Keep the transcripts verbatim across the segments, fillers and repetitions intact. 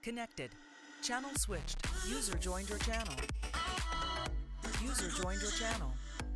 Connected. Channel switched. User joined your channel. User joined your channel.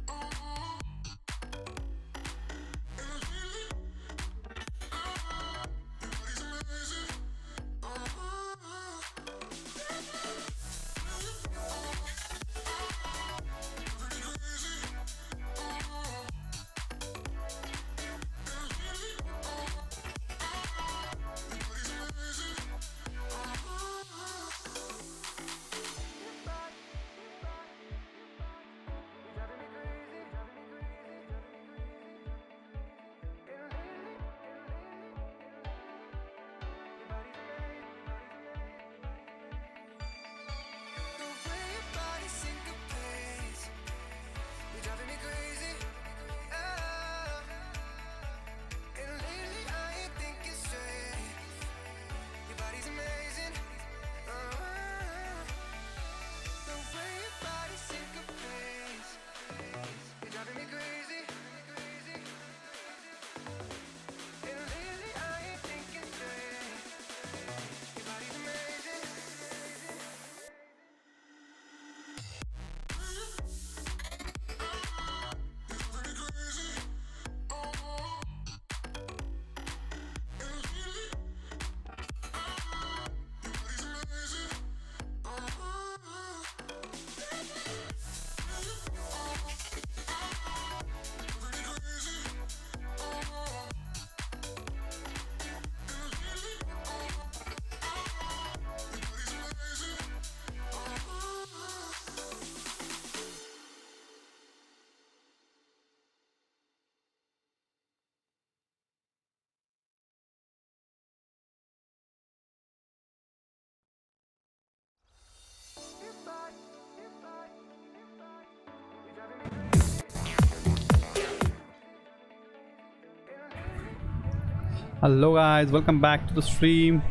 Hello guys, welcome back to the stream.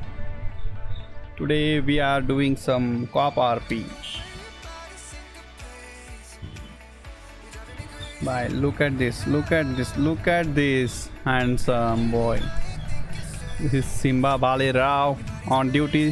Today we are doing some co-op R P. Bye, look at this, look at this, look at this handsome boy. This is Simba Bali Rao on duty.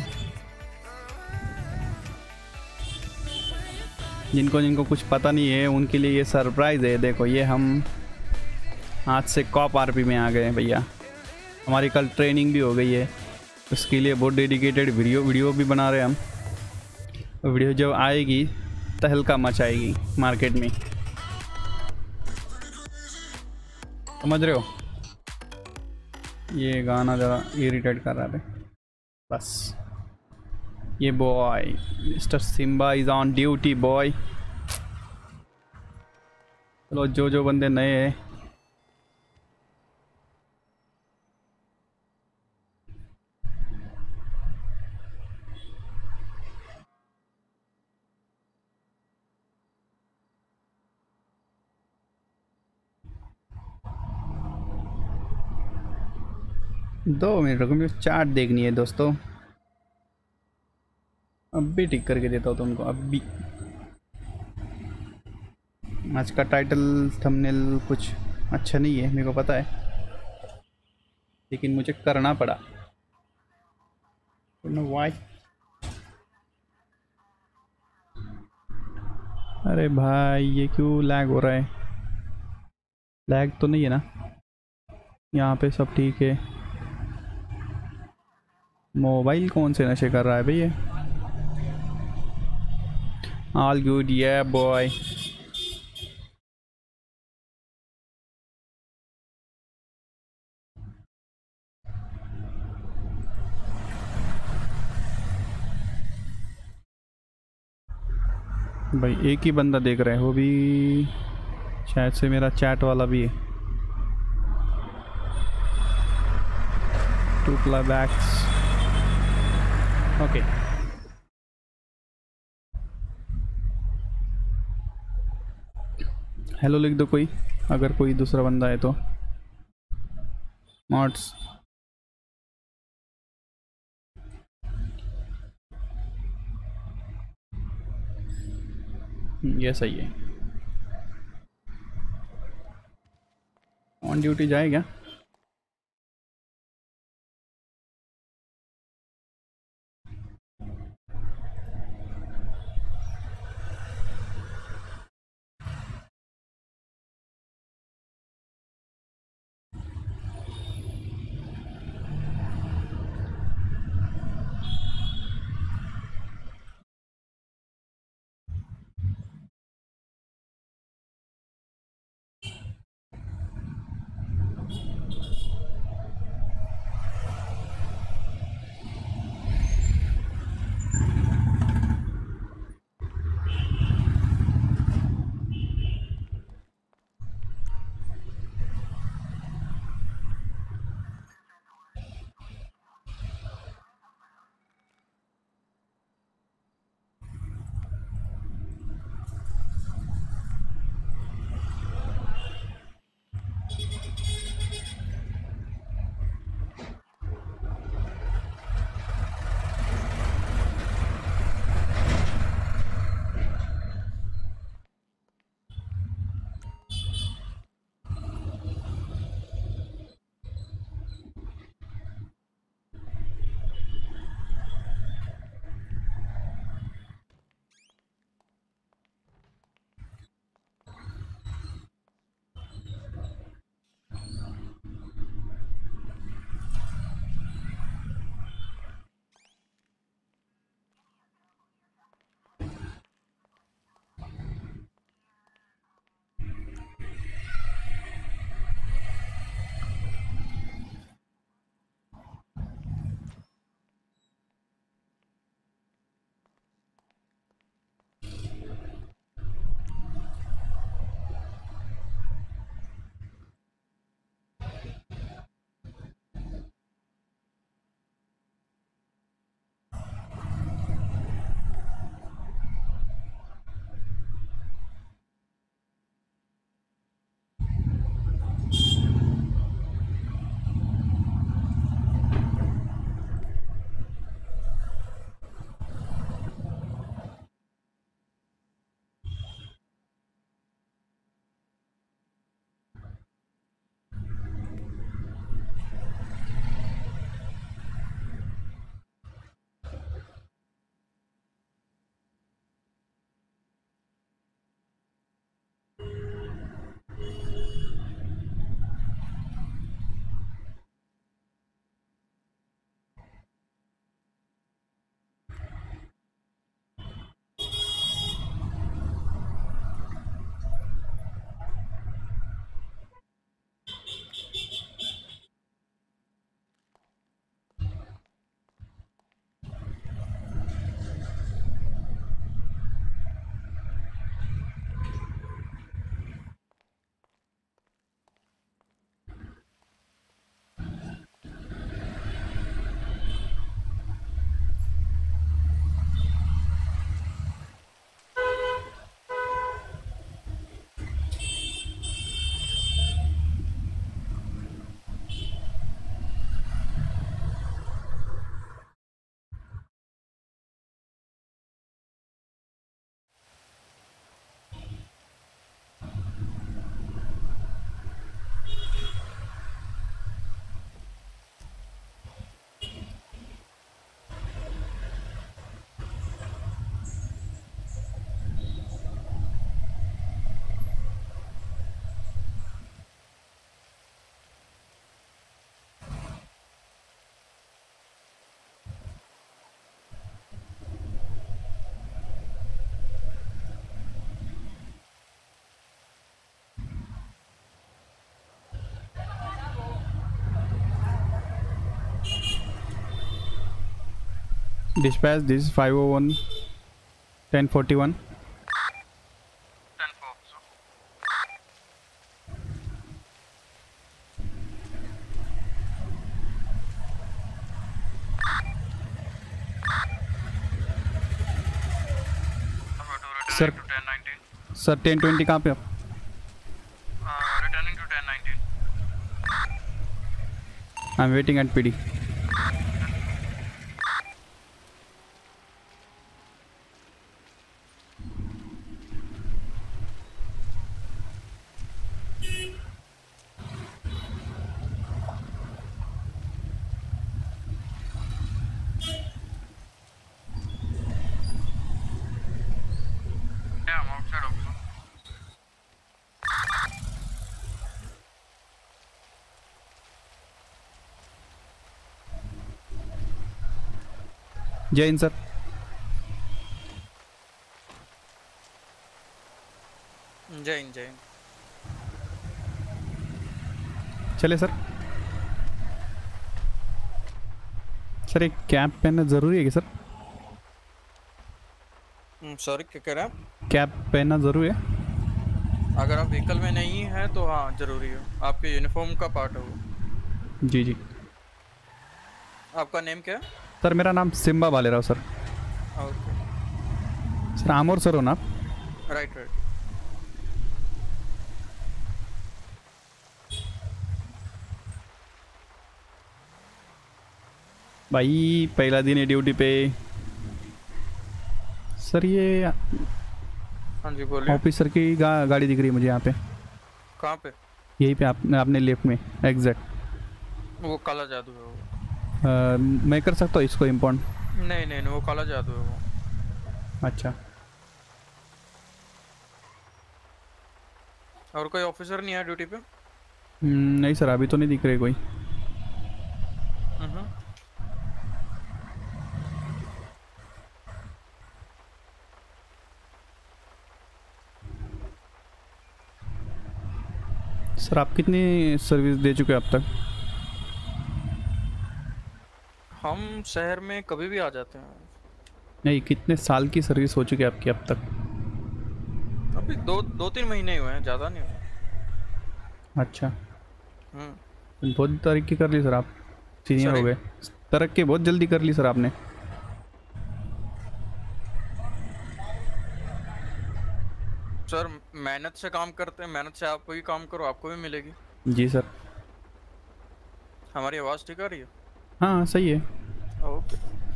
जिनको जिनको कुछ पता नहीं है उनके लिए ये surprise है। देखो ये हम आज से कॉप आरपी में आ गए हैं भैया। हमारी कल ट्रेनिंग भी हो गई है, उसके लिए बहुत डेडिकेटेड वीडियो वीडियो भी बना रहे हैं हम। वीडियो जब आएगी तहलका मचाएगी मार्केट में, समझ रहे हो। ये गाना ज़रा इरिटेट कर रहा है बस। ये boy mister Simba is on duty boy. चलो जो जो बंदे नए हैं दो मिनट रुको, मुझे चार्ट देखनी है दोस्तों। अभी टिक करके देता हूँ तुमको अभी। आज का टाइटल थंबनेल कुछ अच्छा नहीं है मेरे को पता है, लेकिन मुझे करना पड़ा। वाई अरे भाई ये क्यों लैग हो रहा है? लैग तो नहीं है ना? यहाँ पे सब ठीक है। मोबाइल कौन से नशे कर रहा है भैया? ऑल गुड या बॉय। भाई एक ही बंदा देख रहा है, वो भी शायद से मेरा चैट वाला भी है। To प्लेबैक्स okay. हेलो लिख दो कोई, अगर कोई दूसरा बंदा है तो। मॉड्स ये सही है। ऑन ड्यूटी जाएगा। Dispatch, this is five oh one, ten forty-one. ten four. Sir, To ten nineteen. Sir ten twenty कहाँ पे आप? Uh, returning to ten nineteen. I am waiting at PD. Yeah, I'm outside also. जय Hind sir. जय हिंद जय हिंद. चले sir. Sir एक cap पहनना ज़रूरी है कि सर? सॉरी क्या कह रहे हैं आप? कैप पहनना ज़रूरी है? अगर आप व्हीकल में नहीं है तो हाँ जरूरी है, आपके यूनिफॉर्म का पार्ट है वो. जी जी. आपका नेम क्या है? सर मेरा नाम Simba Bhalerao sir. Okay. Sir आमोर सर हो ना आप? Right right. भाई पहला दिन है ड्यूटी पे. सर ये हाँ जी बोलिए. ऑफिसर की गा, गाड़ी दिख रही है मुझे यहाँ पे. कहाँ पे? यहीं पे आपने आपने लेफ्ट में एग्जैक्ट. वो काला जादू है वो. मैं कर सकता हूँ इसको इम्पाउंड? नहीं नहीं नहीं वो काला जादू है वो. अच्छा. और कोई ऑफिसर नहीं है ड्यूटी पे? हम्म, नहीं सर अभी तो नहीं दिख रहे कोई. हम्म. सर आप कितनी सर्विस दे चुके हैं अब तक? हम शहर में कभी भी आ जाते हैं. नहीं, कितने साल की सर्विस हो चुकी है आपकी अब तक? अभी दो दो तीन महीने हुए हैं, ज़्यादा नहीं हुए. अच्छा. हम्म. बहुत तरक्की कर ली सर आप. सीनियर हो गए. तरक्की बहुत जल्दी कर ली सर आपने. सर मेहनत से काम करते हैं, मेहनत से आप भी काम करो आपको भी मिलेगी. जी सर. हमारी आवाज़ ठीक आ रही है? हाँ सही है. ओके.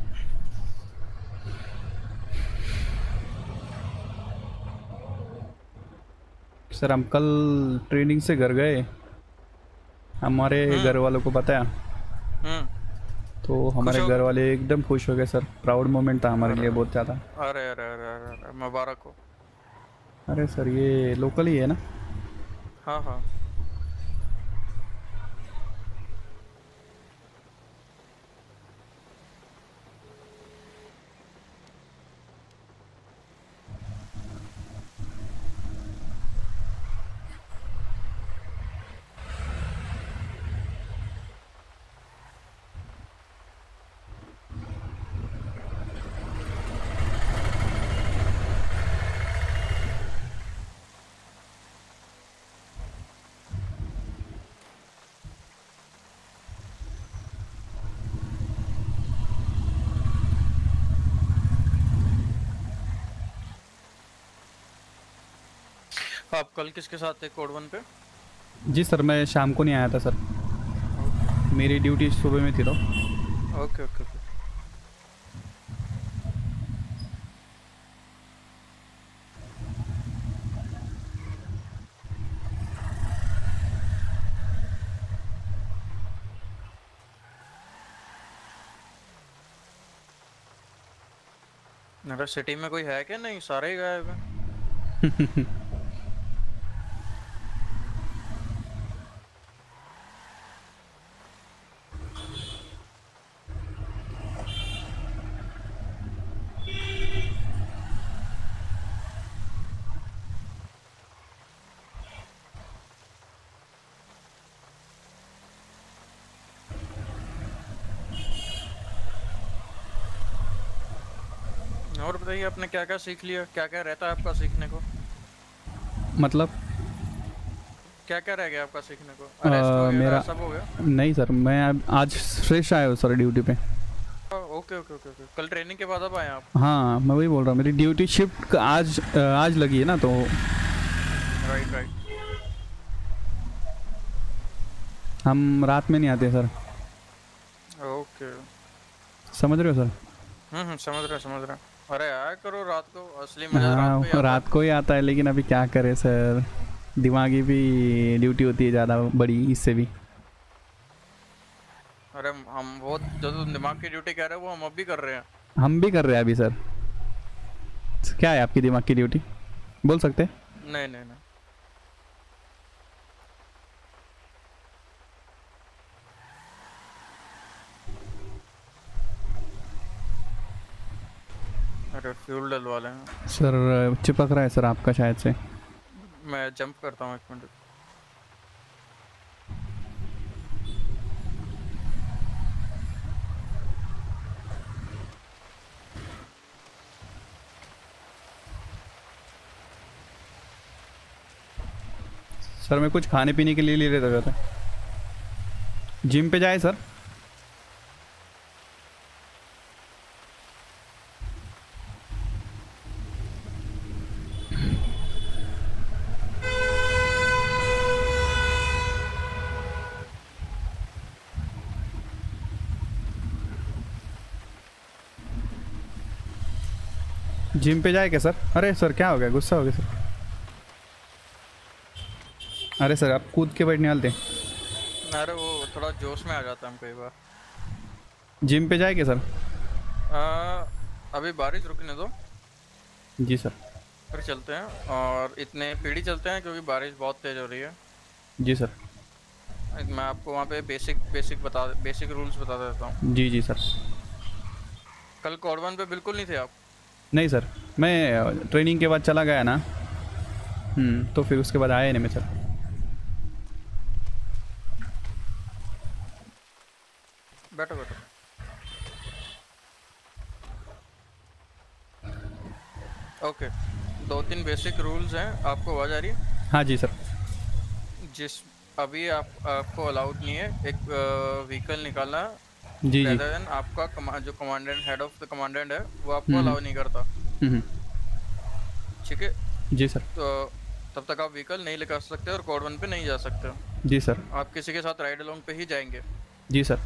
सर हम कल ट्रेनिंग से घर गए. हमारे घर वालों को बताया हम्म. तो हमारे घर वाले एकदम खुश हो गए सर. प्राउड मोमेंट था हमारे लिए बहुत ज़्यादा. अरे अरे अरे अरे अरे मुबारक हो. अरे सर ये लोकल ही है ना? हाँ हाँ. आप कल किसके साथ थे कोड वन पे? जी सर मैं शाम को नहीं आया था सर. मेरी ड्यूटी सुबह में थी तो. Okay okay okay. अगर सिटी में कोई है क्या? नहीं सारे ही गायब हैं. और बताइए आपने क्या क्या सीख लिया, क्या क्या रहता है आपका सीखने को, मतलब क्या क्या रह गया आपका सीखने को? अ, अरेस्ट वगैरह मेरा सब हो गया? नहीं सर, मैं अब आज फ्रेश आया हूँ सर ड्यूटी पे। ओके ओके ओके ओके, कल ट्रेनिंग के बाद अब आए आप? हाँ मैं वही बोल रहा हूँ, मेरी ड्यूटी शिफ्ट आज अ, आज लगी है ना, तो राइट राइट। हम रात में नहीं आते सर, ओके। समझ रहे हो सर? हम्म हम्म, समझ रहा समझ रहा। अरे आया करो रात को, असली मजा रात को ही हाँ आता रात को ही आता है, लेकिन अभी क्या करें सर, दिमागी भी ड्यूटी होती है ज़्यादा बड़ी इससे भी। है। अरे हम वो जो तुम दिमाग की ड्यूटी कह रहे हो वो हम अब भी कर रहे हैं। हम भी कर रहे हैं अभी सर। क्या है आपकी दिमाग की ड्यूटी, बोल सकते हैं? नहीं नहीं नहीं। अरे फ्यूल डलवा लें। सर चिपक रहा है सर आपका शायद से। मैं जंप करता हूँ एक मिनट। सर मैं कुछ खाने पीने के लिए ले लेता था। जिम पे जाए सर? जिम पे जाए क्या सर? अरे सर क्या हो गया, गुस्सा हो गया सर? अरे सर आप कूद के बैठने वाले थे। अरे वो थोड़ा जोश में आ जाता है हम कई बार। जिम पे जाए क्या सर? आ, अभी बारिश रुकने दो, जी सर। फिर चलते हैं। और इतने पीढ़ी चलते हैं क्योंकि बारिश बहुत तेज़ हो रही है। जी सर। मैं आपको वहाँ पे बेसिक बेसिक बता बेसिक रूल्स बता देता हूँ। जी जी सर। कल कॉर्बन पे बिल्कुल नहीं थे आप? नहीं सर, मैं ट्रेनिंग के बाद चला गया ना, हम्म तो फिर उसके बाद आया नहीं मैं सर। बैठो बैठो। ओके, दो तीन बेसिक रूल्स हैं, आपको आवाज़ आ रही है? हाँ जी सर। जिस अभी आप आपको अलाउड नहीं है एक व्हीकल निकालना जी जी। रेदर देन आपका कमा, जो commandant head of the commandant है वो आपको हम्म अलाउ नहीं करता। हम्म। ठीक है? जी सर। तो तब तक आप व्हीकल नहीं लेकर सकते और कोड वन पे नहीं जा सकते हो। जी सर। आप किसी के साथ राइड अलोंग पे ही जाएंगे, जी सर।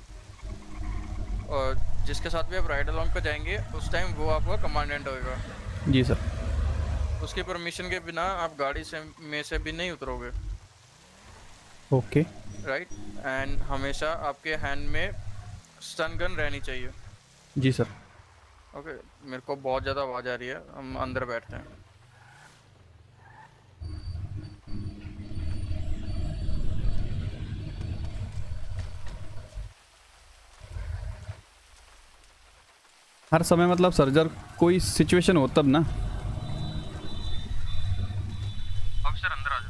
और जिसके साथ भी आप राइड अलोंग पे जाएंगे उस टाइम वो आपका कमांडेंट होएगा। जी सर। उसकी परमिशन के बिना आप गाड़ी से में से भी नहीं उतरोगे। ओके। राइट, एंड हमेशा आपके हैंड में स्टन गन रहनी चाहिए। जी सर। ओके, मेरे को बहुत ज़्यादा आवाज़ आ रही है, हम अंदर बैठते हैं। हर समय मतलब सर जब कोई सिचुएशन हो तब ना। ऑफिसर अंदर आ जाओ।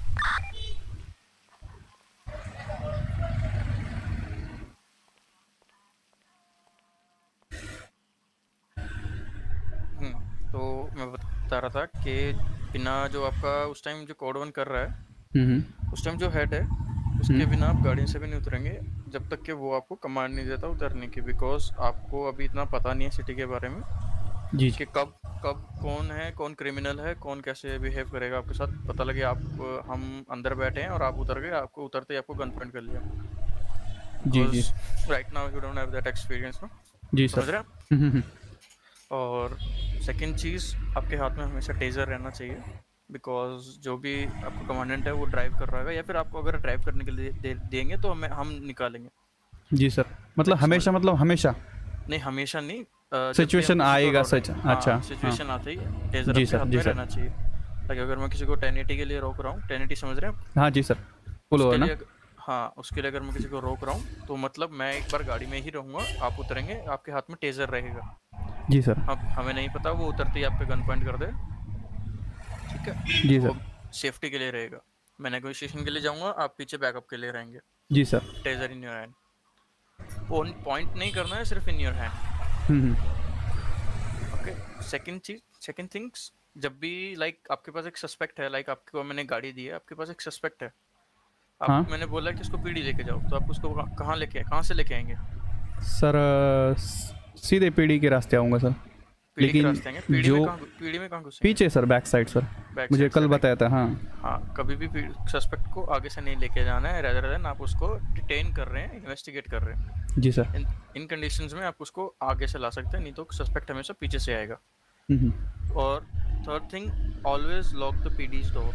हम्म तो मैं बता रहा था कि बिना जो आपका उस टाइम जो कोड वन कर रहा है, हम्म उस टाइम जो हेड है उसके बिना आप गाड़ी से भी नहीं उतरेंगे जब तक कि वो आपको कमांड नहीं देता उतरने की। बिकॉज आपको अभी इतना पता नहीं है सिटी के बारे में जी कि कब कब कौन है, कौन क्रिमिनल है, कौन कैसे बिहेव करेगा आपके साथ। पता लगे आप हम अंदर बैठे हैं और आप उतर गए, आपको उतरते ही आपको गन पॉइंट कर लिया। जी जी। Right now you don't have that experience ना। जी समझ सर। रहे हैं? हम्म हम्म। और सेकंड चीज़, आपके हाथ में हमेशा टेज़र रहना चाहिए। बिकॉज जो भी आपका कमांडेंट है वो ड्राइव कर रहा है, या फिर आपको अगर ड्राइव करने के लिए दे, देंगे तो हमें हम निकालेंगे। जी सर, मतलब Like, हमेशा, समझ- मतलब हमेशा नहीं हमेशा नहीं, अ, जब भी हम सिचुएशन किसी को आएगा रोक- सच। हाँ, अच्छा सिचुएशन आते ही टेज़र जी अपने सर, हाथ जी में सर। रहना चाहिए। ताकि अगर मैं किसी को टेन एटी के लिए रोक रहा हूँ, टेन एटी समझ रहे हैं आप? हाँ जी सर, फुल ओवर उसके ना। लिए हाँ, उसके लिए अगर मैं किसी को रोक रहा हूँ तो मतलब मैं एक बार गाड़ी में ही रहूँगा, आप उतरेंगे, आपके हाथ में टेज़र रहेगा। जी सर। अब हमें नहीं पता वो उतरते ही आप पे गन पॉइंट कर दे, ठीक है? जी वो सर। सेफ्टी के लिए रहेगा। मैं नेगोशिएशन के लिए जाऊंगा, आप पीछे बैकअप के लिए रहेंगे। जी sir. Taser in your hand, point नहीं करना है, सिर्फ in your hand. Hmm hmm. Okay, second चीज सेकंड थिंग्स, जब भी लाइक like, आपके पास एक सस्पेक्ट है, लाइक like, आपको मैंने गाड़ी दी है, आपके पास एक सस्पेक्ट है, आप हाँ मैंने बोला कि उसको पीडी लेके जाओ, तो आप उसको कहाँ कहाँ लेके कहाँ से लेके आएंगे? सर अ, स- सीधे पीढ़ी के रास्ते आऊँगा सर, पीडी के लेकिन रास्ते आएंगे? पीडी में जो कहाँ पीडी में कहाँ घुसेंगे? पीछे sir, back side sir, back मुझे साइड से, कल राइट? बताया था। हाँ हाँ, कभी भी सस्पेक्ट को आगे से नहीं लेके जाना है, रेदर देन आप उसको डिटेन कर रहे हैं, इन्वेस्टिगेट कर रहे हैं। जी सर। इन इन कंडीशंस में आप उसको आगे से ला सकते हैं, नहीं तो सस्पेक्ट हमेशा पीछे से आएगा। Hmm, hmm. और third thing, always lock the PD's door.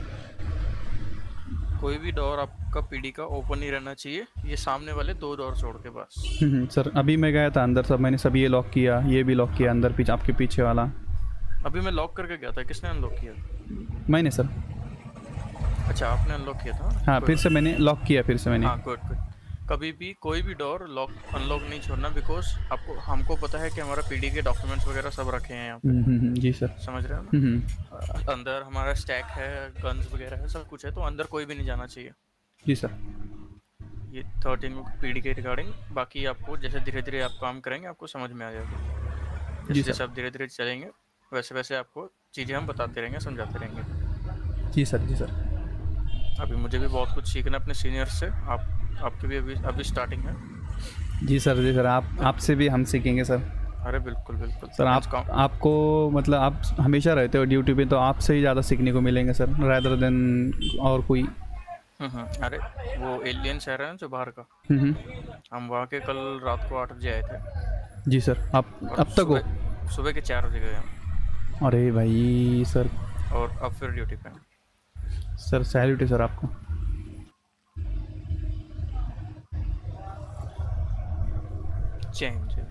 कोई भी डोर आपका पीडी का ओपन नहीं रहना चाहिए, ये सामने वाले दो डोर छोड़ के बस। हम्म, हम्म, सर अभी मैं गया था अंदर, सब मैंने सब ये लॉक किया, ये भी लॉक किया अंदर, पीछे आपके पीछे वाला अभी मैं लॉक करके गया था, किसने अनलॉक किया? मैंने सर। अच्छा, आपने अनलॉक किया था? हाँ कोई फिर बात से मैंने लॉक किया, फिर से मैंने। हाँ, गुड गुड। कभी भी कोई भी डोर लॉक अनलॉक नहीं छोड़ना, बिकॉज आपको हमको पता है कि हमारा पीडी के डॉक्यूमेंट्स वगैरह सब रखे हैं यहाँ पे। हम्म, हम्म, हम्म, जी सर। समझ रहे हो ना? हम्म, हम्म, अ, अंदर हमारा स्टैक है, गन्स वगैरह है, सब कुछ है, तो अंदर कोई भी नहीं जाना चाहिए। जी सर। ये थर्टीन पीडी के रिगार्डिंग। बाकी आपको जैसे धीरे धीरे आप काम करेंगे आपको समझ में आ जाएगा। जी जैसे सर। जैसे आप धीरे धीरे चलेंगे वैसे वैसे आपको चीज़ें हम बताते रहेंगे, समझाते रहेंगे। जी सर। जी सर। अभी मुझे भी बहुत कुछ सीखना है अपने सीनियर्स से, आप आपकी भी अभी अभी स्टार्टिंग है। जी सर। जी सर, आप आपसे भी हम सीखेंगे सर। अरे बिल्कुल बिल्कुल सर आप आपको मतलब आप हमेशा रहते हो ड्यूटी पे, तो आपसे ही ज़्यादा सीखने को मिलेंगे सर, रादर देन और कोई। हम्म हम्म, अरे वो एलियन शहर है ना जो बाहर का, हम्म, हम्म। हम वहाँ के कल रात को आठ बजे आए थे जी सर। आप और अब तक हो? सुबह सुबह के चार बजे गए हम, अरे भाई सर। और अब फिर ड्यूटी पे हैं। सर सैल्यूट है सर आपको। जय हिंद, जय।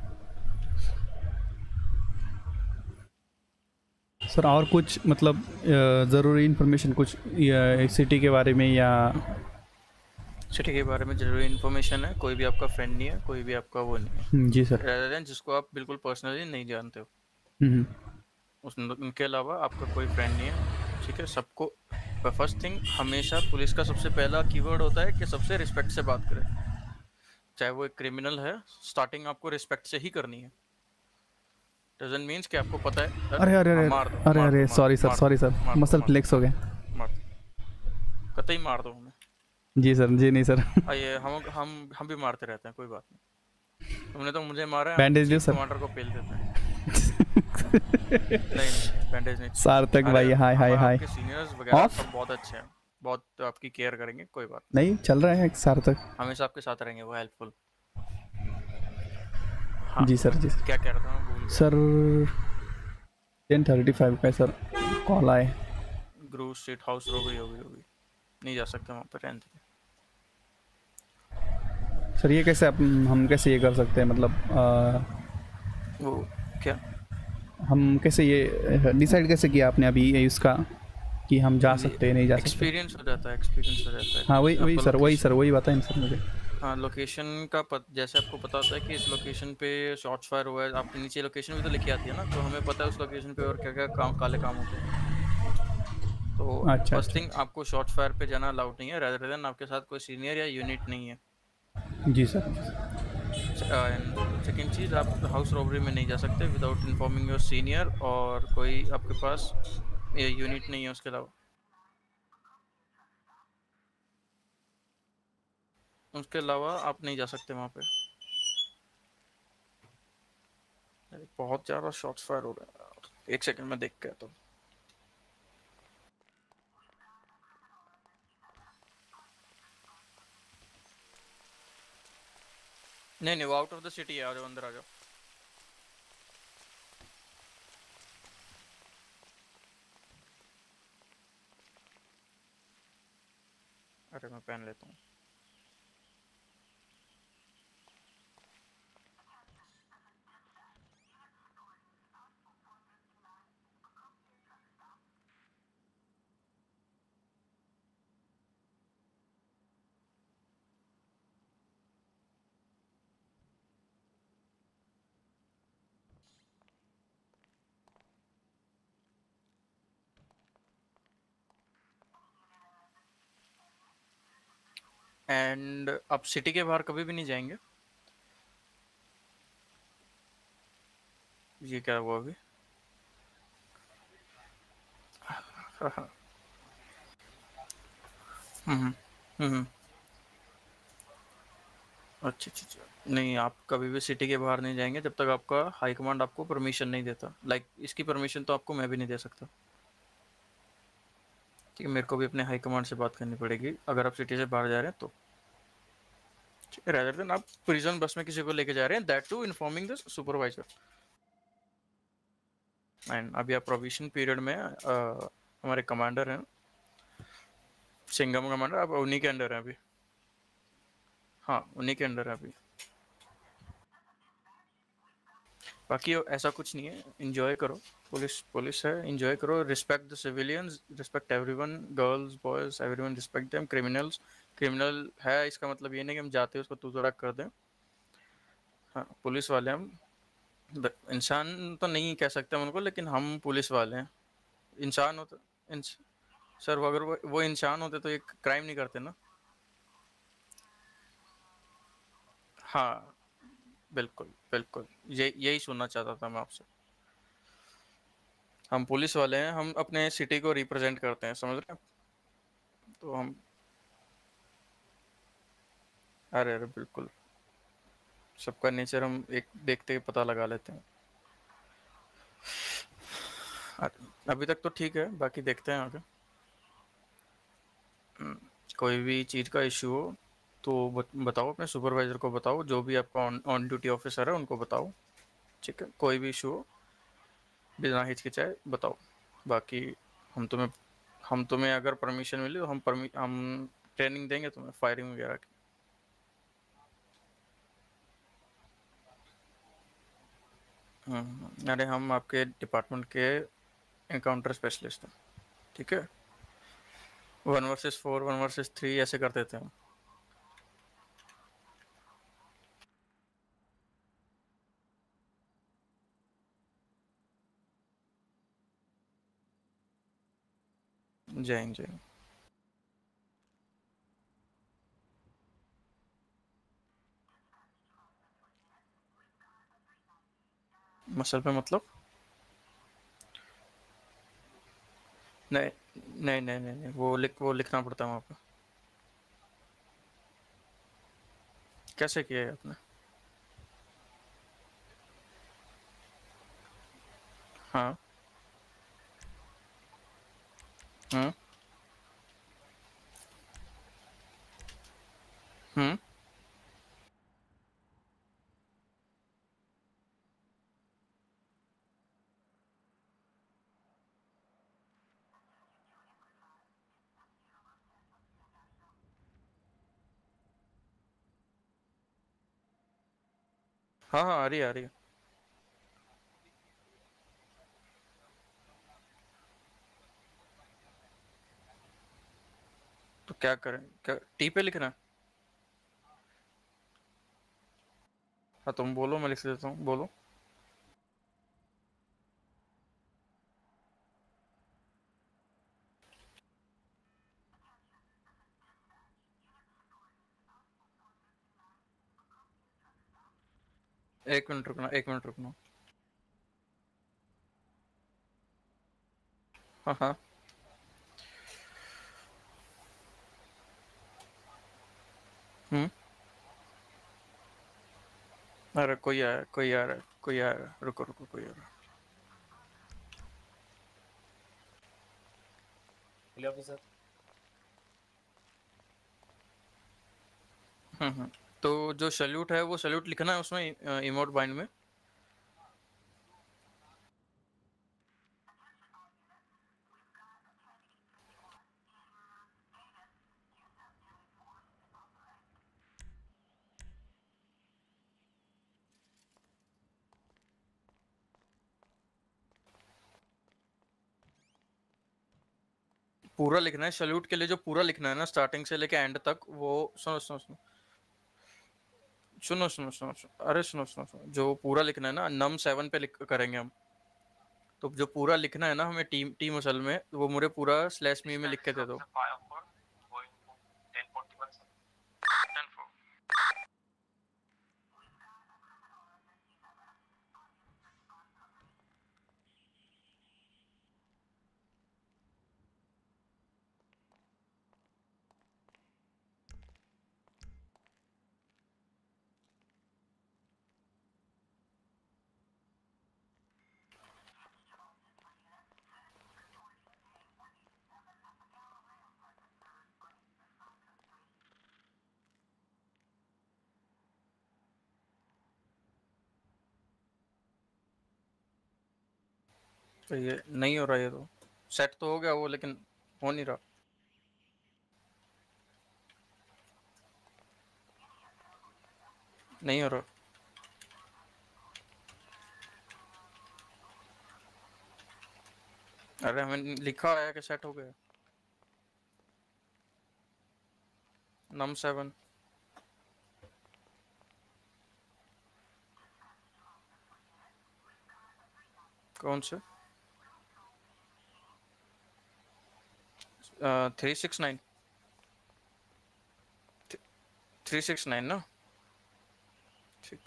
सर और कुछ मतलब ज़रूरी इन्फॉर्मेशन कुछ सिटी के बारे में या? सिटी के बारे में जरूरी इन्फॉर्मेशन है, कोई भी आपका फ्रेंड नहीं है, कोई भी आपका वो नहीं है, हम्म, जी सर। rather than जिसको आप बिल्कुल पर्सनली नहीं जानते हो, हम्म, उस उनके अलावा आपका कोई फ्रेंड नहीं है, ठीक है? सबको फर्स्ट थिंग, हमेशा पुलिस का सबसे पहला कीवर्ड होता है कि सबसे रिस्पेक्ट से बात करें, चाहे वो एक क्रिमिनल है, स्टार्टिंग आपको रिस्पेक्ट से ही करनी है। डजंट मीन्स कि आपको पता है अरे अरे हाँ, अरे मार दो, अरे मार दो, अरे मार सॉरी दो, सर, मार सॉरी दो, सर, मार दो, मसल मार दो, फ्लेक्स हो गए। मार दो, कतई मार दो हमें। जी सर। जी नहीं सर। आइए, हम हम हम भी मारते रहते हैं, कोई बात नहीं। तुमने तो मुझे मारा है, बैंडेज दो चीफ सर। कमांडर को पेल देते हैं। नहीं नहीं, बैंडेज नहीं। सार्थक अरे भाई हाय हाय हमारे हाय। आपके सीनियर्स वगैरह ऑफ सब बहुत अच्छे हैं, बहुत आपकी केयर करेंगे, कोई बात नहीं चल रहा है सार्थक। नहीं, हमेशा आपके साथ रहेंगे, वो हेल्पफुल। हाँ, जी सर। जी सर। क्या कह रहा था मैं भूल गया। सर टेन थर्टी फाइव का सर कॉल आए। ग्रूव स्ट्रीट हाउस रोबरी होगी होगी, नहीं जा सकते वहाँ पर, रहने दीजिए। सर ये कैसे आप, हम कैसे ये कर सकते हैं मतलब आ, वो क्या हम कैसे ये डिसाइड कैसे किया आपने अभी ये इसका कि हम जा सकते हैं नहीं जा सकते? एक्सपीरियंस हो जाता है, एक्सपीरियंस हो जाता है। हाँ वही वही आपका सर, वही सर, location- वही बताएं सर मुझे। हाँ, लोकेशन का पत, जैसे आपको पता होता है कि इस लोकेशन पे शॉट्स फायर हुआ है, आपके नीचे लोकेशन भी तो लिखी आती है ना, तो हमें पता है उस लोकेशन पे और क्या क्या काम, काले काम होते हैं। तो अच्छा, फर्स्ट अच्छा। थिंग, आपको शॉट्स फायर पे जाना अलाउड नहीं है, रेदर देन आपके साथ कोई सीनियर या यूनिट नहीं है। जी सर। एंड सेकेंड चीज़, आप हाउस रॉबरी में नहीं जा सकते विदाउट इन्फॉर्मिंग योर सीनियर, और कोई आपके पास यूनिट नहीं है उसके अलावा। उसके अलावा आप नहीं जा सकते वहाँ पे। अरे बहुत ज़्यादा शॉट्स फायर हो रहा है, एक सेकंड में देख के आता हूँ। नहीं नहीं, वो आउट ऑफ द सिटी है, आ जाओ अंदर आ जाओ। अरे मैं पहन लेता हूँ। एंड आप सिटी के बाहर कभी भी नहीं जाएंगे। ये क्या हुआ अभी? हाँ हाँ। हम्म हम्म। अच्छा अच्छा अच्छा। नहीं, आप कभी भी सिटी के बाहर नहीं जाएंगे जब तक आपका हाई कमांड आपको परमिशन नहीं देता। लाइक इसकी परमिशन तो आपको मैं भी नहीं दे सकता। ठीक है, मेरे को भी अपने हाई कमांड से बात करनी पड़ेगी अगर आप सिटी से बाहर जा रहे हैं तो। ठीक है, rather than आप प्रिजन बस में किसी को लेके जा रहे हैं, that to informing the supervisor. And अभी आप प्रोविजन पीरियड में अ, हमारे कमांडर हैं सिंगम कमांडर, आप उन्हीं के अंडर हैं अभी। हाँ, उन्हीं के अंडर है अभी। बाकी ऐसा कुछ नहीं है, इंजॉय करो। पुलिस पुलिस है, इंजॉय करो। Respect the civilians, respect everyone, girls boys everyone, respect them. Criminals, criminal है इसका मतलब ये नहीं कि हम जाते हैं उसको तू तड़ाक कर दें। हाँ, पुलिस वाले हम। ब- इंसान तो नहीं कह सकते हम उनको, लेकिन हम पुलिस वाले हैं। इंसान होते इंस, सर वो अगर वो, वो इंसान होते तो ये क्राइम नहीं करते ना। हाँ, बिल्कुल बिल्कुल, ये यही सुनना चाहता था मैं आपसे। हम पुलिस वाले हैं, हम अपने सिटी को रिप्रेजेंट करते हैं, समझ रहे हैं? तो हम, अरे अरे बिल्कुल, सबका नेचर हम एक देखते ही पता लगा लेते हैं। अ- अभी तक तो ठीक है, बाकी देखते हैं आगे। कोई भी चीज़ का इश्यू हो तो बत- बताओ, अपने सुपरवाइज़र को बताओ, जो भी आपका ऑन ऑन ड्यूटी ऑफिसर है उनको बताओ। ठीक है, कोई भी इशू हो बिना हिचकिचाए बताओ। बाकी हम तुम्हें हम तुम्हें अगर परमिशन मिली तो हम परमि हम ट्रेनिंग देंगे तुम्हें फायरिंग वगैरह की। हम्म, अरे हम आपके डिपार्टमेंट के एनकाउंटर स्पेशलिस्ट हैं। ठीक है, one versus four, one versus three ऐसे कर देते हैं हम। जय हिंद, जय हिंद। मसल पे मतलब? नहीं नहीं नहीं नहीं नहीं, वो लिख वो लिखना पड़ता है वहाँ पे। कैसे किया है आपने? हाँ। हम्म हम्म। हाँ हाँ, आ रही है आ रही है। तो क्या करें, क्या टी पे लिखना है? हाँ, तुम बोलो, मैं लिख देता हूँ, बोलो। एक मिनट रुकना, एक मिनट रुकना। हाँ हाँ। हम्म। अरे कोई आया, कोई आ रहा है, कोई आ रहा है, रुको रुको, कोई आ रहा है। Hello officer. Hmm hmm. तो जो सैल्यूट है वो सैल्यूट लिखना है उसमें, इमोट बाइंड में। पूरा लिखना है सैल्यूट के लिए, जो पूरा लिखना है ना स्टार्टिंग से लेके एंड तक वो। सुनो सुनो सुनो सुनो सुनो सुनो सुनो, अरे सुनो सुनो सुनो, जो पूरा लिखना है ना, नम सेवन पे लिख करेंगे हम। तो जो पूरा लिखना है ना हमें, टीम टीम असल में वो मुझे पूरा स्लैश मी में लिख के दे दो। तो ये नहीं हो रहा, ये तो सेट तो हो गया वो, लेकिन हो नहीं रहा। नहीं हो रहा। अरे हमें लिखा आया कि सेट हो गया। नम सेवन। कौन से? Three six nine. Three six nine ना? ठीक।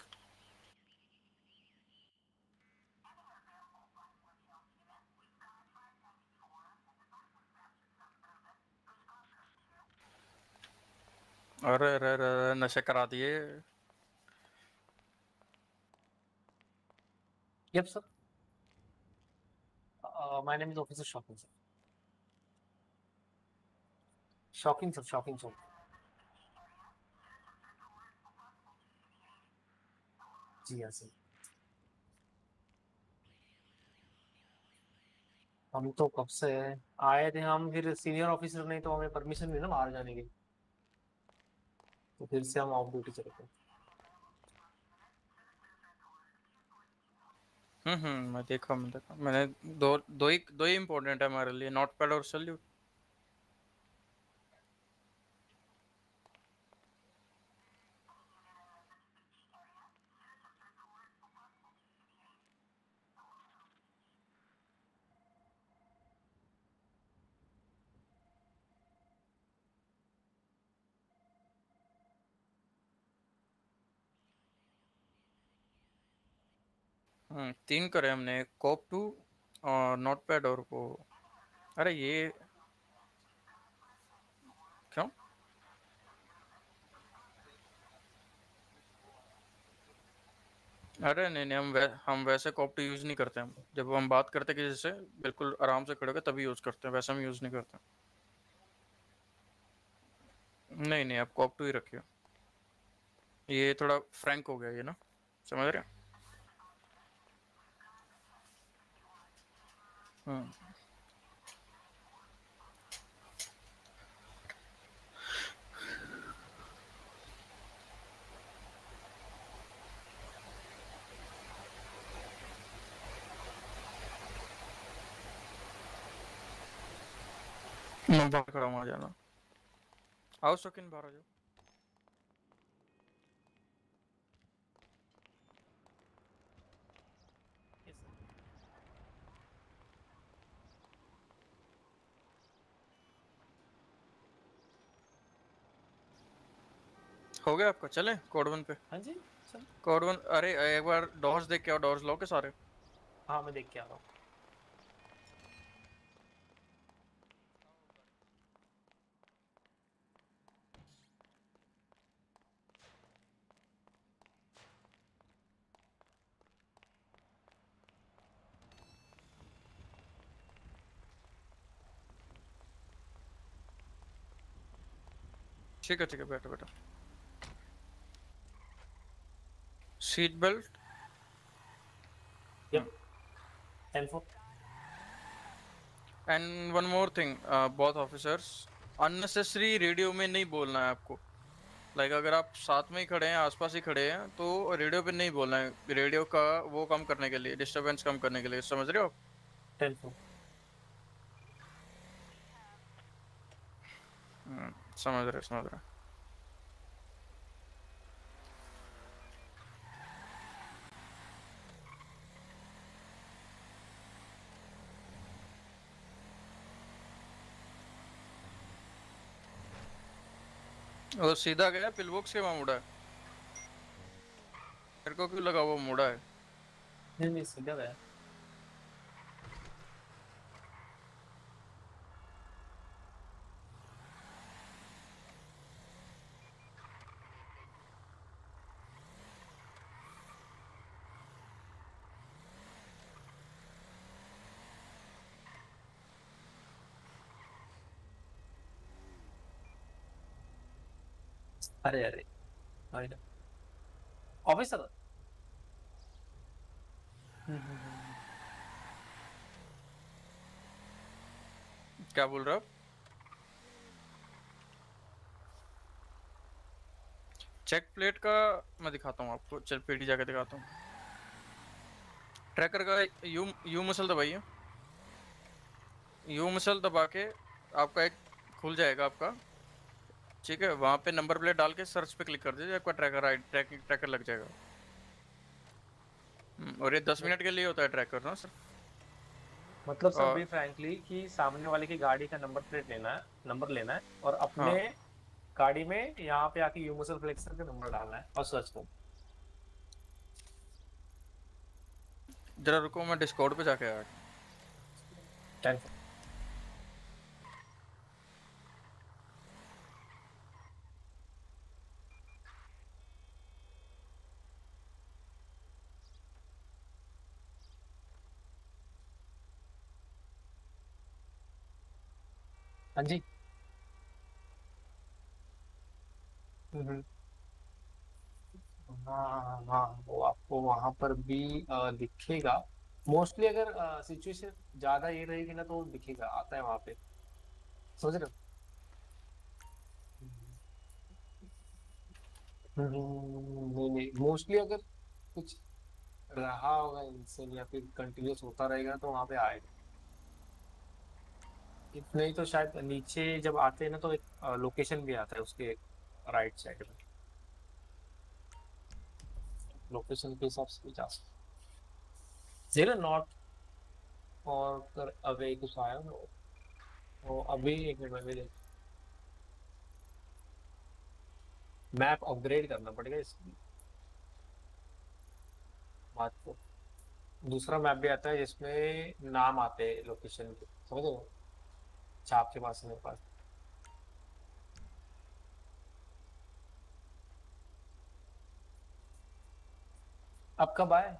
अरे अरे अरे अरे, नशे करा दिए। Yep, sir. Uh, my name is Officer Shocking, sir. Shocking, sir. Shocking, sir. जी हाँ सर। हम तो कब से आए थे, हम फिर सीनियर ऑफिसर ने तो हमें परमिशन दी ना बाहर जाने की, तो फिर से हम ऑफ ड्यूटी चले गए। हम्म हम्म मैं देखा मैं देखा मैंने दो दो ही दो ही इम्पोर्टेंट है हमारे लिए, नोट पैड और सल्यूट। हम्म तीन करे हमने, कोप टू और नोट पैड और वो। अरे ये क्यों? अरे नहीं नहीं, हम वै, हम वैसे कोप टू यूज़ नहीं करते। हम जब हम बात करते किसी से बिल्कुल आराम से खड़े होकर तभी यूज़ करते हैं, वैसे हम यूज़ नहीं करते। नहीं नहीं, आप कोप टू ही रखिए। ये थोड़ा फ्रैंक हो गया ये ना, समझ रहे हैं? हम्म मैं बाहर खड़ा हूँ, आ जाना। आओ शौकीन, बाहर आ जाओ। Yes, sir. हो गया आपका? चले कोड वन पे। हाँ जी सर। कोड वन, अरे एक बार डॉर्स देख के आओ, डॉर्स लो के सारे। हाँ मैं देख के आ रहा हूँ। ठीक है ठीक है, बैठो बैठो। Seat belt. Yep. Ten four. And one more thing, both officers, unnecessary radio में नहीं बोलना है आपको। लाइक like, अगर आप साथ में ही खड़े हैं, आसपास ही खड़े हैं, तो रेडियो पे नहीं बोलना है। रेडियो का वो कम करने के लिए, डिस्टरबेंस कम करने के लिए, समझ रहे हो आप? Ten four. हम्म, समझ रहे समझ रहे। वो सीधा गया पिल बॉक्स के वहाँ मुड़ा है? मेरे को क्यों लगा वो मुड़ा है? नहीं नहीं, सीधा गया। अरे अरे ऑफिसर। क्या बोल रहे हो आप? चेक प्लेट का मैं दिखाता हूँ आपको, चल पेटी जाके दिखाता हूँ। ट्रैकर का यू यू मसल दबाइए, यू मसल दबा के आपका एक खुल जाएगा आपका, ठीक है। वहाँ पे नंबर प्लेट डाल के सर्च पे क्लिक कर दीजिए, आपका ट्रैकर आई ट्रैकिंग ट्रैकर लग जाएगा। हम्म, और ये दस मिनट के लिए होता है ट्रैकर ना सर। मतलब सर और बी फ्रैंकली कि सामने वाले की गाड़ी का नंबर प्लेट लेना है, नंबर लेना है और अपने हाँ, गाड़ी में यहाँ पे आके यूमसल फ्लेक्स करके नंबर डालना है और सर्च कर। जरा रुको, मैं डिस्कॉर्ड पे जाके आया। टेन। हाँ जी। हम्म। हाँ हाँ, वो आपको वहां पर भी अ, दिखेगा। मोस्टली अगर सिचुएशन ज्यादा ये रहेगी ना तो दिखेगा, आता है वहां पे, समझ रहे हो? हम्म, नहीं नहीं, मोस्टली अगर कुछ रहा होगा इनसे या फिर कंटिन्यूस होता रहेगा तो वहां पे आएगा। इफ नहीं तो शायद नीचे जब आते हैं ना तो एक लोकेशन भी आता है उसके राइट साइड में, लोकेशन के हिसाब से भी जा सकते। जीरो नॉट और कर अवे कुछ आया ना, वो अभी एक मिनट में भी मैप अपग्रेड करना पड़ेगा इसकी बात को। दूसरा मैप भी आता है जिसमें नाम आते हैं लोकेशन के, समझ रहे हो? छाप के पास मेरे पास। अब कब आए?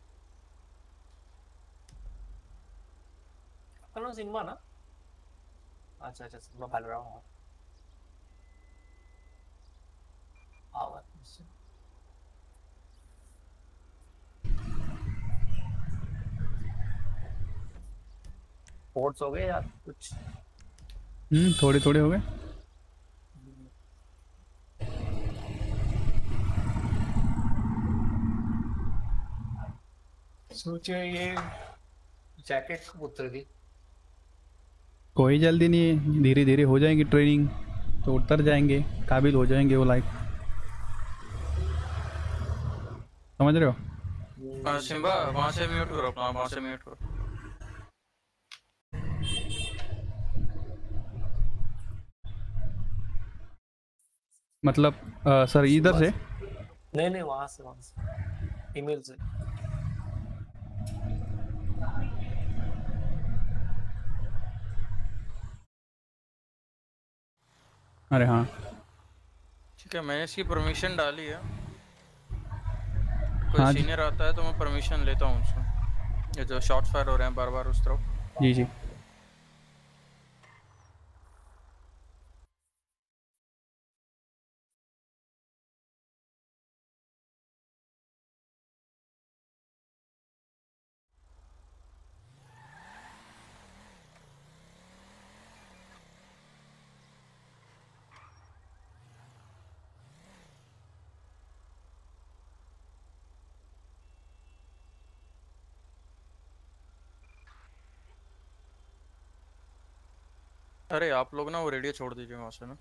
आपका नाम सिम्बा ना? अच्छा अच्छा, सिम्बा भाल रहा हूँ। आवा स्पोर्ट्स हो गए यार कुछ? हम्म थोड़े थोड़े हो गए। सोचिए ये जैकेट कब उतरेगी? कोई जल्दी नहीं है, धीरे धीरे हो जाएंगी ट्रेनिंग तो उतर जाएंगे, काबिल हो जाएंगे वो लाइक, समझ रहे हो? अ, सिम्बा वहाँ से म्यूट करो अपना, वहाँ से म्यूट करो। मतलब अ, सर इधर सुबह से। से नहीं नहीं, वहां से वहां से ईमेल से। अरे हाँ। ठीक है, मैंने इसकी परमिशन डाली है। कोई हाँ जी सीनियर आता है तो मैं परमिशन लेता हूँ उससे। ये जो शॉट्स फायर हो रहे हैं बार बार उस तरफ। जी जी। अरे आप लोग ना वो रेडियो छोड़ दीजिए वहाँ से ना।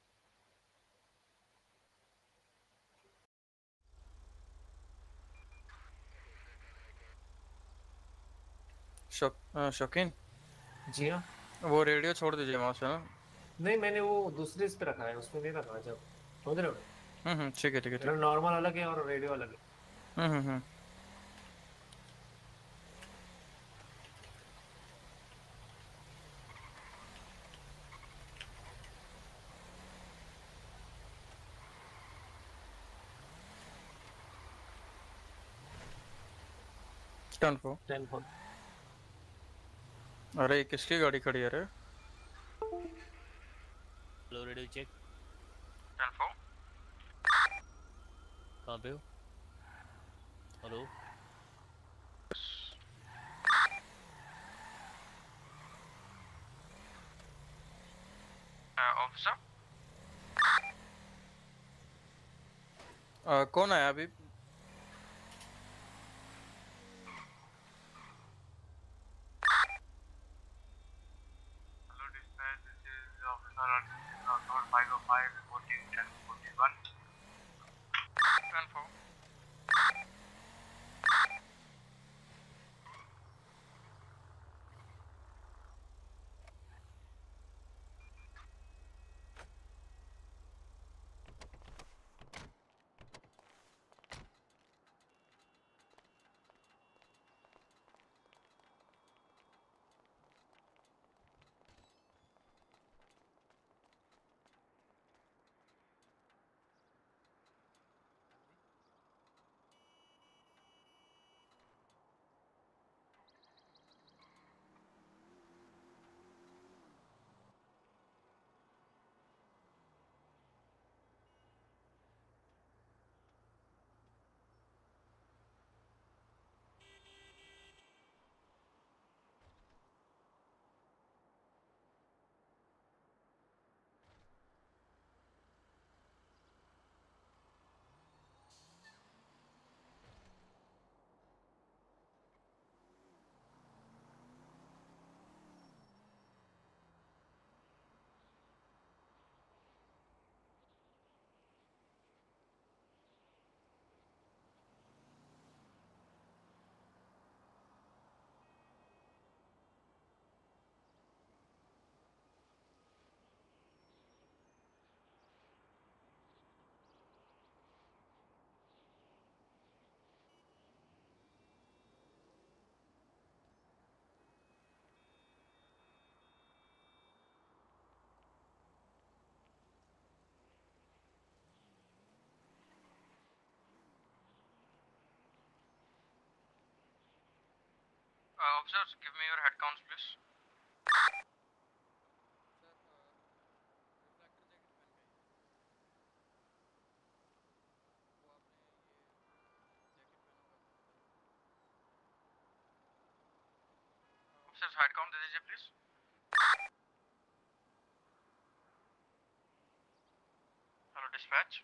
शक, अ, शकीन, जी हाँ। वो रेडियो छोड़ दीजिए वहाँ से ना। नहीं, मैंने वो दूसरे इस पे रखा है, उसमें नहीं रखा जब, समझ रहे हो? हम्म हम्म, ठीक है ठीक है ठीक मेरा नॉर्मल अलग है और रेडियो अलग है। है। Hmm hmm hmm. Ten four. Ten four. अरे ये किसकी गाड़ी खड़ी है रे? Hello, radio check. Ten four. कहाँ पे हो? हेलो। ऑफिसर कौन आया अभी? Hello dispatch, this is officer Arjun five oh five reporting ten forty-one. Confirm. Uh, officers, give me your head counts, please. Officers, head count दे दीजिए, please. Hello, dispatch.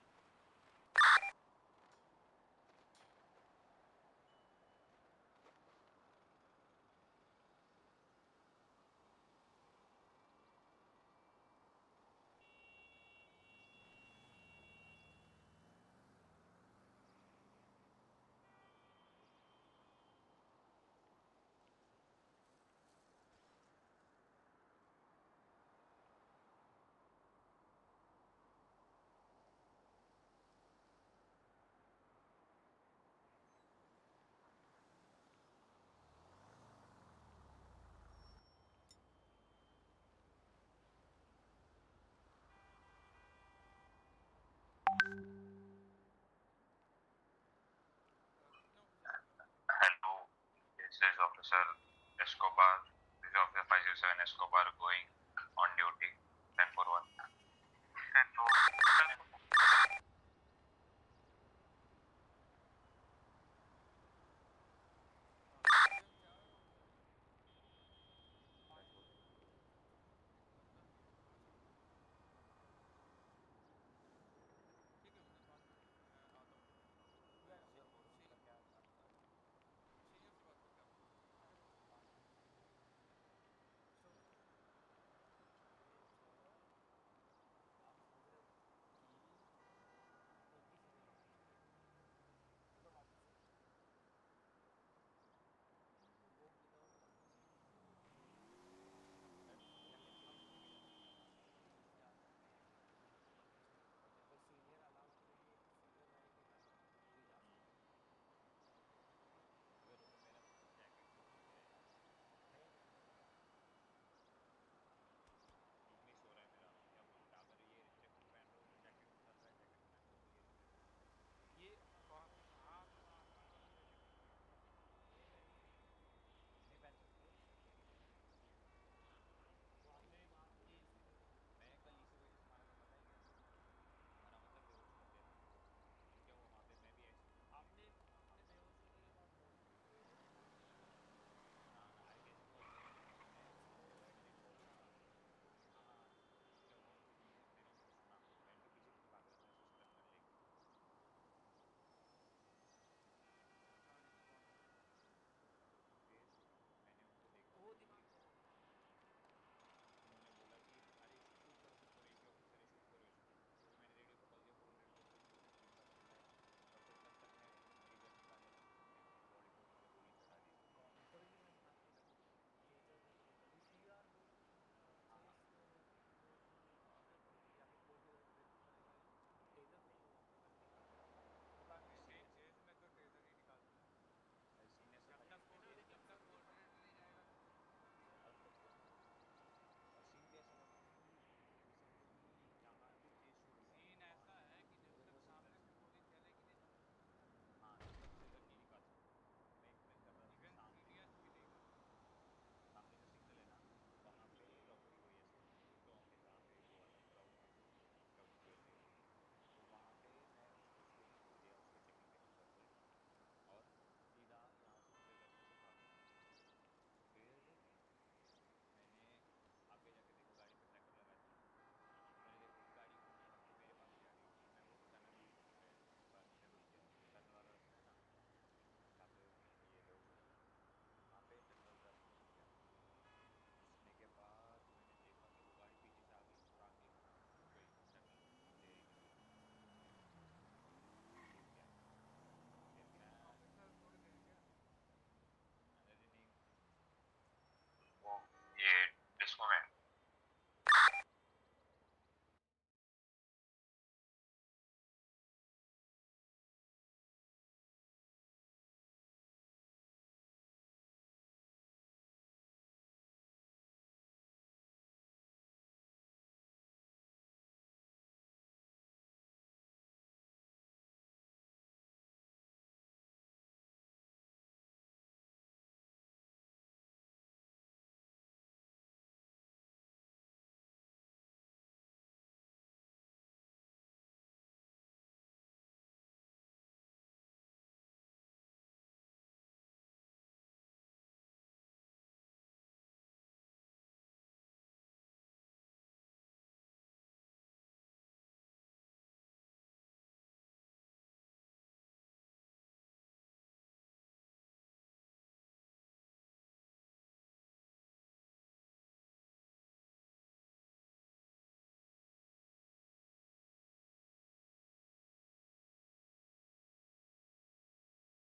Hello, this is Officer Escobar. This is Officer five zero seven Escobar going on duty. ten forty-one. ten forty-one.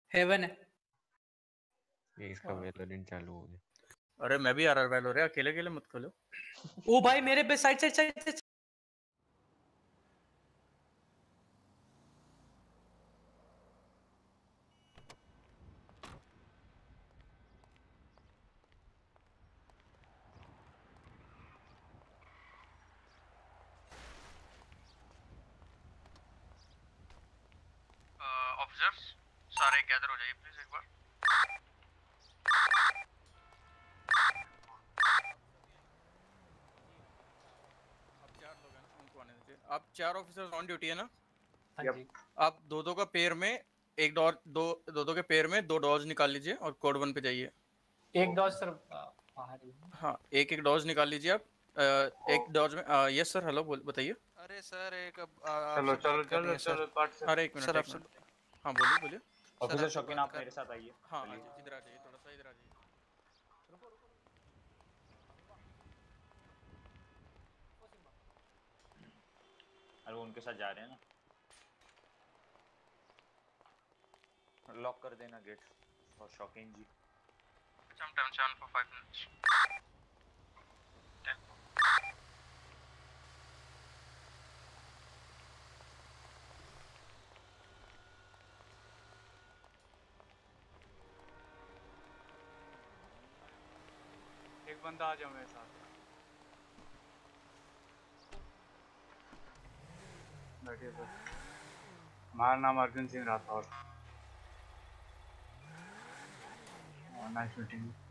Heaven है। ये इसका Valorant चालू हो गया। अरे मैं भी आ रहा वेल हो रहा है, अकेले अकेले मत खोलो। ओ भाई मेरे पे साइड साइड साइड ऑफिसर्स सारे गैदर हो जाइए प्लीज एक बार। आप चार लोग हैं ना, उनको आने दीजिए। आप चार ऑफिसर्स ऑन ड्यूटी है ना? हाँ जी। आप दो दो का पेयर में एक डॉर दो दो दो के पेयर में दो डॉज निकाल लीजिए और कोड वन पे जाइए। एक डॉज सर बाहर ही है। हाँ एक एक डॉज निकाल लीजिए आप। अ, एक डॉज में यस सर हेलो बोल बताइए। अरे सर एक अब चलो आपसे चलो बात करनी चलो है सर। चलो पार्ट से। अरे एक मिनट सर एक आपसे मिनट हाँ बोलिए बोलिए। सर ऑफिसर आपसे शौकीन बात आप कर मेरे साथ आइए। हाँ प्लीज। आ- इधर आ जाइए, थोड़ा सा इधर आ जाइए। अरे वो उनके साथ जा रहे हैं ना। लॉक कर देना गेट और शौकीन जी। अच्छा हम time seven for five minutes. एक बंदा आ जाओ मेरे साथ। बैठिए सर। हमारा नाम Arjun Singh Rathore. Nice meeting you.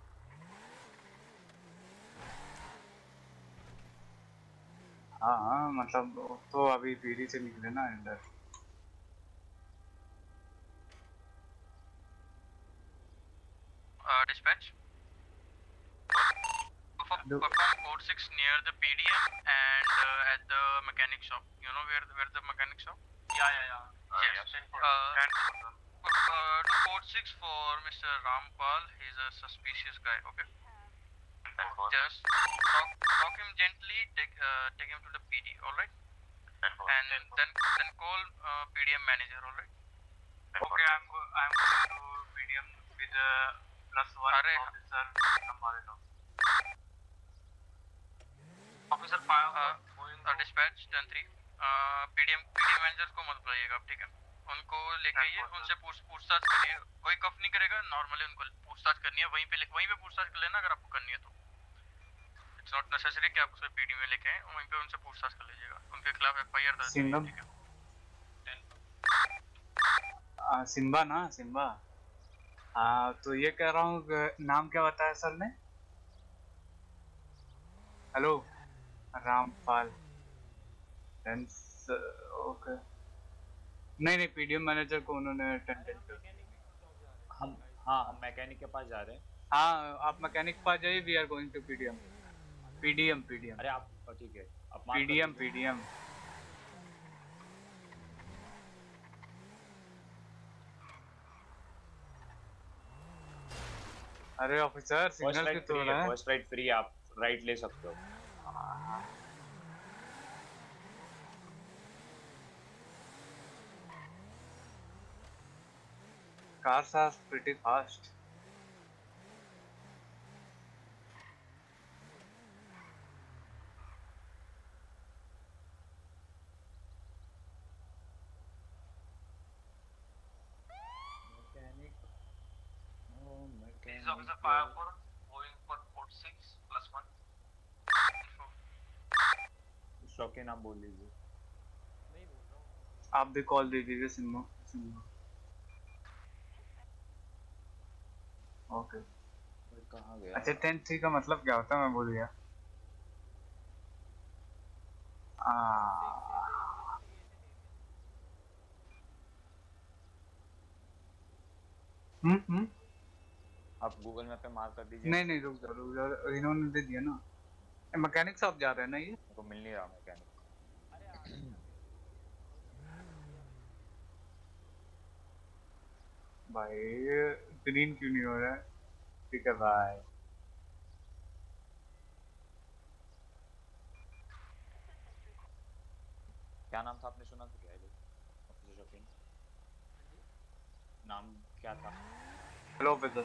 हाँ हाँ मतलब वो तो अभी पीढ़ी से निकले ना अंदर। Dispatch perform code six near the P D M and uh, at the mechanic shop. You know where where the mechanic shop? Yeah yeah yeah. Uh, yes. yes. Uh, and uh, do code six for Mister Rampal. He's a suspicious guy. Okay. Just talk talk him gently. Take uh, take him to the P D. All right. And then then call uh, P D M manager. All right. Okay, I'm go I'm going to P D M with the plus one officer number. Officer fire dispatch ten three PDM PDM managers को मत बुलाइएगा आप, ठीक है? उनको लेके आइए, उनसे पूछ पूछताछ करिए। कोई कफ नहीं करेगा, नॉर्मली उनको पूछताछ करनी है वहीं पे वहीं पे पूछताछ कर लेना अगर आपको करनी है तो। इट्स नॉट नेसेसरी कि आप उसे पीडी में लेके आए, वहीं पे उनसे पूछताछ कर लीजिएगा। उनके खिलाफ एफआईआर दर्ज है, ठीक है? सिम्बा ना सिम्बा। हाँ तो ये कह रहा हूँ नाम क्या बताया सर ने? हेलो रामपाल। ओके नहीं नहीं पीडीएम मैनेजर को उन्होंने टेंडेंट कर। हम हाँ हम मैकेनिक के पास जा रहे हैं। हाँ आप मैकेनिक के पास जाइए। We are going to PDM PDM PDM. अरे आप ठीक है आप पीडीएम पीडीएम। अरे ऑफिसर सिग्नल क्यों तोड़ रहा है? फर्स्ट राइट फ्री, आप राइट ले सकते हो। Cars are pretty fast. Mechanic. Oh, mechanic. This is officer fire for going for code six plus one. शौकीन नाम बोल लीजिए। नहीं बोल रहा हूँ। आप भी कॉल दे दीजिए सिम्बा सिम्बा। ओके कहाँ गया? अच्छा टेन थ्री का मतलब क्या होता है? मैं भूल गया। हम्म हम्म आप गूगल मैप पे मार्क कर दीजिए। नहीं नहीं रुक जाओ रुक जाओ, इन्होंने दे दिया ना। मैकेनिक साहब जा रहे हैं ना? ये तो मिल नहीं रहा मैकेनिक। भाई ग्रीन क्यों नहीं हो रहा है? ठीक है भाई। क्या नाम था आपने सुना तो क्या है ऑफिसर शौकीन? नाम क्या था? Hello officer.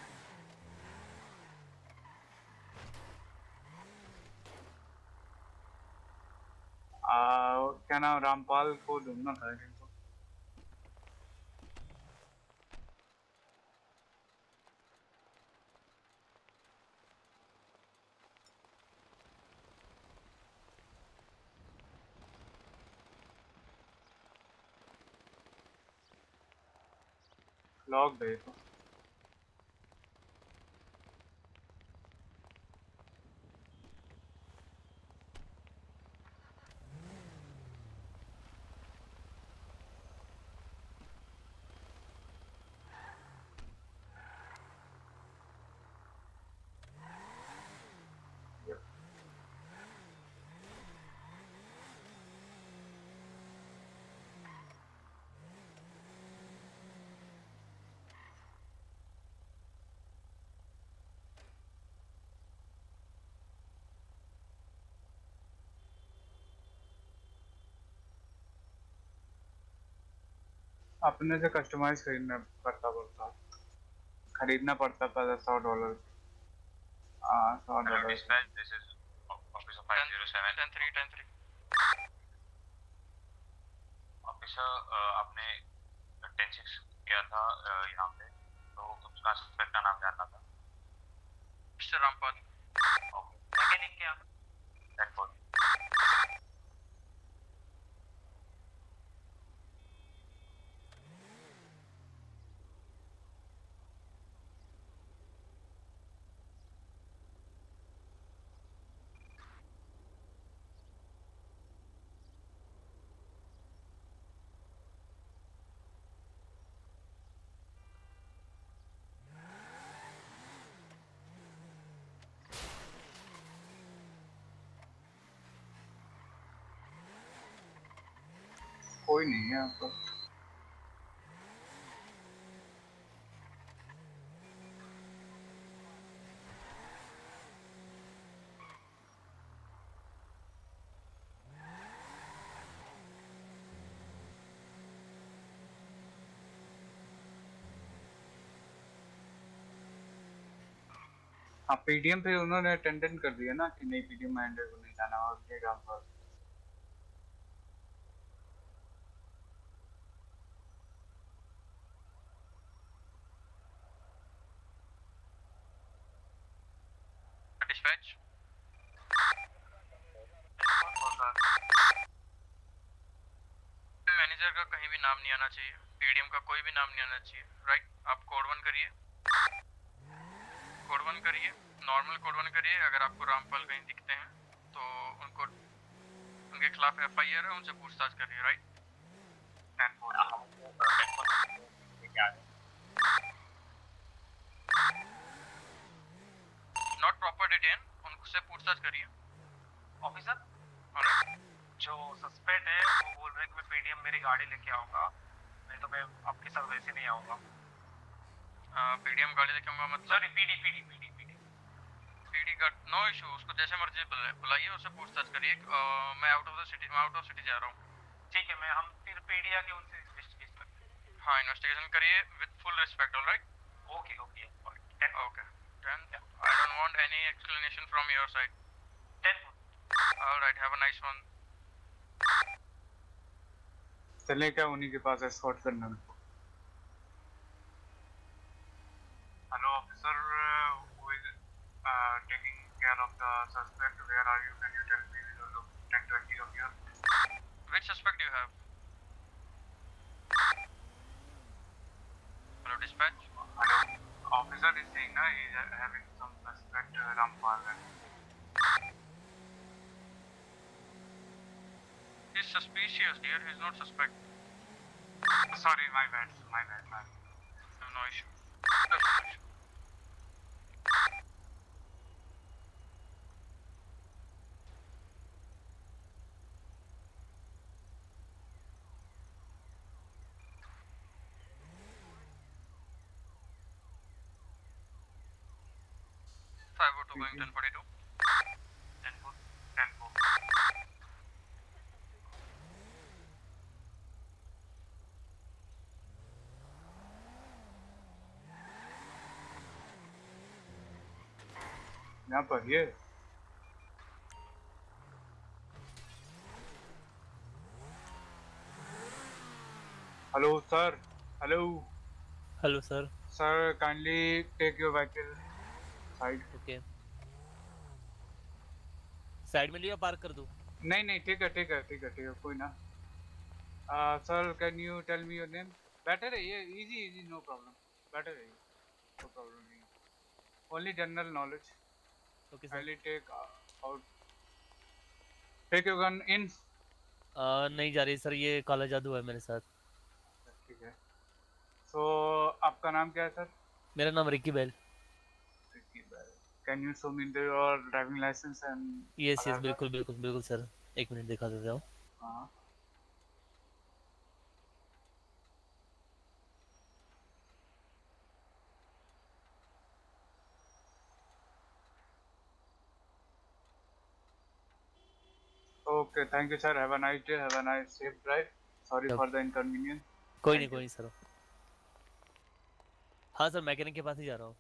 आ, क्या नाम, रामपाल को ढूंढना था इनको। लॉक दे तो। अपने से कस्टमाइज खरीदना पड़ता पड़ता खरीदना पड़ता था सौ डॉलर। हाँ सौ Hello dollar. dispatch, this is officer five zero seven. ten three ten three. Officer आपने टेन सिक्स किया था अ, यहाँ पे, तो उसका सस्पेक्ट का नाम जानना था। मिस्टर रामपाल। ओके, मैकेनिक क्या? Ten four. कोई नहीं है आपको। हाँ पीडीएम पे उन्होंने अटेंडेंट कर दिया ना कि नहीं, पीडीएम मैनेजर को नहीं जाना और के काम पर। डिस्पैच। मैनेजर का कहीं भी नाम नहीं आना चाहिए, पीडीएम का कोई भी नाम नहीं आना चाहिए, राइट? आप कोड वन करिए, कोड वन करिए, नॉर्मल कोड वन करिए। अगर आपको रामपाल कहीं दिखते हैं तो उनको, उनके खिलाफ एफ आई आर है, उनसे पूछताछ करिए, राइट? नॉट प्रॉपर डिटेन, उनसे पूछताछ करिए। Officer, alright? जो सस्पेक्ट है वो बोल रहे हैं कि मैं पीडीएम मेरी गाड़ी लेके आऊंगा, नहीं तो मैं आपके साथ वैसे नहीं आऊंगा। पीडीएम गाड़ी लेके आऊंगा मतलब? Sorry, PD PD PD PD PD का नो इशू, उसको जैसे मर्जी बुलाइए, उससे पूछताछ करिए। uh, मैं आउट ऑफ द सिटी, मैं आउट ऑफ सिटी जा रहा हूँ। ठीक है, मैं हम फिर पीडी आके उनसे इन्वेस्टिगेशन करते हैं। हाँ इन्वेस्टिगेशन करिए with full respect, alright? Okay okay okay ten. I don't want any explanation from your side. Ten. Alright, have a nice one. चले क्या उन्हीं के पास एस्कॉर्ट करना। Hello officer, who is taking care of the suspect, where are you, can you tell me the ten twenty of yours? Which suspect you have? Hello dispatch. Hello, officer is saying na he is having some suspect uh, Rampal. He's suspicious, dear. He's not suspect. Sorry, my bad, my bad, my bad. No, no issue. No issue. five oh two going ten forty-two. ten four, ten four. यहाँ पर ये hello sir, hello hello sir. Sir kindly take your vehicle side. Okay, side में लिया, park कर दूं? नहीं नहीं ठीक है ठीक है ठीक है ठीक है कोई ना। Sir can you tell me your name? Better है ये, easy easy, no problem, better है ये, नो प्रॉब्लम नहीं, only general knowledge. Okay sir. Kindly take out, take your gun in. नहीं जा रही सर, ये काला जादू है मेरे साथ। ठीक है, सो आपका नाम क्या है सर? मेरा नाम Ricky Bell. Ricky Bell, can you show me your driving licence and? Yes yes, बिल्कुल बिल्कुल बिल्कुल सर, एक मिनट दिखा देता हूँ। हाँ okay, thank you sir, have a nice day, have a nice safe drive, sorry for the inconvenience. कोई नहीं कोई नहीं सर। हाँ सर, मैकेनिक के पास ही जा रहा हूँ।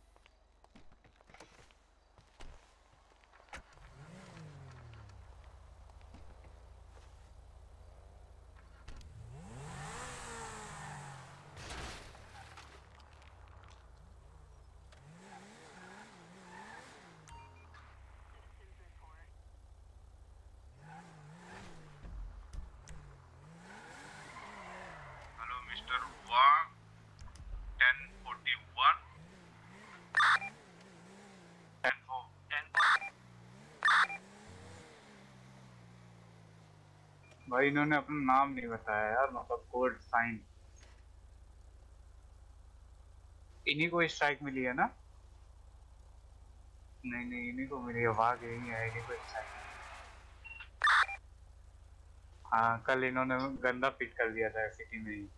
Hello mister Wang, ten forty one, ten four, ten four. भाई इन्होंने अपना नाम नहीं बताया यार, मतलब कोड साइन। इन्हीं को स्ट्राइक मिली है ना? नहीं नहीं इन्हीं को मिली है, वाघ यही है, इन्हीं को स्ट्राइक। हाँ कल इन्होंने गंदा पिट कर दिया था सिटी में ही।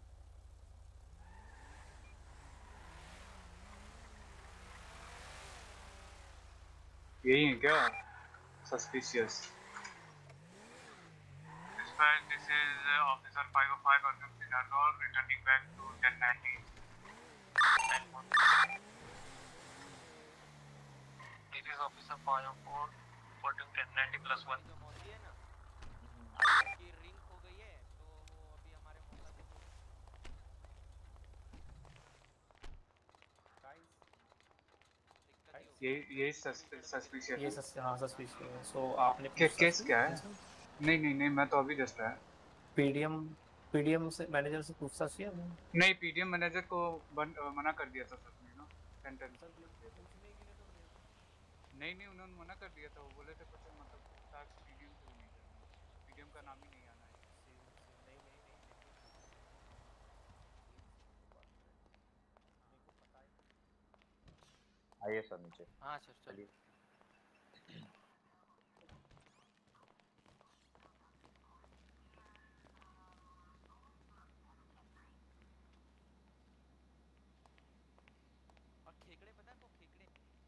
यही है क्या suspicious? Dispatch, this is uh, officer five oh five Arjun Sinagor returning back to ten ninety. This is officer five oh four reporting ten ninety plus one. ये ये सस्पिशियस ये सस, हाँ सस्पिशियस है। सो आपने के, केस क्या है? नहीं नहीं नहीं मैं तो अभी जस्ट आया। पीडीएम पीडीएम से मैनेजर से पूछताछ किया? नहीं पीडीएम मैनेजर को बन, मना कर दिया था सर ने ना सेंटेंस। नहीं नहीं उन्होंने मना कर दिया था, वो बोले थे कुछ मतलब टास्क पीडीएम से नहीं करना, पीडीएम का नाम ही नहीं आना है। आइए सर नीचे। हाँ सर चलिए। और खेकड़े पता है वो खेकड़े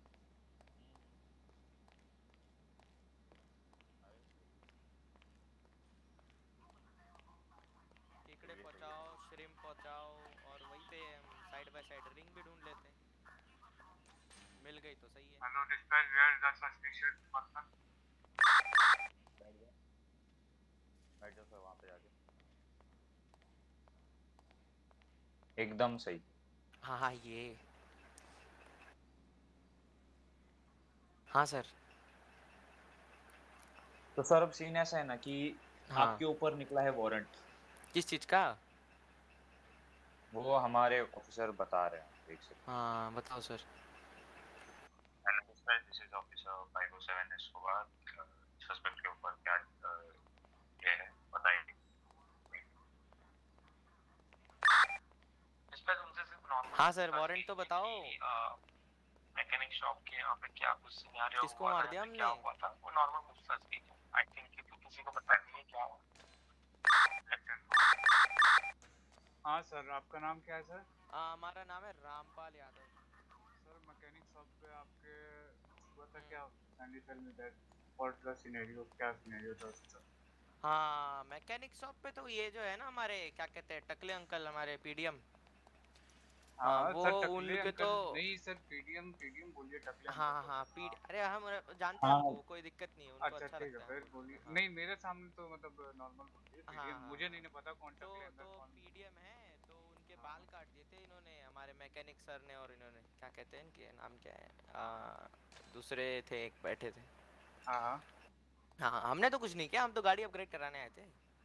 खेकड़े पहुंचाओ, श्रिम्प पहुंचाओ और वहीं पे हम साइड बाय साइड रिंग भी ढूंढ लेते हैं। मिल गई तो सही है। Hello dispatch, where is the suspicious person? बैठ जाओ बैठ जाओ सर, वहाँ पे जाके एकदम सही। हाँ हाँ ये हाँ सर। तो सर अब सीन ऐसा है ना कि हाँ। आपके ऊपर निकला है वारंट। किस चीज का? वो हमारे ऑफिसर बता रहे हैं, एक सेकंड। हाँ बताओ sir. Hello dispatch, this is officer five oh seven Escobar. Suspect के ऊपर क्या ये है बताइए। डिस्पैच उनसे सिर्फ नॉर्मल। हाँ सर वारंट तो बताओ। मैकेनिक शॉप के यहाँ पे क्या कुछ सिनेरियो किसको मार दिया हमने? क्या हुआ था वो नॉर्मल पूछताछ की। आई थिंक कि तो किसी को बता दिए क्या हुआ। हाँ सर आपका नाम क्या है सर? हाँ हमारा नाम है Rampal Yadav. Sir mechanic shop पे आपके हुआ था क्या? Kindly tell me that what the scenario, क्या सिनेरियो था उसका? हाँ मैकेनिक शॉप पे तो ये जो है ना हमारे क्या कहते हैं टकले अंकल, हमारे पीडीएम हाँ वो सर टकले उनके अंकल तो नहीं सर पीडीएम पीडीएम बोलिए टकले हाँ अंकल हाँ बोलिए। पीड हाँ अरे हम जानते हैं हाँ उनको, कोई दिक्कत नहीं है, उनको अच्छा अच्छा ठीक है लगता है फिर हमको। बोलिए। हाँ नहीं मेरे सामने तो मतलब नॉर्मल बोलिए हाँ पीडीएम, हाँ मुझे हाँ नहीं पता कौन तो टकले अंकल तो कौन। पीडीएम है, तो उनके हाँ बाल काट दिए थे इन्होंने, हमारे मैकेनिक सर ने, और इन्होंने क्या कहते हैं इनके नाम क्या है, आ, दूसरे थे एक बैठे थे। हाँ हाँ हाँ हाँ, हमने तो कुछ नहीं किया, हम तो गाड़ी अपग्रेड कराने आए थे।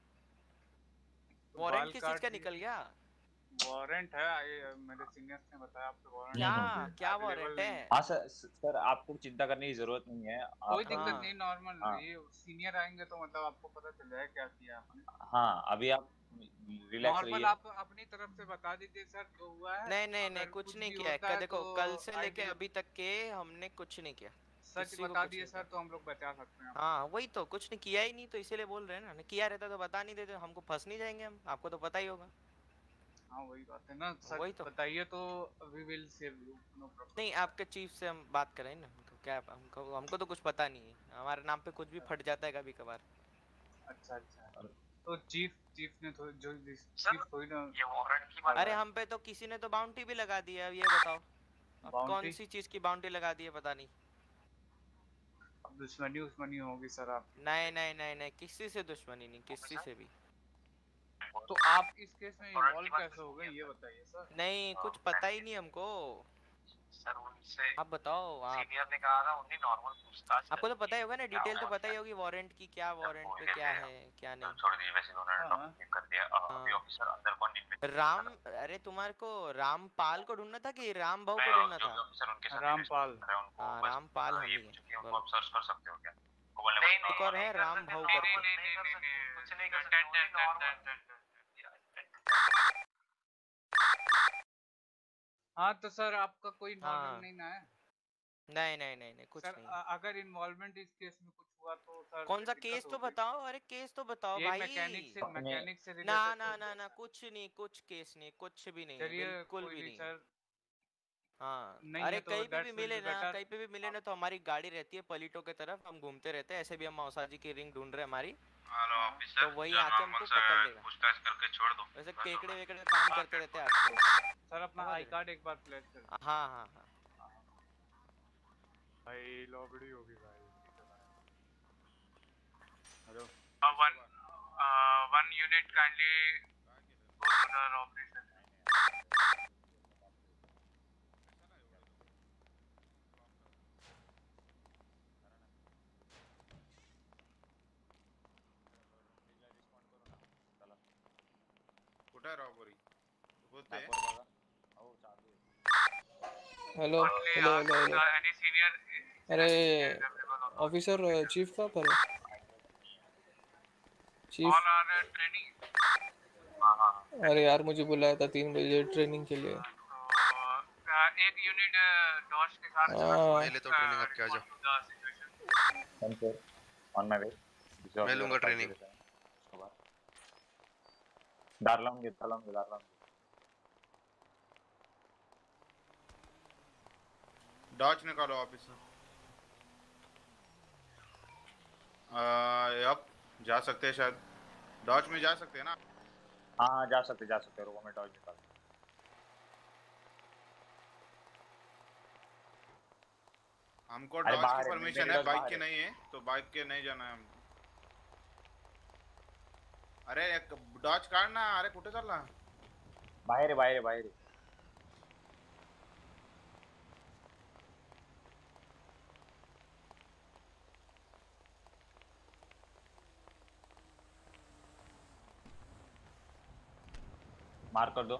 तो वारंट बाल किस चीज काट का दिए। निकल गया? वारंट है आए, मेरे सीनियर्स ने बताया आपको वारंट क्या है हम्म। अभी क्या वारंट अवेलेबल नहीं है। है? हाँ सर, सर आपको चिंता करने की जरूरत नहीं है कोई आप। दिक्कत हाँ नहीं नॉर्मल, हाँ ये सीनियर आएंगे तो मतलब आपको पता चल जाएगा क्या किया आपने। हाँ, अभी आप रिलैक्स नॉर्मल रहिए। आप अपनी तरफ से बता दीजिए सर जो हुआ है, नहीं नहीं नहीं, अगर कुछ कुछ नहीं भी किया है होता क्या, है तो देखो कल से आई लेके विल। अभी तक के हमने कुछ नहीं किया, सच किसी को बता कुछ दिए नहीं सर किया। तो हम लोग बचा सकते हैं आपको। हाँ वही तो, कुछ नहीं किया ही नहीं तो इसीलिए बोल रहे हैं ना, नहीं किया रहता तो बता नहीं देते, हमको फंस नहीं जाएंगे हम, आपको तो पता ही होगा। हाँ वही बात है ना, सच वही तो, बताइए तो we will save you, no problem. नहीं आपके चीफ से हम बात करें ना, हमको क्या, हमको हमको तो कुछ पता नहीं है, हमारे नाम पे कुछ भी फट जाता है कभी कभार। अच्छा अच्छा, तो चीफ चीफ ने तो जो सर चीफ थोड़ी ना ये वारंट की कर बात अरे रहा है। हम पे तो किसी ने तो बाउंटी भी लगा दी है, अब ये बताओ अब कौन बाउंड्री सी चीज की बाउंटी लगा दी है पता नहीं। अब दुश्मनी उस्मनी होगी सर आपकी। नहीं नहीं नहीं नहीं, किसी से दुश्मनी नहीं, किसी ऑफिसर से भी तो आप इस केस में वारंट की इन्वॉल्व बात कैसे कुछ हो नहीं गए है ये सर। बताइए सर। नहीं, कुछ पता ही नहीं हमको, सर उनसे आप बताओ आप, सीनियर ने कहा था उन्हें नॉर्मल पूछताछ आपको तो करनी पता है ही होगा ना, क्या डिटेल तो हुआ पता क्या ही होगी वारंट की, क्या नहीं। वारंट वो पे क्या कहते है क्या नहीं। छोड़ दीजिए, वैसे उन्होंने हाँ टॉपिक कर दिया। अभी हाँ ऑफिसर अंदर कौन इन्वेस्टिगेट राम, कर रहा अरे तुम्हारे को रामपाल को ढूंढना था कि राम भाऊ है। को मैं ढूंढना जो था? भी ऑफिसर उनके साथ रामपाल। इन्वेस्टिगेट कर रहे हैं उनको हाँ बस रामपाल हम ये ही पूछो कि है, उनको बोलो। आप सर्च कर सकते हो क्या। वो बोलने नहीं बस एक और है राम भाऊ नहीं करके। नहीं नहीं कर सकते, कुछ नहीं कर सकते, उन्हें नॉर्मल। हाँ तो सर आपका कोई इन्वॉल्वमेंट हाँ नहीं ना है नहीं नहीं नहीं नहीं कुछ सर। नहीं। अ- अगर इन्वॉल्वमेंट इस केस में कुछ हुआ तो सर कौन फिर सा दिक्कत केस तो होगी। बताओ, अरे केस तो बताओ ये भाई। मैकेनिक से अपने मैकेनिक से ना रिलेटेड ना कोई ना केस ना है। कुछ नहीं, कुछ केस नहीं, कुछ भी नहीं है, चलिए बिल्कुल कोई भी नहीं नहीं है। सर, हाँ नहीं अरे है तो कहीं पे भी दैट्स विल मिले बी ना, बेटर। कहीं पे भी मिले ना तो हमारी गाड़ी रहती है पलीटो की तरफ, हम घूमते रहते हैं, ऐसे भी हम मौसाजी की रिंग ढूंढ रहे हैं हमारी, हेलो हाँ ऑफिसर, तो वही जो आके नॉर्मल हमको सा पकड़ लेगा। पूछताछ करके छोड़ दो वैसे बस केकड़े होगा। वेकड़े काम हाँ करते रहते हैं आजकल, सर अपना समझ आई रहे? कार्ड एक बार फ्लैश कर दीजिए। हाँ हाँ हाँ भाई लॉबड़ी होगी भाई। Hello one one unit kindly go to the operation. कुठे आहे रॉबरी होते hello hello hello hello any senior अरे ऑफिसर चीफ कहाँ पर है? Chief all are training. हां हां अरे यार मुझे बुलाया था तीन बजे ट्रेनिंग के लिए। तो एक यूनिट डॉश के साथ हाँ मैं लेता हूँ ट्रेनिंग, आपके आ जाओ। On my way. मैं लूंगा ट्रेनिंग। दार्लाम दार्लाम दार्लाम डॉच निकालो ऑफिसर। यप जा सकते हैं शायद, डॉच में जा सकते हैं ना। हाँ हाँ जा सकते जा सकते रुको मैं डॉज निकाल। हमको अरे डॉच बाहर की है, परमिशन मेरे है, डॉज बाइक बाहर के है। नहीं है, तो बाइक के नहीं जाना है हमको। अरे एक डॉच काढना, अरे कुठे चालला? बाहेर आहे बाहेर आहे बाहेर आहे। मार्क कर दो।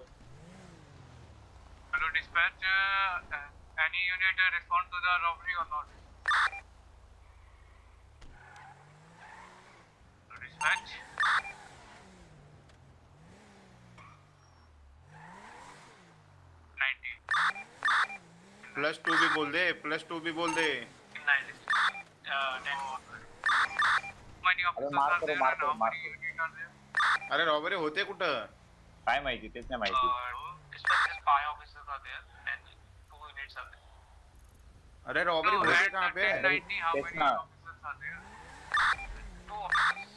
Hello dispatch, any unit respond to the robbery or not? Hello dispatch, ninety plus two भी बोल दे, प्लस टू भी बोल दे। नाइंटी मनी अरे ऑफिसर्स मार्क आर करो देयर मार्क एंड करो हाउ मार्क मेनी करो। Unit are there? अरे रॉबरी होते कुठं? काय माहिती तेच नाही माहिती। Dispatch five officers are there and two units are there. अरे रॉबरी होते कहाँ पे? नाइंटी हाउ तेच मेनी ना। Officers are there? Two officers.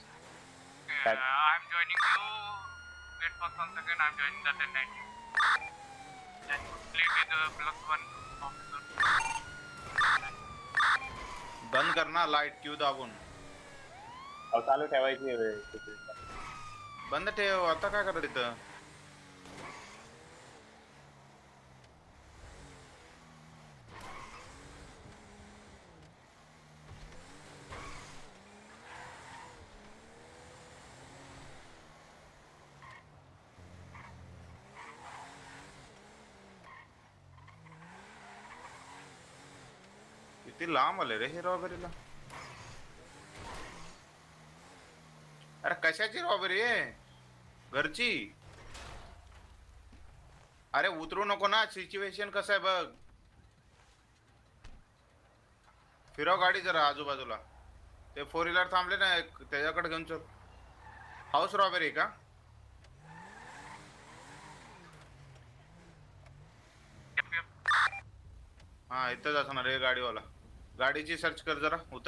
I am joining you, wait for some second, I am joining the ten ninety. बंद करना light Q दाबून अहो चालू ठेवायची वेळ बंद ठेव आता काय करत इथं किती लांब आले रे हे रॉबरीला अरे कशाची रॉबरी आहे घरची अरे उतरू नको ना सिच्युएशन कसं आहे बघ फिरव गाडी जरा आजूबाजूला ते फोर व्हीलर थांबले ना त्याच्याकडे घेऊन चल हाऊस रॉबरी का हा इथंच असणार हे गाडीवाला गाडीची सर्च कर जरा उतर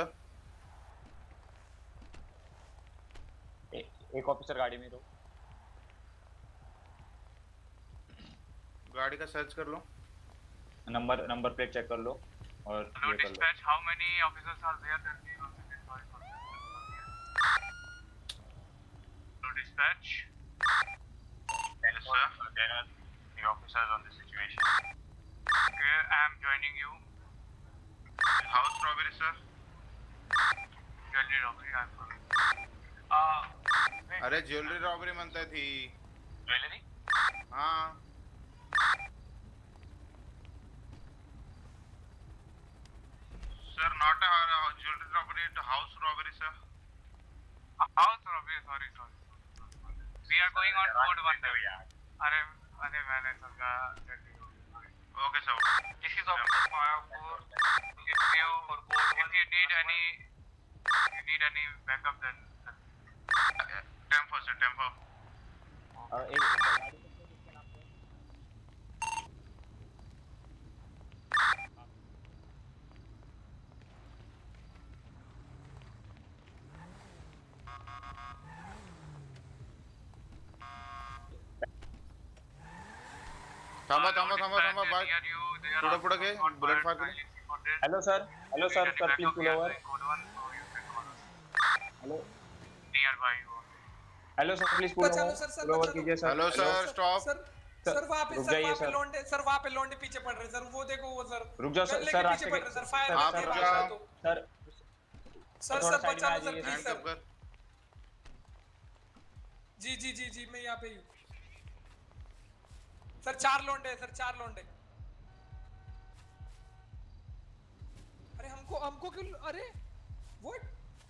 एक ऑफिसर गाड़ी में दो गाड़ी का सर्च कर लो नंबर नंबर प्लेट चेक कर लो और hello dispatch how many officers are there tell me one second sorry for hello dispatch yes sir there are the officers on the situation okay I am joining you house robbery sir jewellery robbery I am अरे jewellery robbery म्हणताय ती jewellery हाँ sir not a jewellery robbery house robbery sir house robbery sorry sorry we are going on code one अरे अरे मैंने समझा okay sir this is officer Mayapur if you or code one you need any you need any backup then tempo sir tempo और एक थांबा थांबा थांबा थांबा बाइक पुढे पुढे घे बुलेट फायर कर hello sir hello sir sir please pull over hello near by hello sir please pull over pull over कीजिए sir hello sir stop sir वहाँ पे सर वहाँ पे लोंडे सर वहाँ पे लोंडे पीछे पड़ रहे सर वो देखो वो सर रुक जाओ सर सर पीछे पड़ रहे सर फायर आप रुक जाओ सर सर सर बचा लो सर प्लीज सर कर जी जी जी जी मैं यहाँ पे हूँ सर चार लोंडे सर चार लोंडे अरे हमको हमको क्यों अरे व्हाट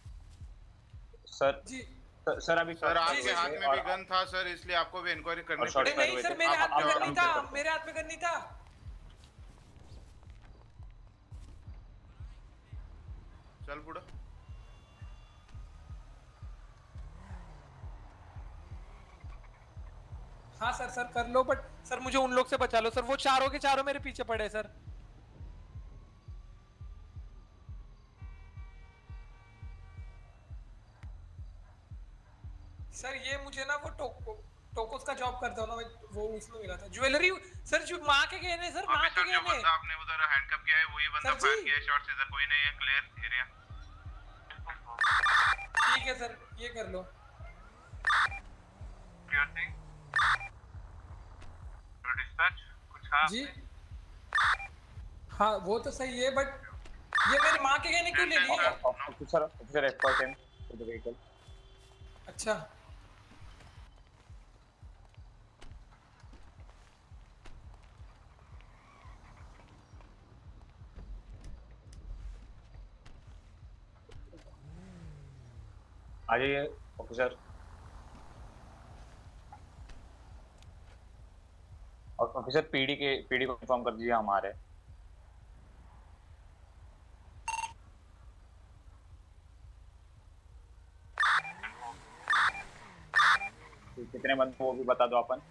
सर जी सर अभी सर आपके हाथ में भी गन था सर इसलिए आपको भी इंक्वायरी करनी पड़ी नहीं सर मेरे हाथ में गन नहीं था मेरे हाथ में गन नहीं था चल पुढे हाँ सर सर कर लो बट सर मुझे उन लोग से बचा लो सर वो चारों के चारों मेरे पीछे पड़े सर सर ये मुझे ना वो टोको टोकोस का जॉब करता हूँ ना वो उसमें मिला था ज्वेलरी सर जो माँ के गहने सर माँ के गहने बंदा आपने उधर हैंडकफ किया है वही बंदा फायर किया है शॉट से इधर कोई नहीं है क्लियर एरिया ठीक है सर ये कर लो क्लियर थिंग डिस्पैच कुछ कहा जी हाँ वो तो सही है बट ये मेरी माँ के गहने क्यों ले लिए officer officer escort him to the vehicle अच्छा आ जाइए ऑफिसर और ऑफिसर पीडी के पीडी को इन्फॉर्म कर दीजिए हमारे कितने बंद वो भी बता दो अपन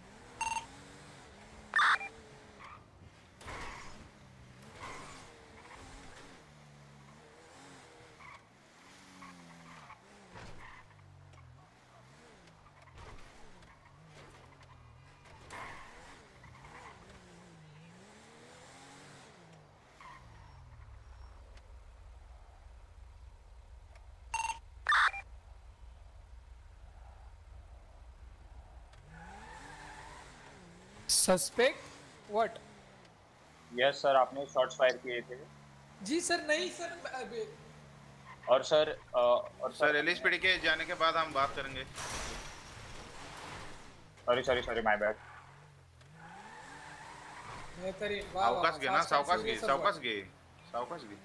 सस्पेक्ट व्हाट? यस सर, आपने शॉट्स फायर किए थे। जी सर, नहीं सर अबे। और सर अ, और सर एलएसपीडी के जाने के बाद हम बात करेंगे। Sorry sorry sorry my bad. बेहतरीन, वाह वाह। सावकाश घे ना, सावकाश घे, सावकाश घे, सावकाश घे।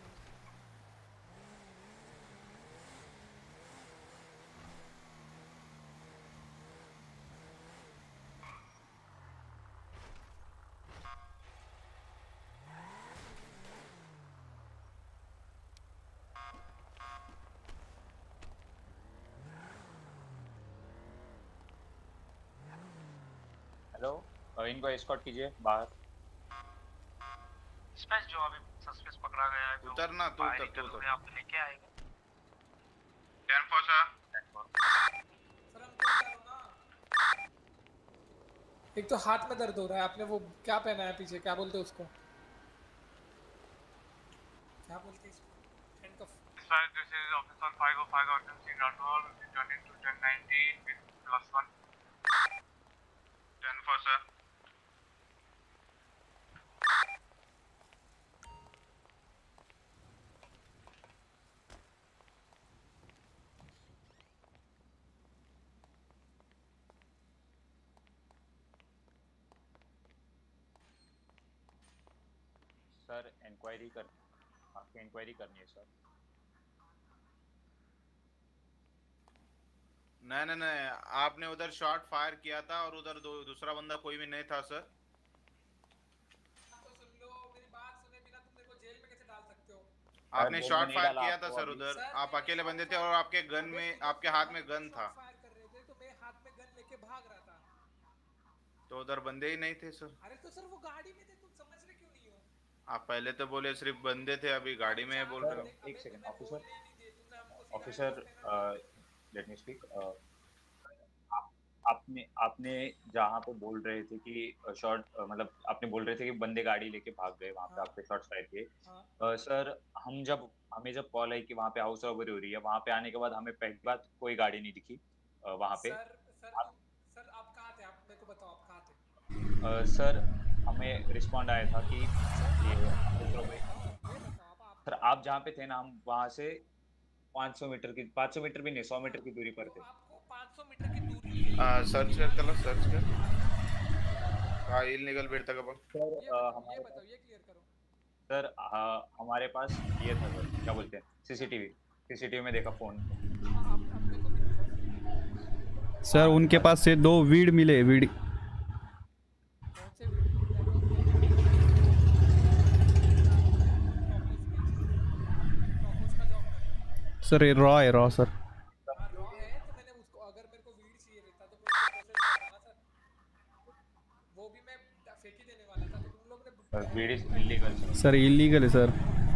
हेलो, इनको एस्कॉर्ट कीजिए बाहर। स्पेस जो अभी सस्पेक्ट पकड़ा गया है, उतरना तू, उतर तू उतर। आप लेके आएगा। Ten four sir. एक तो हाथ में दर्द हो रहा है, आपने वो क्या पहना है पीछे, क्या बोलते हैं उसको, क्या बोलते हैं इसको? Handcuff. Sir this is officer five o five urgency control returning to ten ninety with plus one. Ten four sir. Sir inquiry कर आपकी इंक्वायरी करनी है सर। नहीं नहीं नहीं, आपने उधर शॉट फायर किया था और उधर दो, दूसरा बंदा कोई भी नहीं था सर। तो सुन लो, मेरी बात सुने बिना तुम मेरे को जेल में कैसे डाल सकते हो? आपने शॉट फायर किया था सर उधर, आप अकेले बंदे थे और आपके गन में, आपके हाथ में गन था। फायर कर रहे थे तो मैं हाथ में गन लेके भाग रहा था। तो उधर बंदे ही नहीं थे सर। अरे तो सर वो गाड़ी में थे, तुम समझ रहे क्यों नहीं हो? आप पहले तो बोले सिर्फ बंदे थे, अभी गाड़ी में बोल रहे हो। एक second officer, officer let me speak. आप आपने आपने जहाँ पे बोल रहे थे कि शॉट मतलब आपने बोल रहे थे कि बंदे गाड़ी लेके भाग गए, वहाँ पे आपके शॉट्स फायर किए। सर हम जब हमें जब कॉल आई कि वहाँ पे हाउस रॉबरी हो रही है, वहाँ पे आने के बाद हमें पहली बात कोई गाड़ी नहीं दिखी वहाँ पे। सर सर आप, सर आप कहाँ थे? आप मेरे को बताओ आप कहाँ थे? uh, सर हमें रिस्पॉन्ड आया था कि ये सर आप जहाँ पे थे ना, हम वहाँ से पाँच सौ मीटर की पाँच सौ मीटर भी नहीं, सौ मीटर की दूरी पर थे। आपको पाँच सौ मीटर की दूरी हां सर्च कर, चलो सर्च कर। हां इलीगल बेटा का सर ये बताओ, ये क्लियर करो सर। आ, हमारे पास ये था सर, क्या बोलते हैं, सीसीटीवी सीसीटीवी में देखा फोन। सर उनके पास से दो वीड मिले, वीड सर ये रॉ है, रॉ सर। रॉ है तो मैंने उसको, अगर मेरे को वीड चाहिए रहता तो मैं उसको प्रोसेस करता ना सर, वो भी मैं फेंक ही देने वाला था। तो तुम लोग ने sir weed is illegal sir. Sir illegal है सर।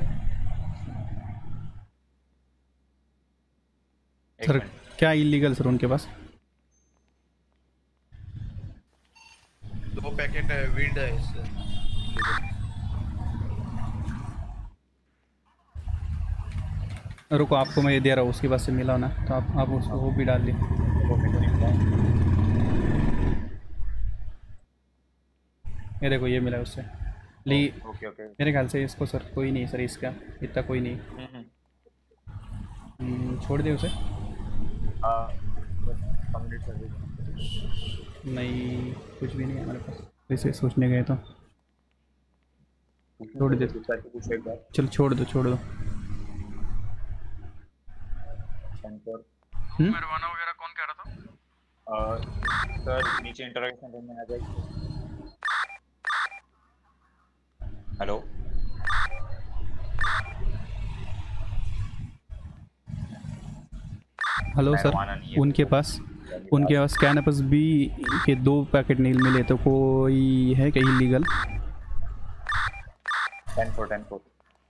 सर क्या इलीगल सर उनके पास? दो पैकेट वीड है सर। रुको आपको मैं ये दे रहा हूँ, उसके पास से मिला ना, तो आप आप उसको वो भी डाल ली। ये देखो ये मिला उससे ली। Okay okay. मेरे ख्याल से इसको सर कोई नहीं सर, इसका इतना कोई नहीं। छोड़ दे उसे। नहीं कुछ भी नहीं है हमारे पास, वैसे सोचने गए तो छोड़ दे। चल छोड़ दो छोड़ दो। मरवाना वगैरह कौन कह रहा था? सर नीचे इंटरोगेशन रूम में आ जाइए। हेलो हेलो सर, उनके पास उनके पास कैनपस बी के दो पैकेट नील मिले, तो कोई है क्या illegal? Ten four ten four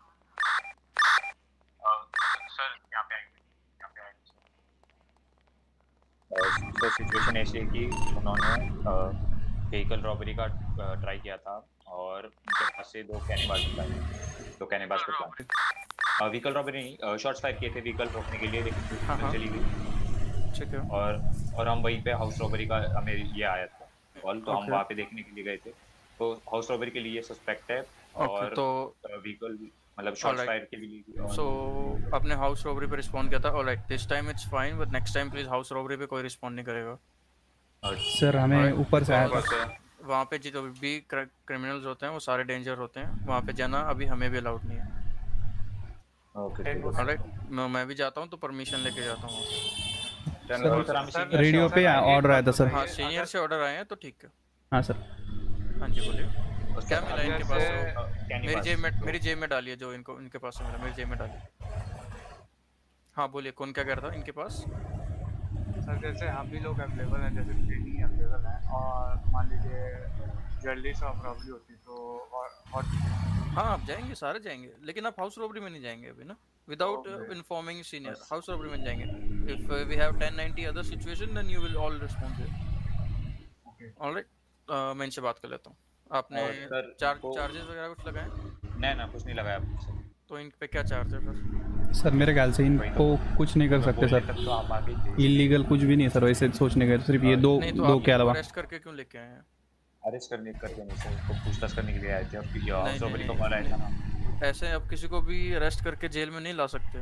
sir situation ऐसी है कि उन्होंने व्हीकल रॉबरी का ट्राई किया था और उनके पास से दो कैनिबाज निकाले, दो कैनिबाज को प्लान व्हीकल रॉबरी नहीं, शॉट्स फायर किए थे व्हीकल रोकने के लिए, लेकिन चली गई। ठीक है। और और हम वहीं पे हाउस रॉबरी का हमें ये आया था कॉल, तो हम वहाँ पे देखने के लिए गए थे। तो हाउस रॉबरी के लिए सस्पेक्ट है और तो व्हीकल मतलब शॉट फायर के लिए। सो आपने हाउस रॉबरी पे रिस्पॉन्ड किया था, alright, this time it's fine, but next time please house robbery पे कोई रिस्पॉन्ड नहीं करेगा सर। हमें ऊपर से आया था वहाँ पे जो भी क्रिमिनल्स होते हैं वो सारे डेंजर होते हैं, वहाँ पे जाना अभी हमें भी अलाउड नहीं है। ओके ऑलराइट, मैं मैं भी जाता हूँ तो परमिशन लेके जाता हूँ। रेडियो पे ऑर्डर आया था सर। हाँ सीनियर से ऑर्डर आए हैं तो ठीक है। हाँ सर। हाँ जी बोलिए, क्या मिला इनके पास से? मेरी जेब में मेरी जेब में डालिए जो इनको इनके पास से मिला, मेरी जेब में डालिए। हाँ बोलिए, कौन क्या कह रहा था इनके पास? सर जैसे हम भी लोग अवेलेबल हैं, जैसे ट्रेनिंग अवेलेबल है, और मान लीजिए जल्दी से रॉबरी होती तो और, और हाँ आप जाएंगे, सारे जाएंगे, लेकिन आप हाउस रॉबरी में नहीं जाएंगे अभी ना, without informing senior. House robbery में जाएंगे। If we have ten ninety other situation then you will all respond there. Okay alright, मैं इनसे बात कर लेता हूँ। आपने चार चार्जेस वगैरह कुछ लगाए? नहीं ना, कुछ नहीं लगाया सर। तो इन पे क्या चार्ज है फिर? सर मेरे ख्याल से इनको कुछ नहीं कर सकते सर, इलीगल कुछ भी नहीं सर वैसे सोचने का, सिर्फ ये दो दो के अलावा। अरेस्ट करके क्यों लेके आए हैं? अरेस्ट करने करके नहीं सर, इसको पूछताछ करने के लिए आए थे और फिर हाउस रॉबरी को मारा है ना। ऐसे आप किसी को भी अरेस्ट करके जेल में नहीं ला सकते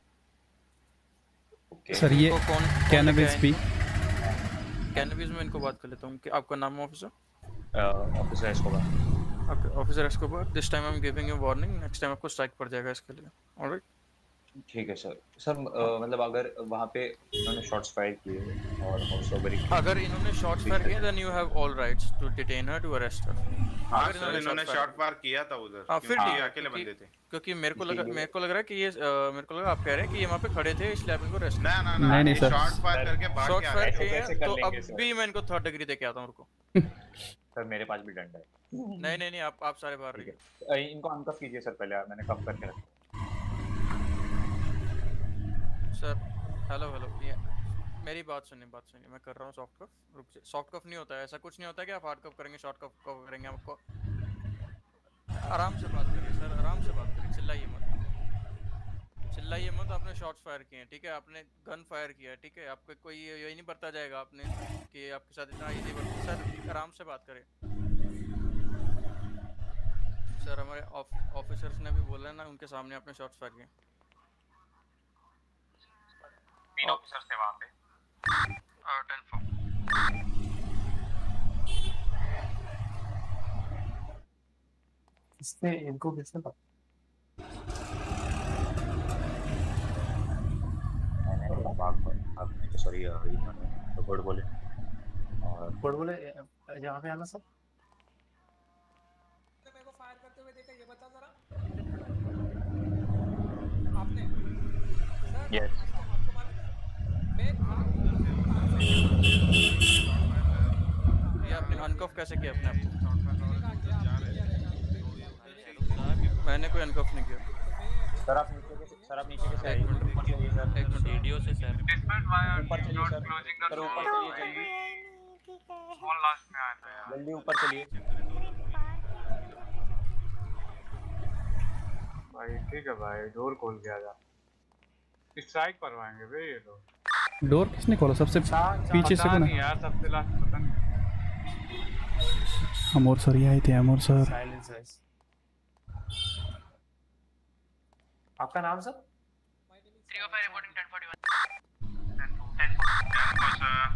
सर। ये कैनबिस भी कैनबिस में इनको बात कर लेता हूँ कि आपका नाम officer? Officer Escobar. Officer Escobar, this time I am giving you warning, next time आपको स्ट्राइक पड़ जाएगा इसके लिए। ऑलराइट ठीक है सर। सर मतलब अगर वहाँ पे इन्होंने शॉट्स फायर किए और हाउस रॉबरी, अगर इन्होंने शॉट्स फायर किए then you have all rights to detain her, to arrest her. हाँ सर इन्होंने शॉट फायर किया था उधर। हाँ फिर ठीक है, अकेले बंदे थे। क्योंकि मेरे को लगा मेरे को लग रहा है कि ये मेरे को लगा आप कह रहे हैं कि ये वहाँ पे खड़े थे इसलिए आप इनको अरेस्ट। ना ना नहीं नहीं सर, शॉट फायर करके भाग गया। शॉट फायर किए तो अब भी मैं इनको थर्ड डिग्री दे के आता हूँ उनको। सर मेरे पास भी डंडा है। नहीं नहीं नहीं आप आप सारे बाहर रहिए। इनको अनकफ कीजिए सर पहले, मैंने कम करके रखा सर। हेलो हेलो, ये मेरी बात सुनिए बात सुनिए मैं कर रहा हूँ सॉफ्ट कफ। रुक जाइए, सॉफ्ट कफ नहीं होता है, ऐसा कुछ नहीं होता है कि आप हार्ड कफ करेंगे शॉर्ट कफ कफ करेंगे। आपको आराम से बात करिए सर, आराम से बात करिए, चिल्लाइए मत चिल्लाइए मत। आपने शॉट्स फायर किए हैं ठीक है, आपने गन फायर किया है ठीक है, आपको कोई यही नहीं पता जाएगा आपने कि आपके साथ इतना इजी वर्क। सर आराम से बात करें सर, हमारे ऑफिसर्स ने भी बोला है ना, उनके सामने आपने शॉट्स फायर किए। तीन ऑफिसर्स थे वहाँ पे। टेन फोर इसने इनको किसने पता? आपने सॉरी तो कोड बोले और कोड बोले यहाँ पे आना सर। मेरे को फायर करते हुए देखा, ये बता जरा आपने? यस आपको मालूम है मैं ये आपने अनकफ कैसे किया अपने आप को? मैंने कोई अनकफ नहीं किया सर। आप नीचे के सर आप नीचे के से आइए ऊपर चलिए सर, एक मिनट रेडियो से सर ऊपर चलिए सर, सर ऊपर चलिए जल्दी, कौन लास्ट में आया था यार? जल्दी ऊपर चलिए भाई। ठीक है भाई, डोर खोल के आ जा, स्ट्राइक करवाएंगे भाई ये लोग। डोर किसने खोला? सबसे पीछे से नहीं यार, सबसे लास्ट पता नहीं। अमोर सर ये आए थे, अमोर सर। Silence guys. आपका नाम sir? Three o five reporting ten forty one. Ten four sir.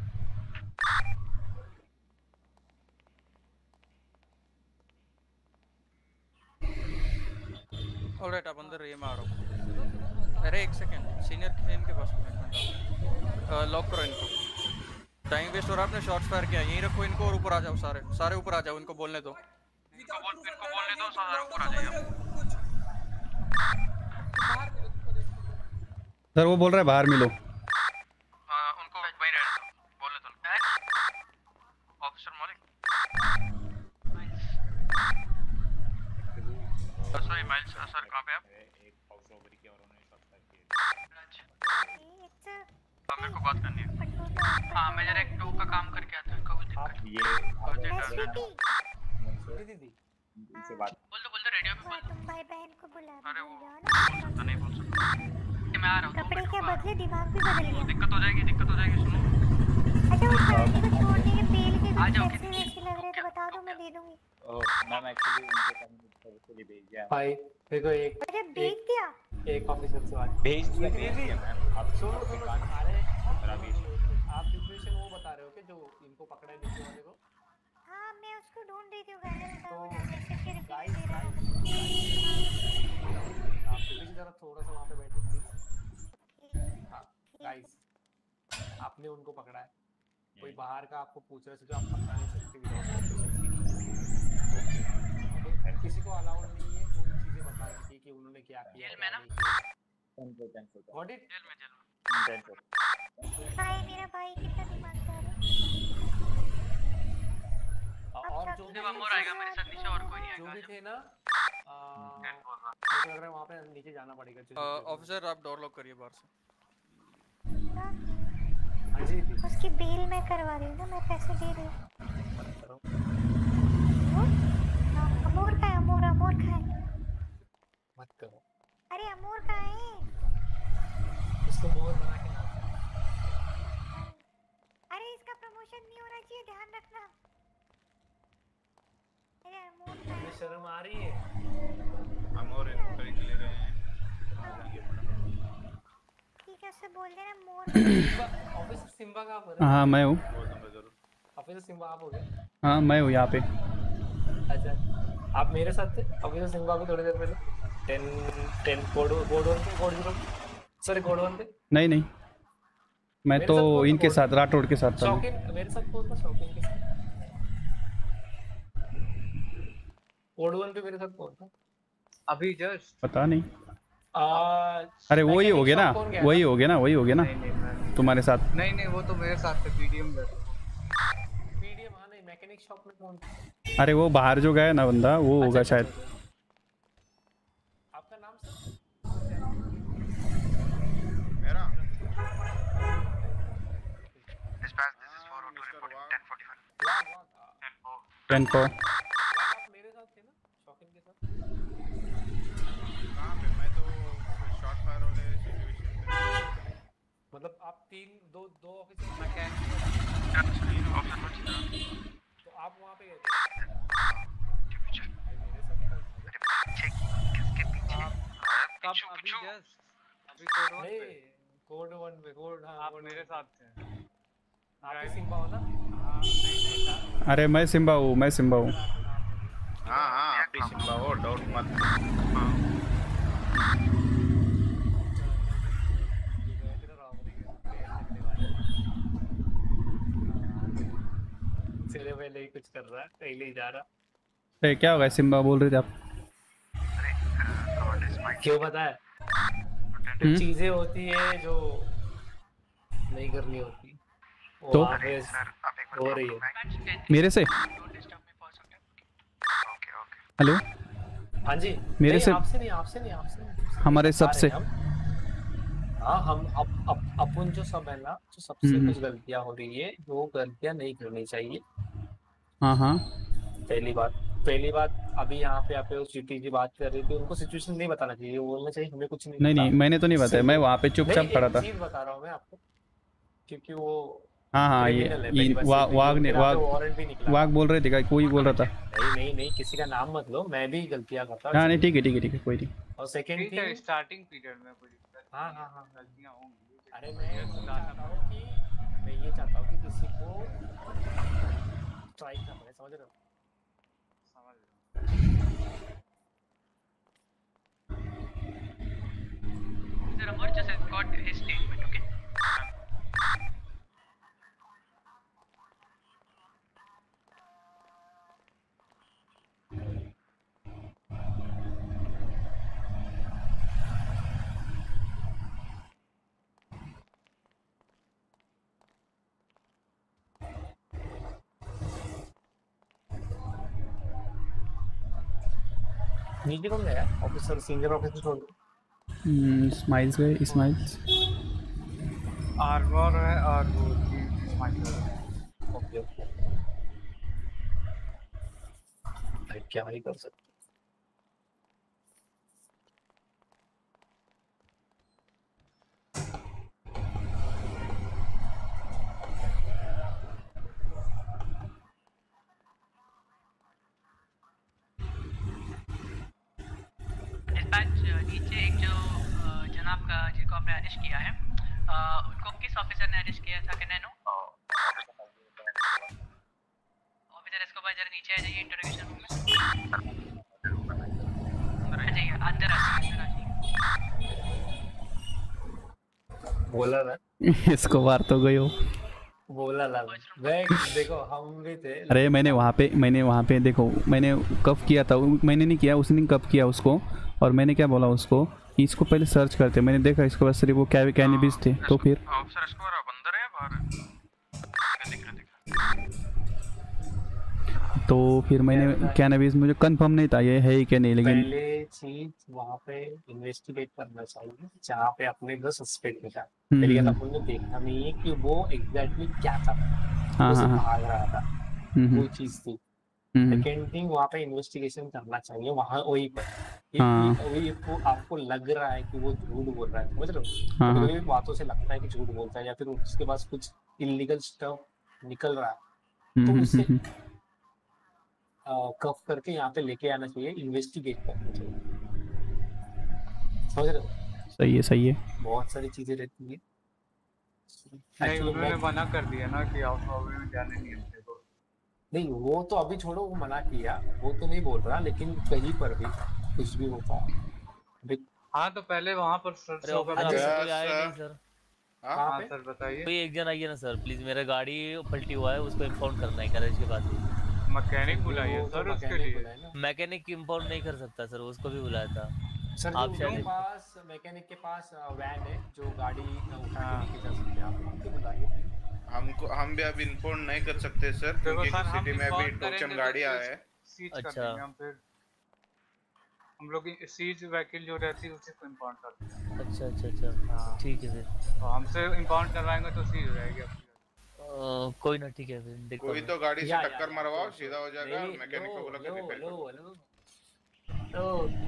Alright आप अंदर रहिए, मैं आ रहा हूँ। अरे एक सेकंड, सीनियर के इनके पास मिनट लॉक करो इनको, टाइम वेस्ट हो रहा है। आपने शॉट्स फायर किया, यहीं रखो इनको और ऊपर आ जाओ, सारे सारे ऊपर आ जाओ, इनको बोलने दो। इनको बोल इनको बोलने दो, सारे ऊपर आ जाइए। सर वो बोल रहा है बाहर मिलो। हां उनको वहीं रहने दो, बोलने दो। Officer Malik sorry Miles sir, कहां पे आप? एक हाउस रॉबरी की और उन्होंने शॉट फायर किए। अच्छा मेरे को बात करनी है। हां मैं जरा एक टू का काम करके आता हूं, कोई दिक्कत ये दीदी इनसे बात बोल दो बोल दो, रेडियो पे बोल। तुम भाई बहन को बुला। अरे वो बोल सकता नहीं, बोल सकता कि मैं आ रहा हूं। कपड़े के बदले दिमाग भी बदल गया। दिक्कत हो जाएगी, दिक्कत हो जाएगी, सुनो। अच्छा वो छोड़ने के बेल के आ जाओ पैसे वैसे लग रहे तो बता दो, मैं दे दूंगी। मैम एक्चुअली उनके सामने के लिए भेज दिया भाई देखो एक अरे भेज दिया एक ऑफिसर से बात भेज दिया भेज दिया मैम। आप सुनो सुनो अरे रमेश आप सिचुएशन वो बता रहे हो कि जो इनको पकड़ा है नीचे वाले को? हाँ मैं उसको ढूंढ रही थी, वो गाना बता वो मैसेज के रिप्लाई गाइस दे रहा है। आप प्लीज जरा थोड़ा सा वहां पे बैठो प्लीज। हाँ गाइस आपने उनको पकड़ा है, कोई बाहर का आपको पूछ रहा है तो आप पकड़ा नहीं सकते विदाउट किसी को अलाउड नहीं है कोई चीजें बताने की कि उन्होंने क्या किया जेल में ना व्हाट इट जेल में जेल में भाई मेरा भाई कितना दिमागदार है। और जो जब अमोर आएगा मेरे साथ नीचे और कोई नहीं जो आएगा। भी थे ना मुझे लग रहा है वहां पे नीचे जाना पड़ेगा। ऑफिसर आप डोर लॉक करिए बाहर से। हाँ जी उसकी बेल मैं करवा रही हूँ ना, मैं पैसे दे रही हूँ। अमोर का है, अमोर अमोर का है। मत करो। अरे अमोर का है, इसको मोर बना के ना। अरे इसका प्रमोशन नहीं होना चाहिए, ध्यान रखना। अरे अमोर का है। शर्म आ रही है। अमोर इंक्वायरी के लिए गए हैं। ठीक है उससे बोल देना मोर। ऑफिसर सिम्बा कहाँ पर है? हाँ मैं हूँ। ऑफिसर सिम्बा आप हो गए? हाँ मैं हूँ यहाँ पे। अच्छा आप मेरे साथ थे ऑफिसर सिम्बा को थोड़ी देर पहले ten ten code code one पे code zero sorry code one पे नहीं नहीं मैं तो इनके साथ राठौड़ के साथ था। शौकीन मेरे साथ कौन था? शौकीन के साथ कोड वन पे मेरे साथ कौन था? अभी जस्ट पता नहीं। आ, अरे वही हो गया ना वही हो गया ना वही हो गया ना तुम्हारे साथ। नहीं नहीं वो तो मेरे साथ थे पीडीएम में। पीडीएम हां नहीं मैकेनिक शॉप में कौन? अरे वो बाहर जो गया ना बंदा वो होगा शायद। आपका नाम सर? मेरा Dispatch, this is four oh two reporting ten forty-five. वाह वाह टेन को आप मेरे साथ थे ना शौकीन के साथ? कहां पे? मैं तो शॉट फायर वाले सिचुएशन पे। मतलब आप तीन दो दो ऑफिसर तीन ऑफिसर तो आप वहां पे गए थे? चेक किसके पीछे? कब अभी जस्ट अभी कोड वन पे कोड वन पे कोड हां आप मेरे साथ थे। आप सिम्बा हो ना? हां नहीं नहीं अरे मैं सिम्बा हूँ मैं सिम्बा हूँ। हाँ हाँ आप ही सिम्बा हो डाउट मत। चले पहले ही कुछ कर रहा है पहले ही जा रहा। अरे क्या होगा सिम्बा बोल रहे थे आप? क्यों पता है? कुछ चीजें होती है जो नहीं करनी होती वो तो? हो रही है मेरे से? हेलो हाँ जी मेरे नहीं, से आपसे नहीं आपसे नहीं आपसे नहीं हमारे सबसे। हाँ हम अप, अप, अपन जो सब है ना जो सबसे कुछ गलतियां हो रही है वो गलतियां नहीं करनी चाहिए। हाँ हाँ पहली बात पहली बात अभी यहाँ पे आप सिटी की बात कर रही थी उनको सिचुएशन नहीं बताना चाहिए वो बोलना चाहिए हमें कुछ नहीं नहीं नहीं मैंने तो नहीं बताया मैं वहाँ पे चुपचाप खड़ा था। चीज बता रहा हूँ मैं आपको क्योंकि वो हाँ हाँ ये वाघ ने वाघ वाघ बोल रहे थे क्या कोई बोल रहा था? नहीं नहीं नहीं किसी का नाम मत लो मैं भी गलतियां करता हूँ। हाँ नहीं ठीक है ठीक है ठीक है कोई नहीं। और सेकंड थिंग स्टार्टिंग पीरियड में कोई हाँ हाँ हाँ गलतियां होंगी। अरे मैं ये चाहता हूँ कि मैं ये चाहता हूँ कि किसी को स्ट्राइक ना पड़े समझ रहे हो? समझ रहा हूँ। Sir, Amar just got his statement, okay? नीचे कौन गया? ऑफिसर सीनियर ऑफिसर छोड़ हम्म स्माइल्स गए स्माइल्स आर्मर है और वो स्माइल है। ओके ओके भाई क्या ही कर सकते अच्छा नीचे एक जो अ, जनाब का जिनको आपने अरेस्ट किया है अ, उनको किस ऑफिसर ने अरेस्ट किया था can I know? Officer Escobar जरा नीचे आ जाइए इंटरोगेशन रूम में। आ जाइए अंदर आ जाइए अंदर आ जाइए। बोला ना इसको मार तो गई हो। बोला ना देख देखो हम भी थे। अरे मैंने वहाँ पे मैंने वहाँ पे देखो मैंने कब किया था, मैंने नहीं किया, उसने कब किया उसको। और मैंने क्या बोला उसको कि इसको पहले सर्च करते, मैंने देखा इसके बाद सिर्फ वो क्या कैनिबिस थे। तो फिर ऑफिसर एस्कोबार आप अंदर है या बाहर है? दिख रहा दिख तो फिर मैंने कैनिबिस, मुझे कंफर्म नहीं था ये है ही क्या नहीं, लेकिन पहले चीज वहाँ पे इन्वेस्टिगेट करना चाहिए जहाँ पे अपने को सस्पेक्ट मिला। हम्म, पहली बात हम्म। अपन को देखना नहीं है कि वो एग्जैक्टली क्या था, हाँ, वो सिर्फ हाँ, हाँ। भाग रहा था, हम्म, वो हम्म। चीज थी। हम्म। सेकेंड थिंग वहाँ पे इन्वेस्टिगेशन करना चाहिए वहाँ वहीं पर। If हाँ। you- वही आपको आपको लग रहा है कि वो झूठ बोल रहा है, समझ रहे हो? हाँ, हाँ। कभी कभी बातों से लगता है कि झूठ बोलता है या फिर उसके पास कुछ इलीगल स्टफ निकल रहा है, हम्म, तो हम्म, उसे हम्म। कफ करके यहाँ पे लेके आना चाहिए, इन्वेस्टिगेट करना चाहिए, समझ रहे हो? सही है सही है। बहुत सारी चीजें रहती है। नहीं Actually उन्होंने मैं- मना कर दिया ना कि आउट ऑफ में जाने नहीं अपने को। नहीं वो तो अभी छोड़ो, वो मना किया, वो तो नहीं बोल रहा, लेकिन कहीं पर भी कुछ भी होता है अभी। हाँ तो पहले वहाँ पर सर अरे ऑफिसर आपसे कोई आया ही नहीं सर। हाँ सर बताइए। कोई एक जन आइए ना सर प्लीज, मेरा गाड़ी पलटी हुआ है उसको इन्फॉर्म करना है गैरेज के पास ही। मैकेनिक बुलाइए सर उसके लिए। मैकेनिक इन्फॉर्म नहीं कर सकता सर, उसको भी बुलाया था। सर आप उनके शायद पास मैकेनिक के पास वैन है जो गाड़ी उठा के लेके जा सकते हैं, आप उनको बुलाइए। हमको हम भी अभी इन्फॉर्म नहीं कर सकते सर क्योंकि सर, हम सिटी में अभी inform टोचन करेंगे गाड़ी तो आया है। सीज कर देंगे हम फिर। हम लोग सीज व्हीकल जो रहती है उसी को इम्पाउंड करते हैं। अच्छा अच्छा अच्छा ठीक है फिर। तो हमसे इम्पाउंड करवाएंगे तो सीज हो जाएगी आपकी। अ, कोई ना ठीक है फिर देखता कोई हूँ तो गाड़ी से या- टक्कर या- मरवाओ सीधा हो जाएगा, नहीं, मैकेनिक को बोला के लो, रिपेयर लो, कर लो, लो,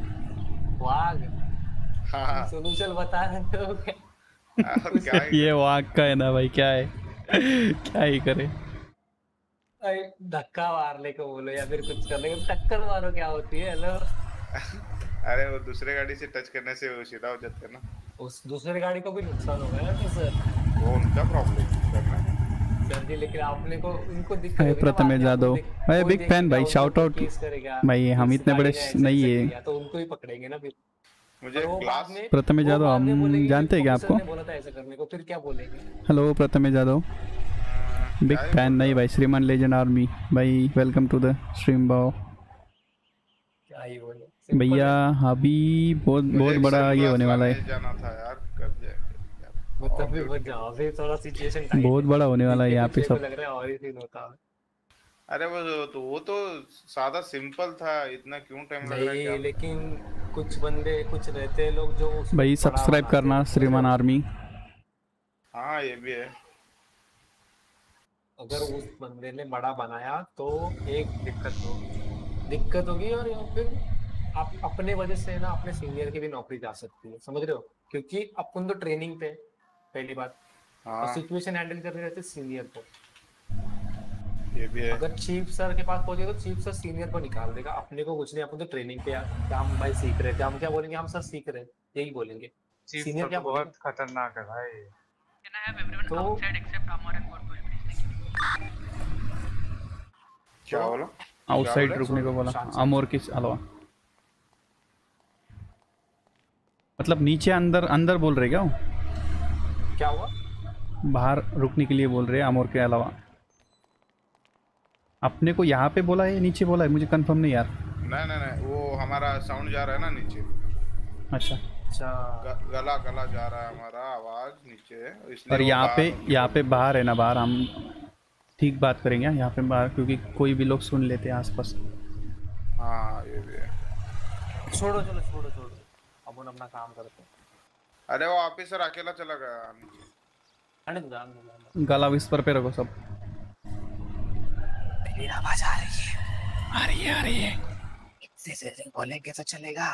वाग हाँ। सोल्यूशन बता रहे हो क्या? क्या ये वाक का है ना भाई, क्या है क्या ही करे। अरे धक्का मारने को बोलो या फिर कुछ करने को, टक्कर मारो क्या होती है? हेलो अरे वो दूसरे गाड़ी से टच करने से वो सीधा हो जाता है ना। उस दूसरे गाड़ी को भी नुकसान होगा ना फिर सर। वो उनका प्रॉब्लम करना है। सर जी लेकिन आपने को उनको दिक्कत भाई होगी ना, प्रथमेश बाद में यादव आपको देख- भाई कोई बिग फैन देखेगा, भाई, उनको शाउट आउट केस करेगा, भाई, हम इस इतने बड़े गाड़ी ने ऐसे नहीं ऐसे है। किया, तो उनको ही पकड़ेंगे ना फिर। मुझे और वो क्लास बाद में- प्रथमेश वो यादव बाद में हम बोलेंगे, जानते हैं क्या ऑफिसर आपको? ने बोला था ऐसा करने को, फिर क्या बोलेंगे? Hello Prathmesh Yadav, big fan नहीं भाई, श्रीमान लेजेंड आर्मी भाई, वेलकम टू द स्ट्रीम बाओ क्या ही बोले भैया। अभी बहुत बहुत बड़ा ये होने वाला है, जाना था यार, कर जाएंगे। मतलब भी बच जाओ, अभी थोड़ा सिचुएशन टाइट बहुत बड़ा होने वाला है यहाँ पे सब। लग रहा है और ही सीन होता है। अरे वो तो वो तो सादा सिंपल था, इतना क्यों टाइम लग रहा है नहीं क्या? लेकिन कुछ बंदे कुछ रहते हैं लोग जो उसको भाई बड़ा सब्सक्राइब बनाते करना हैं। श्रीमान आर्मी। हाँ ये भी है। अगर उस बंदे ने बड़ा बनाया तो एक दिक्कत होगी दिक्कत होगी और या फिर आप अपने वजह से ना अपने सीनियर की भी नौकरी जा सकती है, समझ रहे हो? क्योंकि अपन तो ट्रेनिंग पे पहली बात, और हाँ सिचुएशन हैंडल करने रहते सीनियर को। ये भी है। अगर चीफ सर के पास पहुंचे तो चीफ सर सीनियर को निकाल देगा, अपने को कुछ नहीं, अपन तो ट्रेनिंग पे यार क्या हम भाई सीख रहे थे, हम क्या बोलेंगे, हम सर सीख रहे हैं, यही बोलेंगे। चीफ सीनियर सर क्या तो बोलेंगे? बहुत खतरनाक है भाई। Can I have everyone तो outside except Amar and Gorgori, please? Thank you. क्या बोला? आउटसाइड बोला? रुकने को बोला, शांत से। अमोर के अलावा। मतलब नीचे अंदर अंदर बोल रहे क्या वो? क्या हुआ? बाहर रुकने के लिए बोल रहे हैं अमोर के अलावा। अपने को यहाँ पे बोला है नीचे बोला है, मुझे कंफर्म नहीं यार। नहीं नहीं नहीं वो हमारा साउंड जा रहा है ना नीचे। अच्छा अच्छा ग, गला गला जा रहा है हमारा आवाज नीचे, इसलिए और वो यहाँ बाहर पे होके यहाँ बोल पे रहे बाहर है ना, बाहर हम ठीक बात करेंगे यहाँ पे बाहर, क्योंकि कोई भी लोग सुन लेते हैं आसपास। हैं। हाँ ये भी है। छोड़ो चलो छोड़ो छोड़ो, अपन अपना काम करते हैं। अरे वो ऑफिसर अकेला चला गया नीचे। आने दो, आने दो, आने दो। गला विस्पर पे रखो सब। मेरी आवाज आ रही है, आ रही है आ रही है। इतने से बोलेंगे तो चलेगा।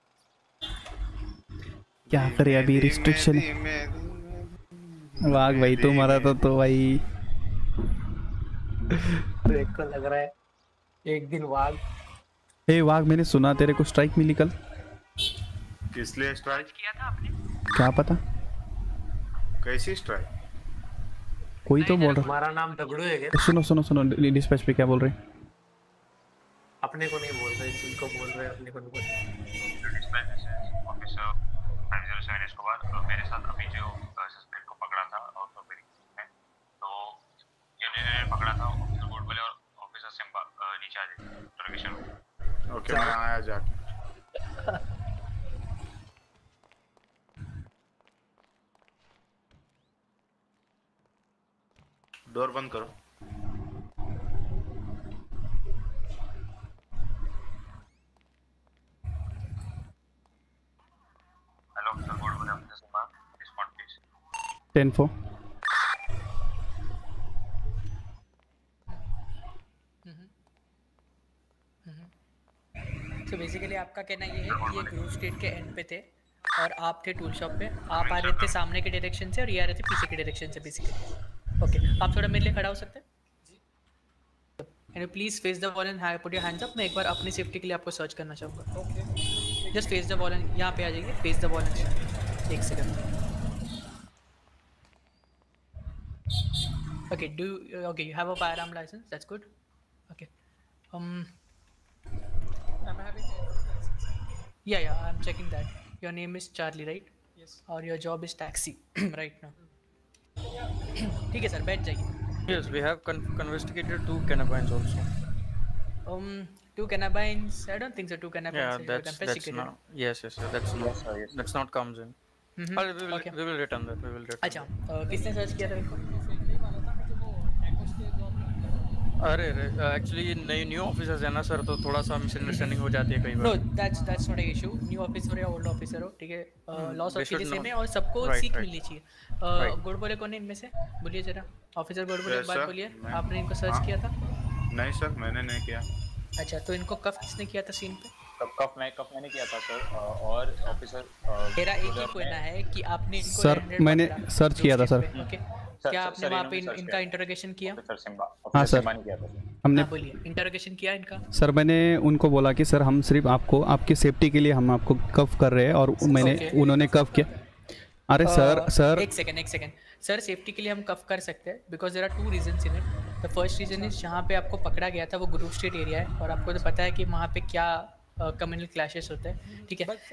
क्या करे अभी रिस्ट्रिक्शन। वाघ भाई तुम्हारा तो तो भाई देख को लग रहा है एक दिन वाघ। ए वाघ, मैंने सुना तेरे को स्ट्राइक मिली कल। किस लिए स्ट्राइक किया था आपने? क्या पता, कैसी स्ट्राइक? कोई तो बोल रहा। हमारा नाम तगड़ू है क्या? सुनो सुनो सुनो डिस्पैच पे क्या बोल रहे हैं? अपने को नहीं बोल रहे, जिनको बोल रहे हैं अपने को नहीं बोल रहे। Officer five zero seven Escobar मेरे साथ अभी जो सस्पेक्ट को पकड़ा था और तो मेरी में तो जिन्होंने पकड़ा था ऑफिसर बोर्ड वाले और ऑफिसर सिम्बा नीचे आ जाइए इंटरोगेशन। ओके मैं आया जाके। डोर बंद करो। हेलो ऑफिसर बोर्ड वाले officer Simba respond please. Ten four. तो बेसिकली आपका कहना ये है कि ये ग्रूव स्टेट के एंड पे थे और आप थे टूल शॉप पे, आप आ रहे थे सामने के डायरेक्शन से और ये आ रहे थे पीछे के डायरेक्शन से बेसिकली। ओके, आप थोड़ा मेरे लिए खड़ा हो सकते हैं? Can you please face the wall and put your hands up. मैं एक बार अपनी सेफ्टी के लिए आपको सर्च करना चाहूँगा। Okay, just face the wall and यहाँ पे आ जाइए, फेस द वॉल एंड एक second. Okay, do okay you have a firearm licence, that's good. Okay, um I'm having a license. yeah yeah I'm checking that. Your name is Charlie, right? Yes. Or your job is taxi right now? ठीक है sir, बैठ जाइए। Yes, we have con investigated two cannabines also. Um, two cannabines? I don't think so. Two cannabines. Yeah, that's that's not. Yes, yes, yes, that's not. Yes, sir, yes, sir. That's not comes in. Mhm. But we will Okay. we will return that. We will return. अच्छा, अ, किसने search किया था इनको? फेकने वाला था मुझे, वो टैकोस के जॉब में। अरे अरे एक्चुअली नई न्यू ऑफिसर्स है ना सर, तो थोड़ा सा मिसअंडरस्टैंडिंग हो जाती है कई बार। No, that's that's not a issue. New officer हो या old officer हो, ठीक है, loss they off should series know. में और सबको Right, सीख right. मिलनी चाहिए। Right. गुड बोले कौन है इनमें से? बोलिए जरा, ऑफिसर गुड बोले Yes, एक बात sir. बोलिए, मैं- आपने इनको सर्च हाँ। किया था? नहीं सर, मैंने नहीं किया। अच्छा, तो इनको कफ किसने किया था सीन पे? कफ कफ मैं कफ मैंने किया था सर, और ऑफिसर मेरा एक ही कहना है कि आपने इनको सर red-handed मैंने पकड़ा सर्च किया था सर। ओके, सर, क्या सर, आपने सर, वहाँ पे इन्होंने इन, search इनका किया। इंटरोगेशन किया? ऑफिसर सिम्बा हाँ ऑफिसर सर, सिम्बा ने किया था सर। हमने हाँ बोलिए, इंटरोगेशन किया इनका? सर मैंने उनको बोला कि सर हम सिर्फ आपको आपकी सेफ्टी के लिए हम आपको कफ कर रहे हैं और मैंने Okay. उन्होंने कफ किया। अरे सर सर एक सेकंड एक सेकंड सर, सेफ्टी के लिए हम कफ कर सकते हैं because there are two reasons in it. The first reason is जहाँ पे आपको पकड़ा गया था वो ग्रुप स्टेट एरिया है और आपको तो पता है कि वहाँ पे क्या कम्युनल क्लैशेस होते हैं, ठीक है।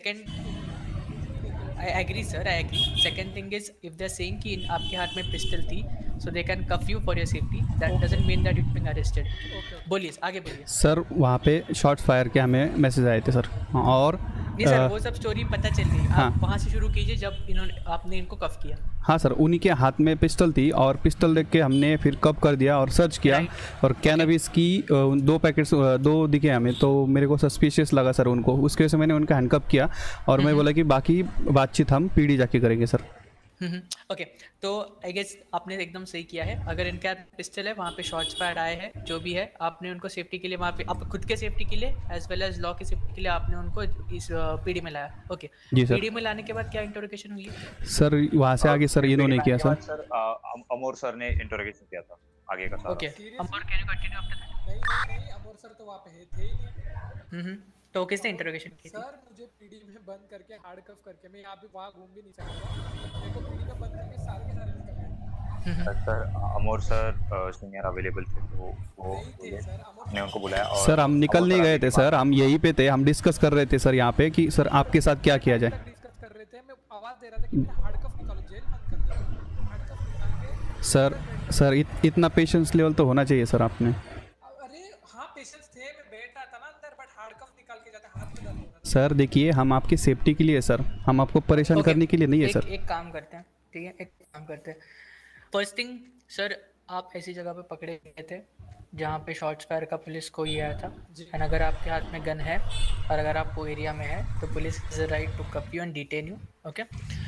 Second I agree sir, I agree. Second thing is if they are saying कि आपके हाथ में पिस्टल थी so they can cuff you for your safety, that doesn't mean that you being arrested. बोलिए आगे बोलिए सर। वहाँ पे शॉट फायर के हमें मैसेज आए थे सर, और नहीं सर वो सब स्टोरी पता चल गई। हाँ। आप वहाँ से शुरू कीजिए जब इन्होंने आपने इनको कफ किया। हाँ सर, उन्हीं के हाथ में पिस्टल थी और पिस्टल देख के हमने फिर कप कर दिया और सर्च किया और कैनबिस की अ, दो पैकेट्स अ, दो दिखे हमें, तो मेरे को सस्पिशियस लगा सर उनको, उसकी वजह से मैंने उनका हैंडकप किया और मैं बोला कि बाकी बातचीत हम पीडी जाके करेंगे सर। ओके, तो आई गेस आपने एकदम सही किया है। अगर इनके हाथ पिस्टल है, वहाँ पे शॉट्स फायर आए हैं, जो भी है आपने उनको सेफ्टी के लिए वहाँ पे आप खुद के सेफ्टी के लिए एज वेल एज लॉ की सेफ्टी के लिए आपने उनको इस पीडी में लाया। ओके, जी सर। पीडी में लाने के बाद क्या इंटरोगेशन हुई? सर वहाँ से आगे सर इन्होंने किया सर। सर अ, अमोर सर ने इंटरोगेशन किया था आगे का सारा। Okay, Amor can you continue after that? नहीं नहीं नहीं, अमोर सर तो वहाँ पे थे ही नहीं। हम्म, तो किसने इंटरोगेशन की थी? सर मुझे पीडी में बंद करके हार्ड कफ करके मैं यहाँ पे वहाँ घूम भी नहीं सकता, मेरे को पीडी में बंद करके सारे के सारे निकल गए। Sir Amor sir senior available थे तो वो ने उनको बुलाया और सर हम निकल नहीं गए थे सर, हम यहीं पे थे, हम डिस्कस कर रहे थे सर यहाँ पे कि सर आपके साथ क्या किया जाए। डिस्कस कर रहे थे, मैं आवाज दे रहा था कि मेरा हार्ड कफ निकालो, जेल बंद कर दो, हार्ड कफ निकाल के। सर सर इत, इतना पेशेंस लेवल तो होना चाहिए सर आपने। अरे हाँ पेशेंस थे, मैं बैठ रहा था ना अंदर, बट हार्ड कफ निकाल के जाता, हाथ में दर्द हो रहा था। सर देखिए हम आपकी सेफ्टी के लिए सर, हम आपको परेशान करने के लिए नहीं है एक, सर। एक काम करते हैं, ठीक है, एक काम करते हैं। फर्स्ट थिंग सर, आप ऐसी जगह पे पकड़े गए थे जहाँ पे शॉट्स फायर का पुलिस को ये आया था, एंड अगर आपके हाथ में गन है और अगर आप वो एरिया में है तो police is right to cuff you and detain you. Okay,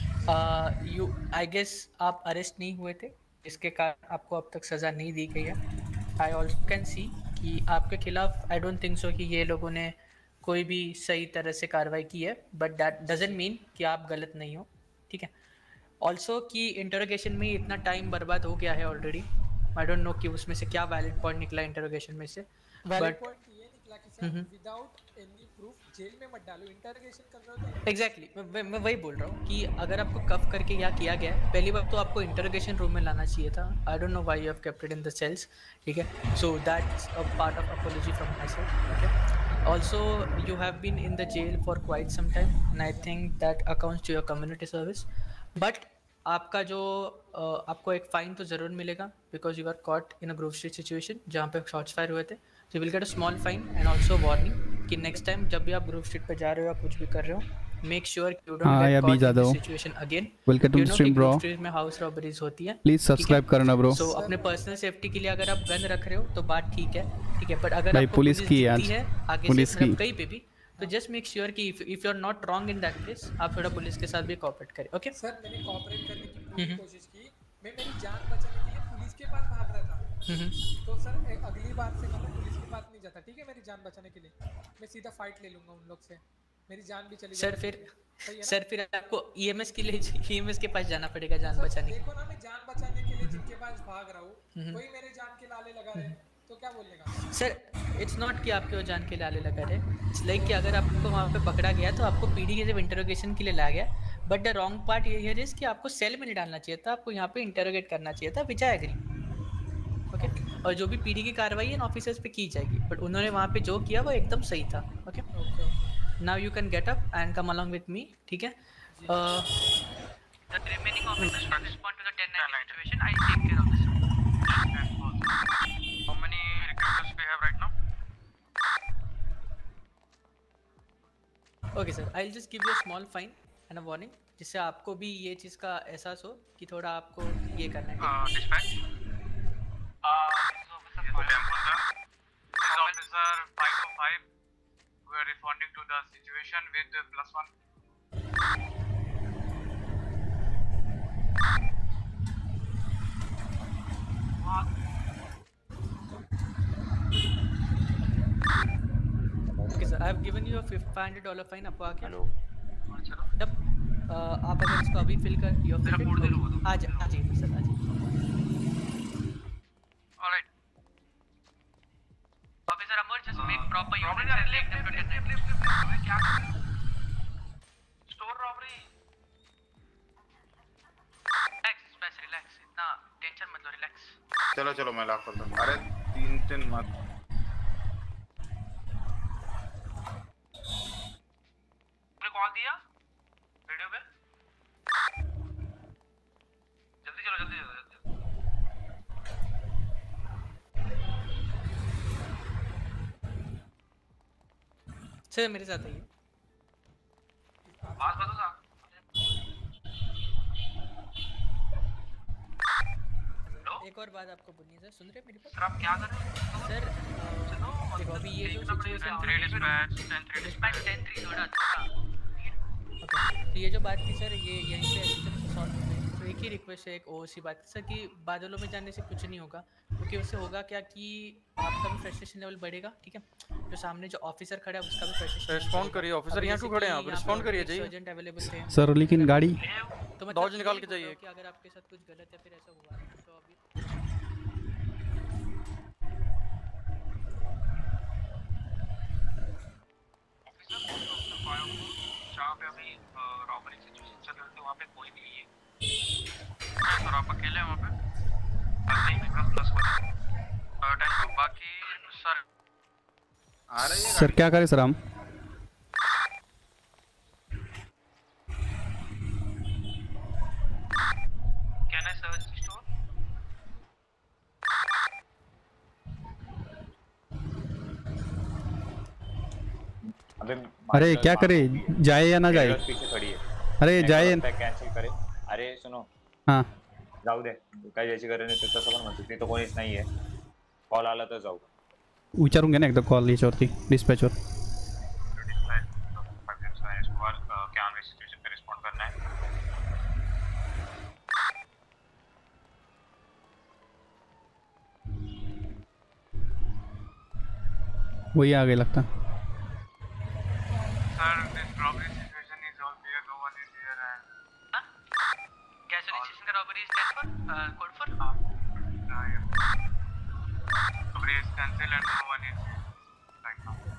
you I guess आप अरेस्ट नहीं हुए थे, इसके कारण आपको अब तक सज़ा नहीं दी गई है। आई ऑल्सो कैन सी कि आपके खिलाफ आई डोंट थिंक सो कि ये लोगों ने कोई भी सही तरह से कार्रवाई की है, बट दैट डजंट मीन कि आप गलत नहीं हो, ठीक है। ऑल्सो कि इंटरोगेशन में इतना टाइम बर्बाद हो गया है ऑलरेडी, आई डोंट नो कि उसमें से क्या वैलिड पॉइंट निकला इंटरोगेशन में से, वैलिड बट पॉइंट ये like I said, without any proof जेल में मत डालो, इंटरोगेशन कर रहे हो तो एग्जैक्टली exactly. मैं, मैं वही बोल रहा हूँ कि अगर आपको कफ करके या किया गया है, पहली बार तो आपको इंटरोगेशन रूम में लाना चाहिए था. I don't know why you have kept it in the cells. ठीक है, so that's a part of apology from my side. Okay, also you have been in the jail for quite some time and I think that accounts to your community service. But आपका जो uh, आपको एक fine तो ज़रूर मिलेगा because you are caught in a Grove Street situation जहाँ पे shots fire हुए थे. So you will get a small fine and also warning कि नेक्स्ट टाइम जब भी आप ग्रोव स्ट्रीट पे जा रहे हो या कुछ भी कर रहे हो, make sure you don't get caught in this situation again. Welcome to stream bro. Grove Street में हाउस रॉबरीज होती है. प्लीज सब्सक्राइब करना ब्रो. सो अपने पर्सनल सेफ्टी के लिए अगर आप गन रख रहे हो तो बात ठीक है, ठीक है, बट अगर भाई आपको पुलिस की है आज आगे पुलिस से की कहीं पे भी, तो जस्ट मेक श्योर कि if if you are not wrong in that case आप थोड़ा पुलिस के साथ भी कोऑपरेट करें. ओके सर, मैंने कोऑपरेट करने की पूरी कोशिश की. मैं मेरी जान बचाने के लिए पुलिस के पास भाग रहा था. तो सर अगली बार से मैं पुलिस के पास नहीं जाता. ठीक है, मेरी जान बचाने के लिए मैं सीधा फाइट ले लूंगा उन लोग से. मेरी जान भी चली सर. फिर सर फिर आपको ईएमएस के लिए ईएमएस के पास जाना पड़ेगा जान बचाने. देखो ना, मैं जान बचाने के लिए जिनके पास भाग रहा हूँ वही मेरे जान के लाले लगा रहे हैं, तो क्या बोलेगा सर? इट्स नॉट कि आपके वो जान के लाले लगा रहे. इट्स लाइक कि अगर आपको वहाँ पे पकड़ा गया तो आपको पीडी के जब इंटरोगेशन के लिए लाया गया, बट द रॉन्ग पार्ट ये है कि आपको सेल में नहीं डालना चाहिए था, आपको यहाँ पे इंटरोगेट करना चाहिए था. विच आई एग्री. ओके, और जो भी पीडी की कार्रवाई है ऑफिसर्स पे की जाएगी, बट उन्होंने वहाँ पे जो किया वो एकदम सही था. Okay, now you can get up and come along with me. ठीक है, the remaining officers respond to the ten nine situation. I take care of this. How many recruiters we have right now? Okay sir, I'll just give you a small fine and a warning, जिससे आपको भी ये चीज़ का एहसास हो कि थोड़ा आपको ये करना है. Uh, dispatch. Uh, this officer five. This officer five oh five. We are responding to the situation with plus one. Okay sir, I have given you a five hundred dollar fine. आपको आ गया? Hello. तब आप अगर इसको अभी fill कर your fill आ जा आ जाइए सर, आ जाइए. Alright. Officer Amar, just make proper units and link them to ten nine. क्या? Store robbery. Relax, space, relax. इतना टेंशन मत लो, relax. चलो चलो मैं लॉक करता हूँ. अरे तीन तीन मत. कॉल दिया रेडियो पे. जल्दी चलो, जल्दी चलो. सर मेरे साथ आइए. बात बताओ साहब. एक और बात आपको बोलनी है सर, सुन रहे हैं मेरी बात? सर आप क्या कर रहे हैं सर? देखो अभी ये जो सिचुएशन थोड़ा थोड़ा ओके, तो ये जो बात थी सर, ये यहीं पे अच्छी तरह से सॉल्व हो गई. तो एक ही रिक्वेस्ट है, एक ओसी बात सर, कि बादलों में जाने से कुछ नहीं होगा, क्योंकि उससे होगा क्या कि आपका भी फ्रस्ट्रेशन लेवल बढ़ेगा. ठीक है, जो सामने जो ऑफिसर खड़ा है उसका भी फ्रस्ट्रेशन. रिस्पॉन्ड करिए ऑफिसर, यहाँ क्यों खड़े हैं आप? रिस्पॉन्ड करिए. जाइए सर्जेंट अवेलेबल थे सर, लेकिन गाड़ी तो मैं डॉज निकाल के जाइए. कि अगर आपके साथ कुछ गलत या फिर ऐसा हुआ तो अभी जहाँ पे अभी रॉबरी सिचुएशन चल रही थी वहाँ पे कोई नहीं है सर. आप अकेले हैं वहाँ पे? नहीं, प्लस प्लस हो. बाकी सर आ रही है सर. क्या करें सर हम? Can I search the store? अरे क्या करे, जाए या ना जाए? पीछे खड़ी है. अरे जाए. कॅन्सल करे. अरे सुनो. हां जाऊ दे. काय ज्याची गरज नाही ते तसं पण म्हणतो. ते तर कोणीच नाहीये. कॉल आला तर जाऊ. विचारून घ्या ना एकदा कॉल याच्यावरती डिस्पॅचवर. क्या हमें सिचुएशन पे रिस्पॉन्ड करना है? वही आ गए लगता. Sir this robbery situation is all clear. No one is here and क्या सिचुएशन का robbery is ten four code for robbery is cancel and no one is right now.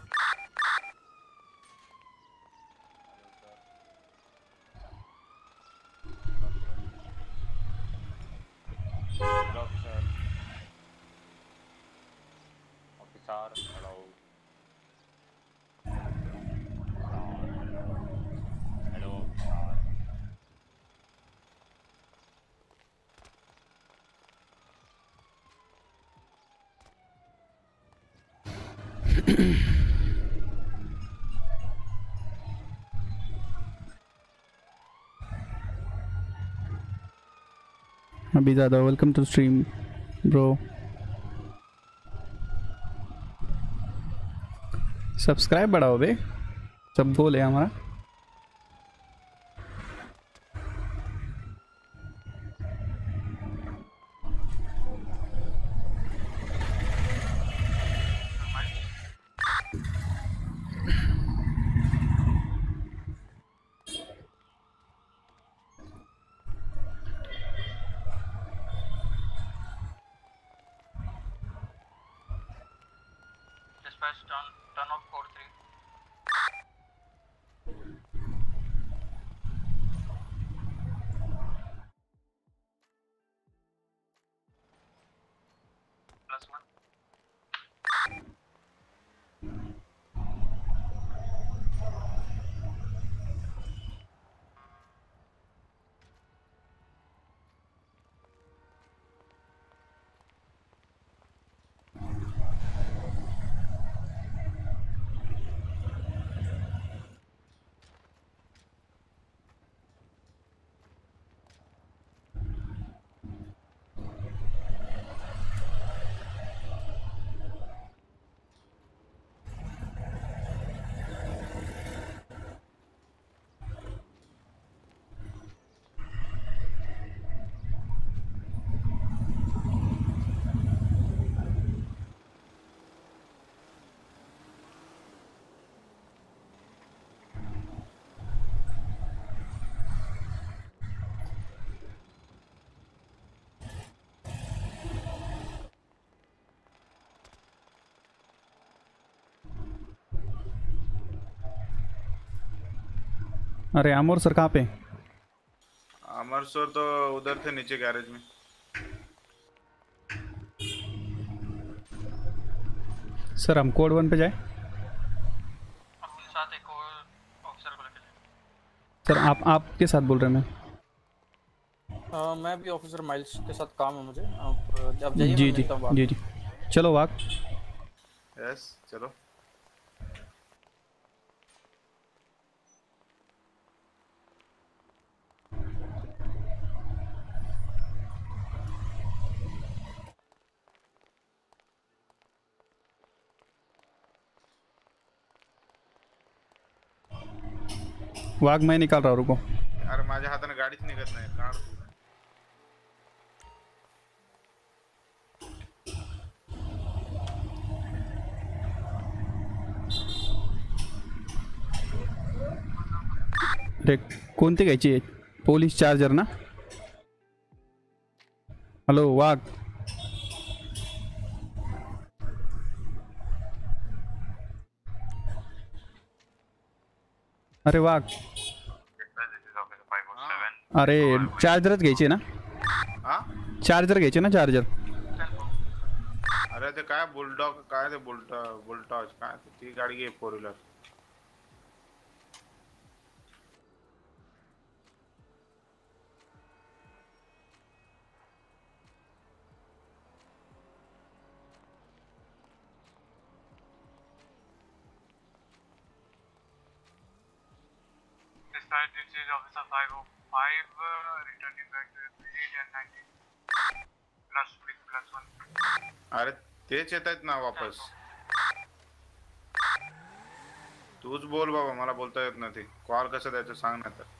चार हेलो हेलो चार अभी ज़्यादा welcome to stream bro. Subscribe बढ़ाओ बे, सब गोल है हमारा। Dispatch turn turn off code three. Plus one. अरे अमर सर कहाँ पे? अमर सर तो उधर थे नीचे गैरेज में। सर हम कोड वन पे जाए? अपने साथ एक और ऑफिसर को लेके सर आप आपके साथ बोल रहे हैं मैं। आ, मैं भी ऑफिसर माइल्स के साथ काम है मुझे। आप आप जाइए, जी मैं जी मिलता हूँ बाद में। जी जी चलो वाक। यस चलो। वाघ मैं निकाल रहा हूँ, रुको। अरे माझ्या हाताने गाडीच निघत नाही, काढ तू। अरे कोणती घ्यायची? पोलीस चार्जर ना? हॅलो वाघ। अरे वाघ, अरे चार्जरच घ्यायची ना? हा चार्जर घ्यायचे ना? चार्जर। अरे ते काय बुलडॉग काय ते बुलटा बुलटॉज काय ते, ती गाडी घे four wheeler. Dispatch, this is officer five oh five uh, returning back to the village and ninety plus with plus one. अरे तेच येत आहेत ना वापस। तूच बोल बाबा, मला बोलता येत नाही। कॉल कसं द्यायचं सांग ना तर।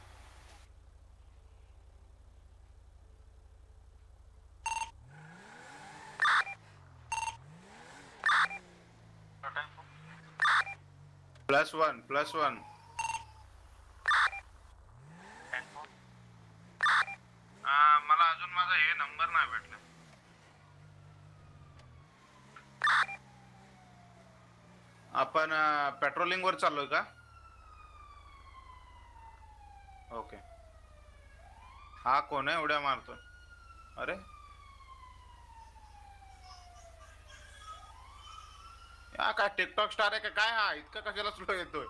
प्लस वन प्लस वन मला अजून माझा हे नंबर नाही भेटला। आपण पेट्रोलिंग वर चाललोय का? ओके। हा कोण आहे उड्या मारतो? अरे हा काय टिकटॉक स्टार आहे का काय? हा इतका कशाला स्लो येतोय?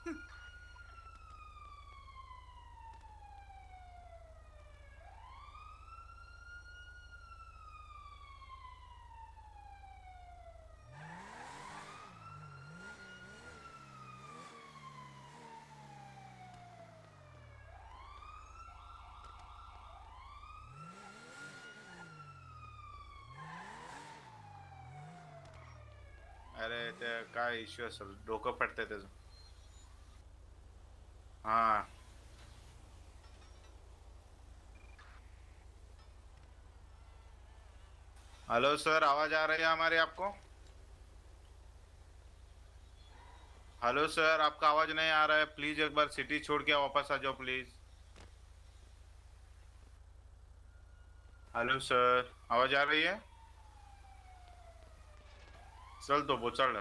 अरे ते काय इश्यू असेल, डोकं फटतंय त्याचं. हा हेलो सर, आवाज आ रही है हमारी आपको? हेलो सर, आपका आवाज नहीं आ रहा है, प्लीज एक बार सिटी छोड़ के वापस आ जाओ प्लीज. हेलो सर, आवाज आ रही है? चल तो वो चल.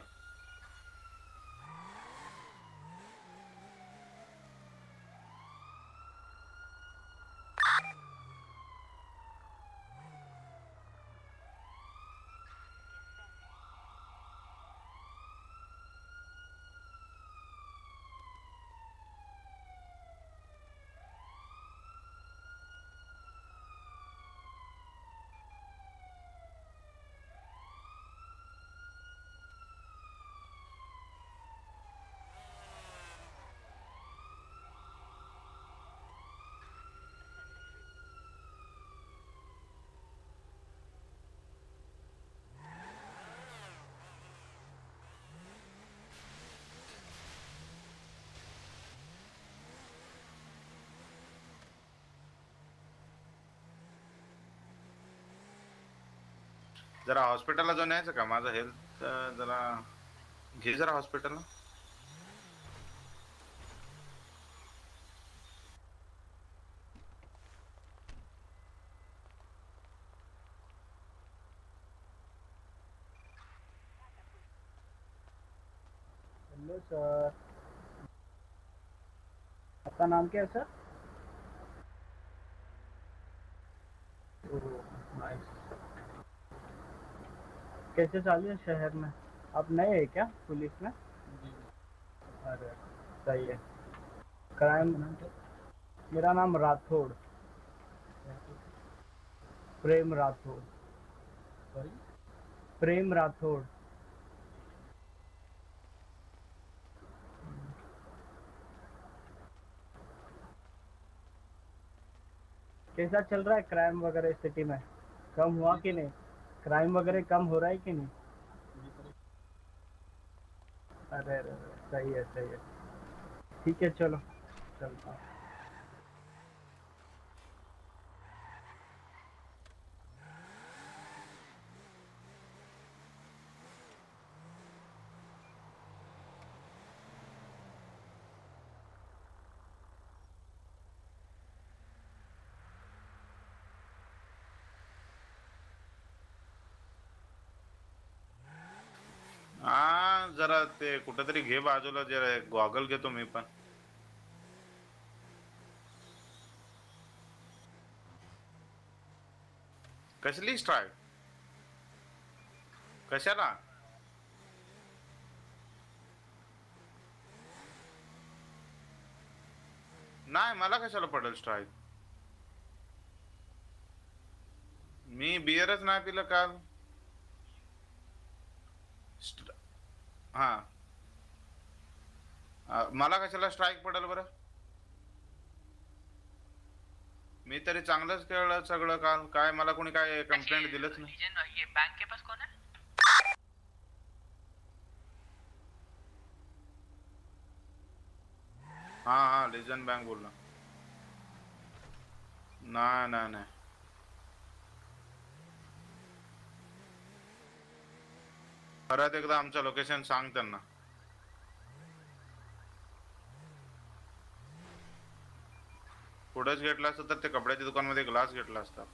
जरा हॉस्पिटलला जाऊन यायचं का? माझं हेल्थ जरा घे जरा हॉस्पिटलला. हेलो सर, आपका नाम क्या है सर? नाइस. कैसे चालू है शहर में? आप नए हैं क्या पुलिस में? अरे सही है. क्राइम, मेरा नाम राठौड़, प्रेम राठौड़. सॉरी, प्रेम राठौड़. कैसा चल रहा है क्राइम वगैरह सिटी में? कम हुआ कि नहीं? क्राइम वगैरह कम हो रहा है कि नहीं? अरे अरे अरे, सही है सही है. ठीक है चलो चलता हूँ. हा जरा ते कुठेतरी घे बाजूला, जरा गॉगल घेतो मी पण. कसली स्ट्राईक? कशाला? नाही, मला कशाला पडेल स्ट्राईक? मी बियरच नाही पिलं काल. हा, मला कशाला स्ट्राईक पडेल बरं? मी तरी चांगलंच केलं सगळं काल. काय मला कोणी काय कंप्लेंट दिलंच नाही. ये बैंक के पास कौन है? हा हा, लिजन बँक बोलला. नाही नाही नाही, परत एकदा आमचं लोकेशन सांग त्यांना. पुढेच घेतला असतं तर ते कपड्याच्या दुकानमध्ये ग्लास घेतला असता.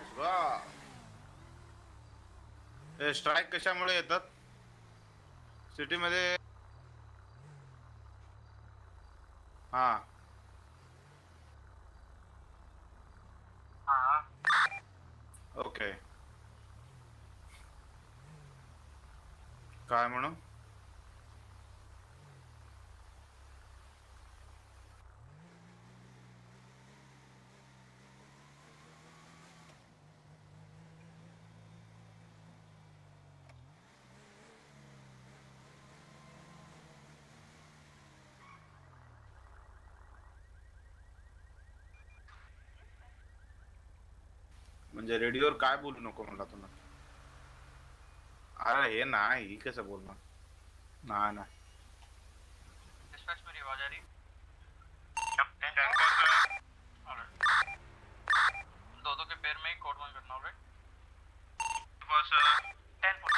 Let's go. स्ट्राईक कशामुळे येतात सिटी मध्ये? हा ओके. काय म्हणू? म्हणजे रेडिओवर काय बोलू नको म्हणला तुम्ही? अरे हे नाही, ही कसं बोलणार? ना ना डिस्पैच मेरी आवाज आ रही है? दो दो के पैर में ही कोड वन करना ऑलराइट. बस टेन फुट.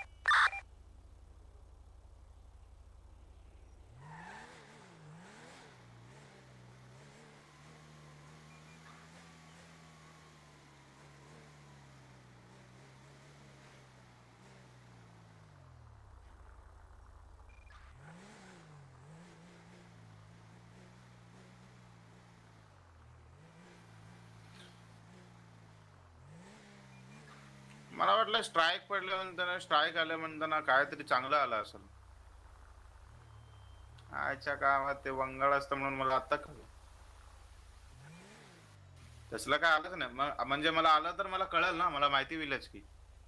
मला वाटलं स्ट्राईक पडल्यानंतर स्ट्राईक आल्या म्हणताना काहीतरी चांगलं आलं असेल. आजच्या कामात ते वंगाळ असतं म्हणून मला आता कळलं. तसलं काय आलंच नाही. म्हणजे मला आलं तर मला कळेल ना, मला माहिती होईलच की.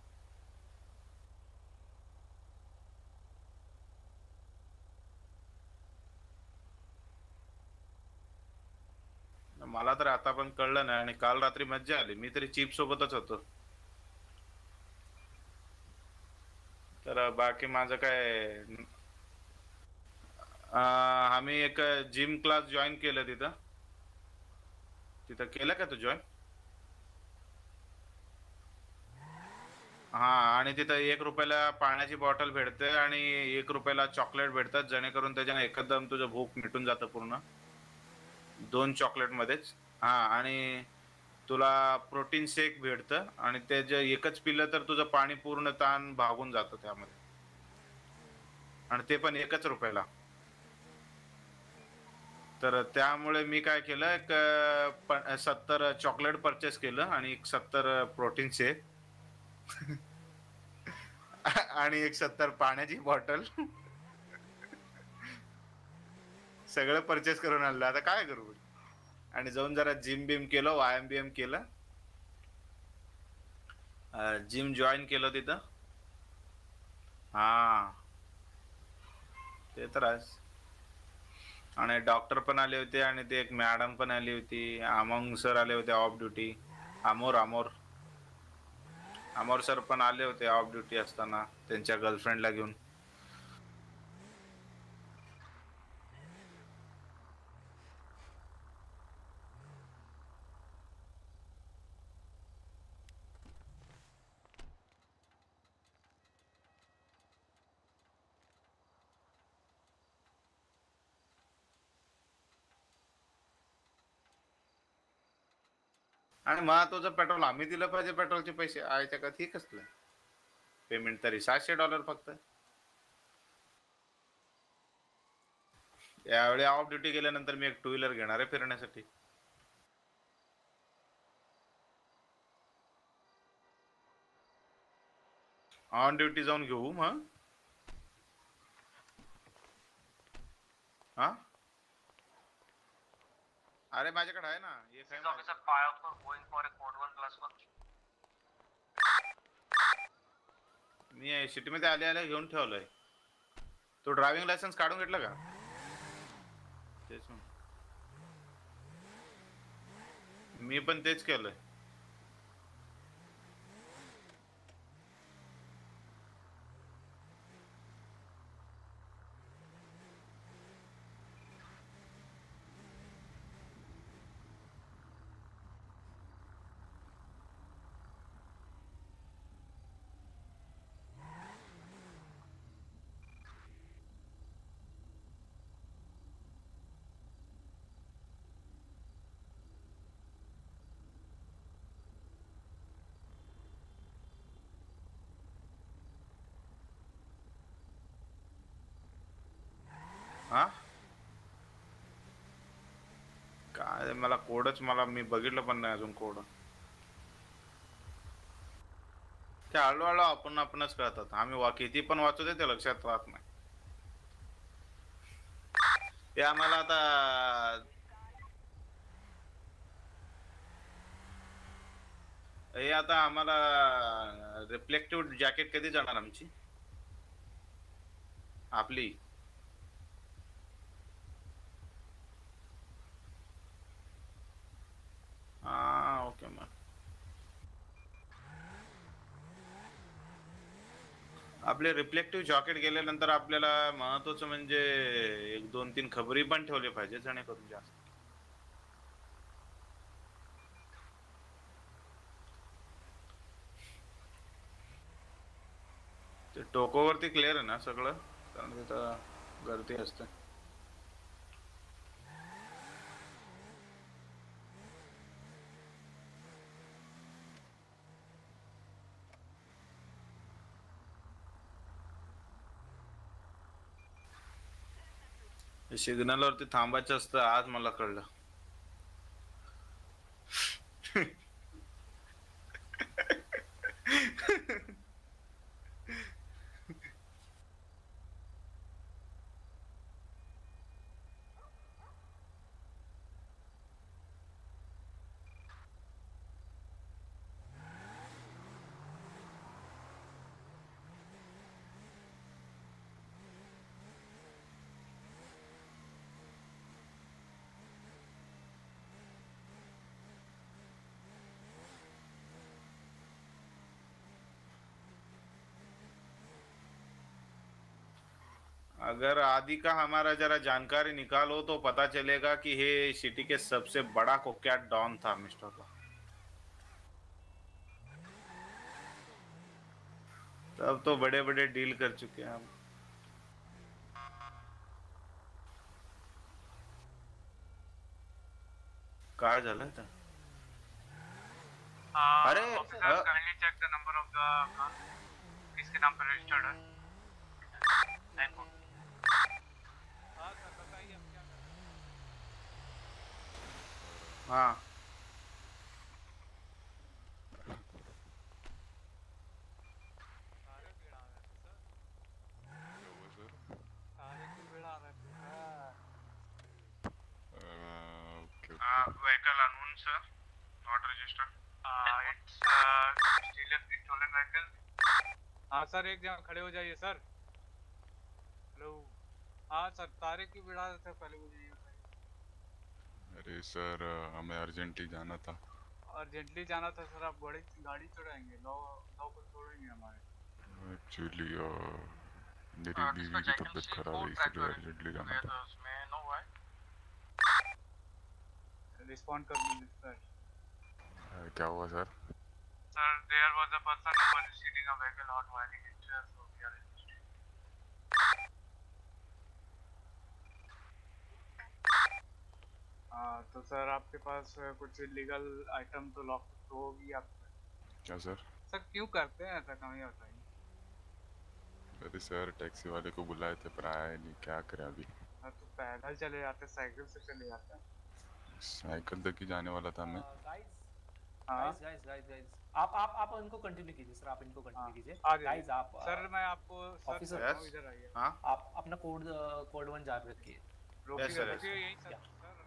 मला तर आता पण कळलं नाही. आणि काल रात्री मज्जा आली. मी तरी चीप सोबतच होतो. तर बाकी माझं काय, आम्ही एक जिम क्लास जॉईन केलं तिथं. तिथं केलं का तू जॉईन? हा. आणि तिथं एक रुपयाला पाण्याची बॉटल भेटते आणि एक रुपयाला चॉकलेट भेटतात, जेणेकरून त्याच्याने एकदम तुझं भूक मिटून जातं पूर्ण दोन चॉकलेट मध्येच. हा. आणि तुला प्रोटीन शेक भेटतं आणि ते जे एकच पिलं तर तुझं पाणी पूर्ण ताण भागून जातं त्यामध्ये. आणि ते पण एकच रुपयाला. तर त्यामुळे मी काय केलं, एक सत्तर चॉकलेट परचेस केलं आणि एक सत्तर प्रोटीन शेक आणि एक सत्तर पाण्याची बॉटल सगळं परचेस करून आणलं. आता काय करू? आणि जाऊन जरा जिम बिम केलं, व्यायाम बियाम केलं, जिम जॉईन केलं तिथं. हा ते तर आहेच. आणि डॉक्टर पण आले होते आणि ते एक मॅडम पण आली होती. अमोंग सर आले होते off duty. Amor Amor Amor sir पण आले होते ऑफ ड्युटी असताना त्यांच्या गर्लफ्रेंडला घेऊन. आणि महत्वाचं पेट्रोल आम्ही दिलं पाहिजे. पेट्रोलचे पैसे आयच्या का ठीक असलं पेमेंट तरी सातशे डॉलर फक्त. यावेळी ऑफ ड्युटी गेल्यानंतर मी एक टू व्हीलर घेणार आहे फिरण्यासाठी. ऑन ड्युटी जाऊन घेऊ मग. हा अरे माझ्याकडे आहे ना एक आहे. Officer fire for going for a code one plus one. मी सिटी मध्ये आले आले घेऊन ठेवलंय. तो ड्रायव्हिंग लायसन्स काढून घेतलं का? तेच मी पण तेच केलंय. हा काय मला कोडच मला मी बघितलं पण नाही अजून कोड. ते हळूहळू आपण आपणच कळतात. आम्ही वा किती पण वाचू दे ते लक्षात राहत नाही. ते आम्हाला आता हे आता आम्हाला रिफ्लेक्टिव्ह जॅकेट कधी जाणार आमची आपली. हा ओके मग आपले रिफ्लेक्टिव्ह जॅकेट गेल्यानंतर आपल्याला महत्वाचं म्हणजे एक दोन तीन खबरी पण ठेवले पाहिजे जेणेकरून जास्त. ते टोकोवरती क्लिअर आहे ना सगळं कारण तिथं गर्दी असते. सिग्नल वरती थांबायचं असतं आज मला कळलं. अगर आदि का हमारा जरा जानकारी निकालो तो पता चलेगा कि ये सिटी के सबसे बड़ा कुख्यात डॉन था मिस्टर का. तब तो बड़े बड़े डील कर चुके हैं हम. काय झालं था? अरे kindly check the number of the car. किसके नाम पर रजिस्टर्ड है? Thank you. हाँ vehicle unknown sir, not registered. uh, it's uh, stolen stolen vehicle. हाँ सर एक जगह खड़े हो जाइए सर. हेलो हाँ सर तारे की बिड़ा से पहले मुझे ये बताइए. अरे सर हमें अर्जेंटली जाना था. अर्जेंटली जाना था सर. आप बड़ी गाड़ी चढ़ाएंगे लॉ लॉ को छोड़ेंगे हमारे. एक्चुअली मेरी बीवी की तबीयत खराब है इसलिए अर्जेंटली जाना था. रिस्पॉन्ड कर दीजिए सर. क्या हुआ sir? Sir, there was a person who was sitting a vehicle not violating it, so we are interested. हाँ तो सर आपके पास कुछ इलीगल आइटम तो लॉक तो होगी आपके. क्या सर? सर क्यों करते हैं ऐसा कहीं बताइए. अरे सर टैक्सी वाले को बुलाए थे पर आया नहीं. क्या करें अभी? हाँ तो पैदल चले जाते साइकिल से चले जाते. साइकिल तक ही जाने वाला था मैं. गाइस गाइस गाइस गाइस आप आप आप इनको कंटिन्यू कीजिए सर. आप इनको कंटिन्यू कीजिए गाइस. आप सर मैं आपको ऑफिसर इधर आइए. हां आप अपना कोड कोड वन जारी रखिए. रोकिए रोकिए यहीं sir.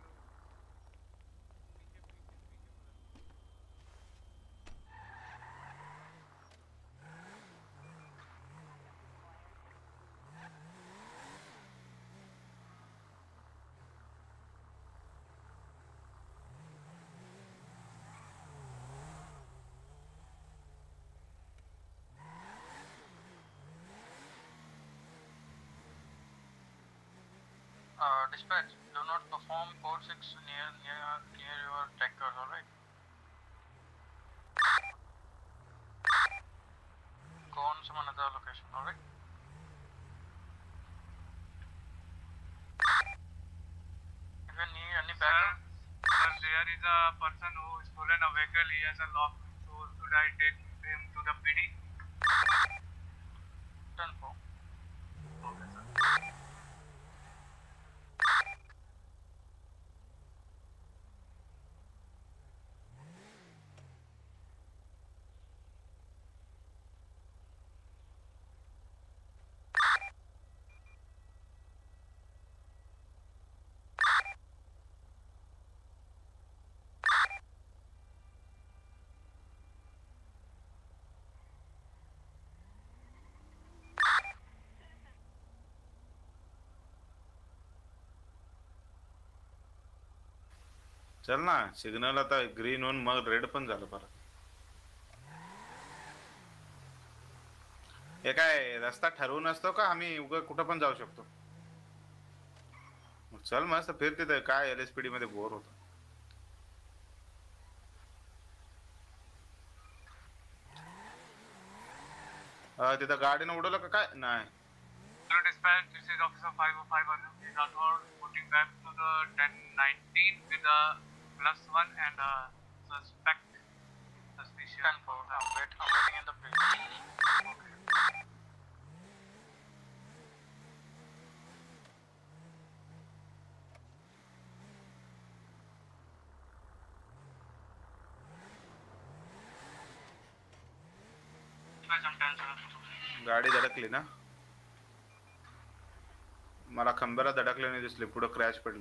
Uh, dispatch, do not perform code six near near near your trackers, alright? Go on some another location, alright? If you need any backup, sir, there is a person who stolen a vehicle. He has a lock. So should I take him to the P D? ten four. Okay, sir. चल ना signal आता green होऊन मग red पण झालं परत. हे काय रस्ता ठरवून असतो का आम्ही उगा कुठं पण जाऊ शकतो? चल मस्त फिर तिथे काय एल एस पी डी मध्ये बोर होतो. तिथं गाडीनं उडवलं का काय? नाही. Hello dispatch, this is officer five oh five Anu. Is Rathod reporting back to the ten nineteen with a plus one and a suspect suspicious. ten four, I'm, wait, I'm waiting in the place. Okay. Dispatch, I'm ten seven. गाडी धडकली ना? मला खंब्याला धडकल्याने दिसले पुढे crash पडलं.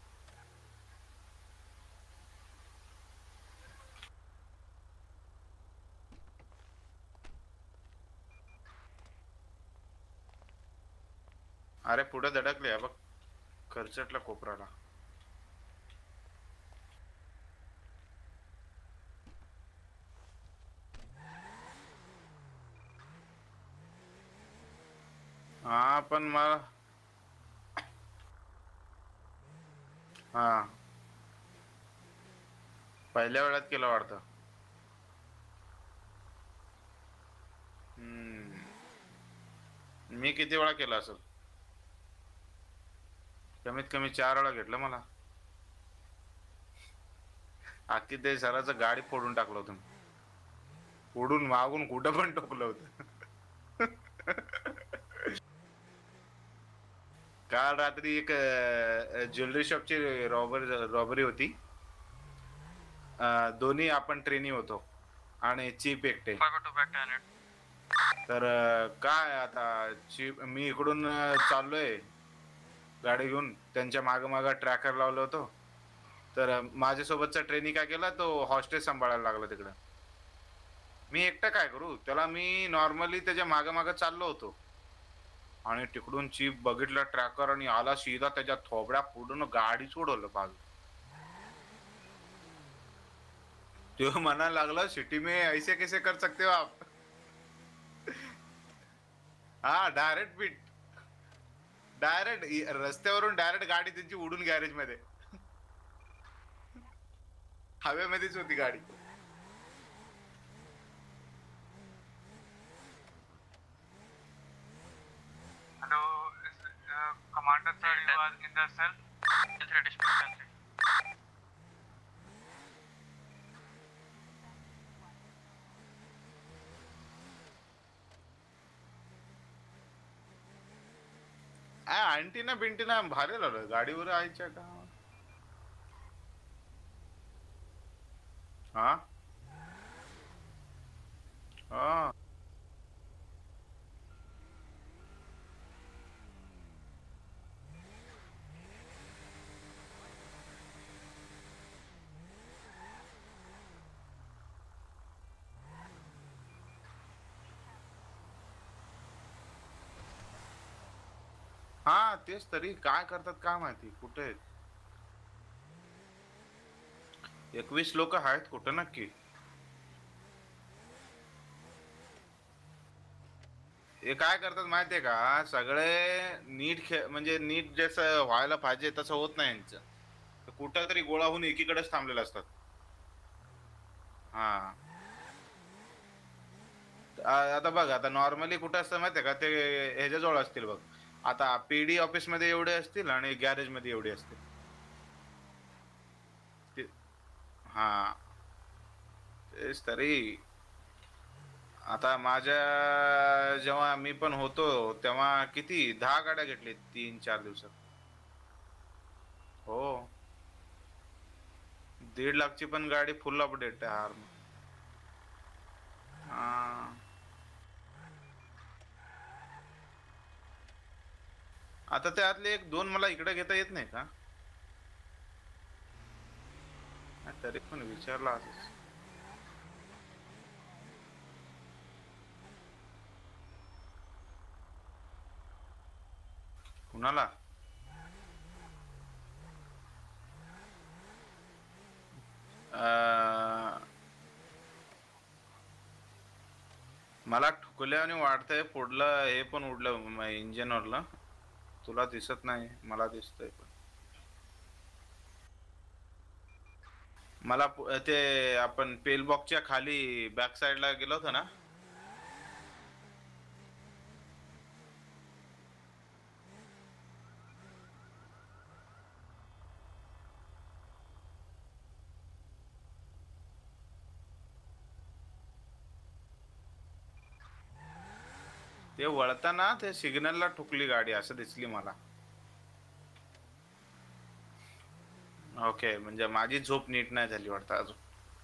अरे पुढे धडकले बघ खर्चटला कोपराला. हा पण मला हा पहिल्या वेळात केलं वाटतं. हम्म मी किती वेळा केला असेल? कमीत कमी चार वेळा घेतलं मला. अख्खी ते सराचं गाडी फोडून टाकलं होतं. फोडून मागून कुठं पण टोकलं होतं. काल रात्री एक ज्वेलरी शॉपची रॉबरी रॉबरी होती. दोन्ही आपण ट्रेनी होतो आणि चीप एकटे. तर काय आता चीप मी इकडून चाललोय गाडी घेऊन त्यांच्या माग माग ट्रॅकर लावलं होतं. तर माझ्यासोबतचा ट्रेनी काय केला तो हॉस्टेज सांभाळायला लागला तिकडं. मी एकटा काय करू त्याला. मी नॉर्मली त्याच्या माग माग चाललो होतो आणि तिकडून चीप बघितलं ट्रॅकर आणि आला सीधा त्याच्या थोबड्या फोडून गाडी सोडवलं बाजू. तो म्हणायला लागला सिटी में ऐसे कैसे कर सकते हो आप. हा डायरेक्ट बीट डायरेक्ट रस्त्यावरून डायरेक्ट गाडी त्यांची उडून गॅरेज मध्ये हवेमध्येच होती गाडी. Hello, uh, Commander sir, you are in the cell? ten three dispatch, ten three. Antenna बिंटीना भारी लावलं गाडीवर आयच्या का. हा हा हा तेच तरी काय करतात काय माहिती. कुठे एकवीस लोक आहेत कुठं नक्की. हे काय करतात माहितीये का सगळे नीट खे म्हणजे नीट जसं व्हायला पाहिजे तसं होत नाही यांचं. कुठं तरी गोळा होऊन एकीकडेच थांबलेले असतात. हा आता बघ आता नॉर्मली कुठं असतं माहितीये का ते ह्याच्याजवळ असतील बघ. आता पीडी ऑफिस मध्ये एवढे असतील आणि गॅरेज मध्ये एवढे असतील. हा तेच तरी. आता माझ्या जेव्हा मी पण होतो तेव्हा किती दहा गाड्या घेतली तीन चार दिवसात. हो दीड लाखची पण गाडी फुल अपडेट आहे. हा आता त्यातले एक दोन मला इकडे घेता येत नाही का. तरी पण विचारला असंच. कुणाला अं, मला ठुकल्याने वाटतंय पुढलं हे पण उडलं इंजिन वरलं. तुला दिसत नाही, मला दिसतंय. पण मला पु- ते आपण पेल बॉक्सच्या खाली बॅक साइडला गेलो होतो ना. ते वळताना ते सिग्नलला ठुकली गाडी असं दिसली मला. ओके, म्हणजे माझी झोप नीट नाही झाली वाटतं अजून.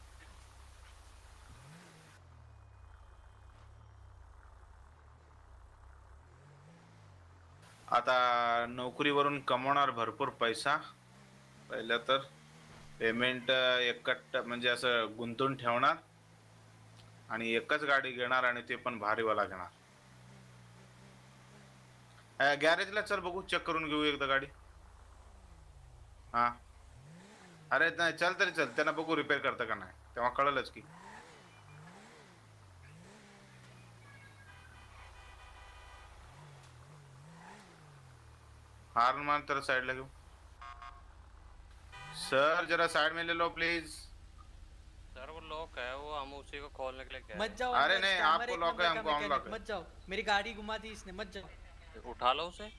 आता नोकरीवरून कमवणार भरपूर पैसा. पहिलं तर पेमेंट एकट म्हणजे असं गुंतवून ठेवणार आणि एकच गाडी घेणार आणि ते पण भारीवाला घेणार. गॅरेजला चल बघू, चेक करून घेऊ एकदा गाडी. हा अरे नाही चल तरी चल, त्यांना बघू रिपेअर करतं का नाही, तेव्हा कळलंच की. हार्न मान तेरा साइड लगे. सर जरा साइड में ले लो प्लीज. सर वो लॉक है, वो हम उसी को खोलने के लिए कह रहे हैं। मत जाओ। अरे नहीं, आपको लॉक है, हमको अनलॉक है। मत जाओ, मेरी गाड़ी घुमा दी इसने, मत जाओ। उठा लो उसे।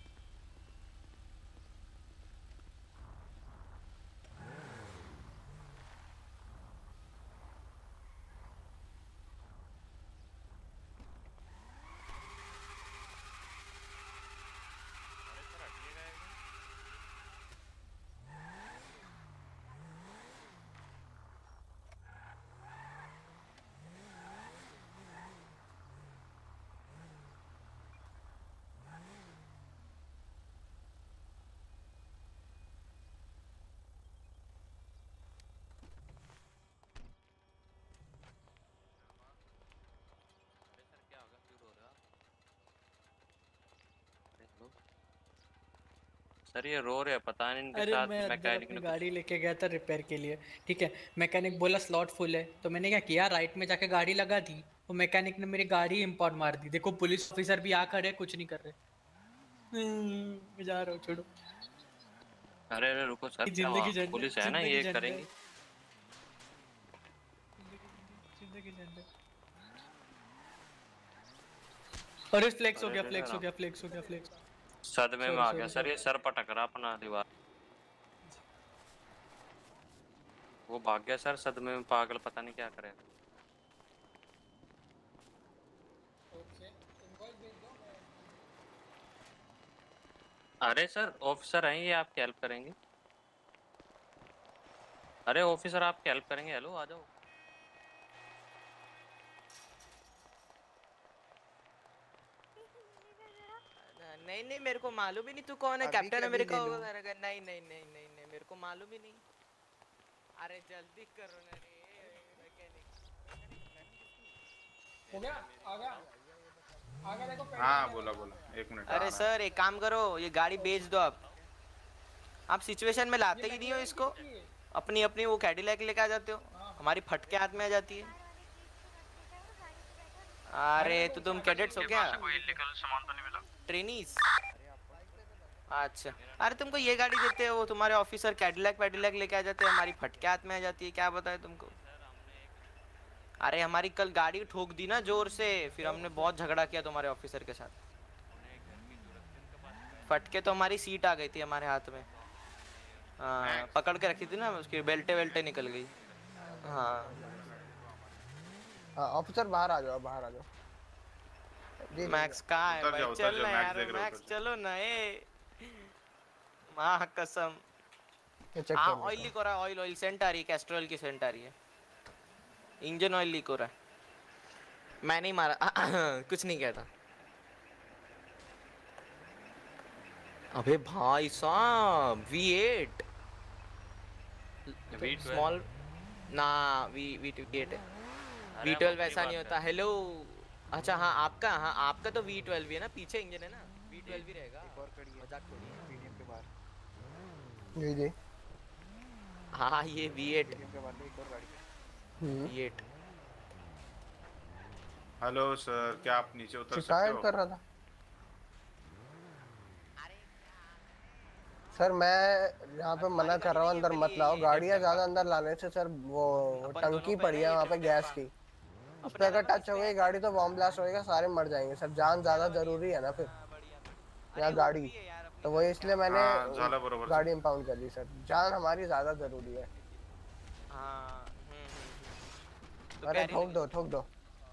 सर ये रो रहे हैं, पता नहीं इनके अरे साथ मैं अंदर मैकेनिक अपनी ने गाड़ी लेके गया था रिपेयर के लिए, ठीक है। मैकेनिक बोला स्लॉट फुल है, तो मैंने क्या किया, राइट में जाके गाड़ी लगा दी। वो मैकेनिक ने मेरी गाड़ी इम्पाउंड मार दी। देखो पुलिस ऑफिसर भी आ खड़े, कुछ नहीं कर रहे। मैं जा रहा हूँ, छोड़ो। अरे अरे रुको सर, क्या जिंदगी हुआ? झंडे, पुलिस है ना, जिंदगी ये झंडे। करेंगी। जिंदगी झंडे। अरे फ्लेक्स हो अरे गया, अरे फ्लेक्स हो अरे। गया, फ्लेक्स हो गया, फ्लेक्स। सदमे में Sorry, आ गया sorry, सर, ये सर पटक रहा अपना दीवार। वो भाग गया सर सदमे में, पागल, पता नहीं क्या करेगा। अरे सर ऑफिसर हैं ये, आपकी हेल्प करेंगे। अरे ऑफिसर आपकी हेल्प करेंगे, हेलो आ जाओ। नहीं नहीं मेरे को मालूम ही नहीं तू कौन है, अभी कैप्टन के अमेरिका अभी ले होगा। लो। नहीं नहीं नहीं नहीं नहीं नहीं मेरे को मालूम ही नहीं। अरे जल्दी करो ना रे मैकेनिक। हो गया? आ गया? आ गया देखो। हाँ बोला बोला, एक मिनट। अरे सर एक काम करो, ये गाड़ी बेच दो आप। आप सिचुएशन में लाते ही नहीं हो इसको, अपनी अपनी वो कैडिलैक लेके आ जाते हो, हमारी फटके हाथ में आ जाती है। अरे तो तुम कैडेट्स हो क्या? कोई इलीगल सामान तो नहीं मिला? ट्रेनीज? अच्छा, अरे तुमको ये गाड़ी देते हैं, वो तुम्हारे ऑफिसर कैडिलैक पैडिलैक लेके आ जाते हैं, हमारी फटके हाथ में आ जाती है। क्या बताए तुमको? अरे हमारी कल गाड़ी ठोक दी ना जोर से, फिर हमने बहुत झगड़ा किया तुम्हारे ऑफिसर के साथ। फटके तो हमारी सीट आ गई थी हमारे हाथ में। हाँ पकड़ के रखी थी ना, उसकी बेल्टे वेल्टे निकल गई। हाँ ऑफिसर बाहर आ जाओ, बाहर आ जाओ। मैक्स कहाँ है उतर भाई? जाओ, उतर चल जाओ, ना मैक्स यार, देख रहे हो, मैक्स उतर जाओ। चलो ना। ए माँ कसम। चेक हाँ कर ऑयल लीक हो रहा है, ऑयल ऑयल सेंट आ रही है, कैस्ट्रोल की सेंट आ रही है। इंजन ऑयल लीक हो रहा है। मैं नहीं मारा कुछ नहीं कहता। अबे भाई साहब V eight V twelve. Small ना, वी वी एट है। अरे वी हम ट्वेल्व अपनी ऐसा नहीं बात होता। हेलो अच्छा हाँ आपका, हाँ आपका तो वी ट्वेल्व ही है ना, पीछे इंजन है ना, वी ट्वेल्व ही रहेगा। एक और खड़ी है मजाक थोड़ी है। पीडीएम के बाहर। जी जी हाँ ये वी एट के बाद एक और गाड़ी वी एट। हेलो सर, क्या आप नीचे उतर सकते शिकायत हो? कर रहा था सर। मैं यहाँ पे मना कर रहा हूँ अंदर मत लाओ गाड़ियाँ ज्यादा अंदर लाने से सर। वो टंकी पड़ी है वहाँ पे गैस की, उस पे अगर टच हो गई गाड़ी तो बॉम्ब ब्लास्ट होएगा, सारे मर जाएंगे सर। जान ज्यादा जरूरी है ना फिर यहाँ गाड़ी, तो वो इसलिए मैंने हाँ, झाला बरोबर सर। गाड़ी इम्पाउंड कर दी सर। जान हमारी ज्यादा जरूरी है। हाँ हम्म हम्म। अरे ठोक दो ठोक दो।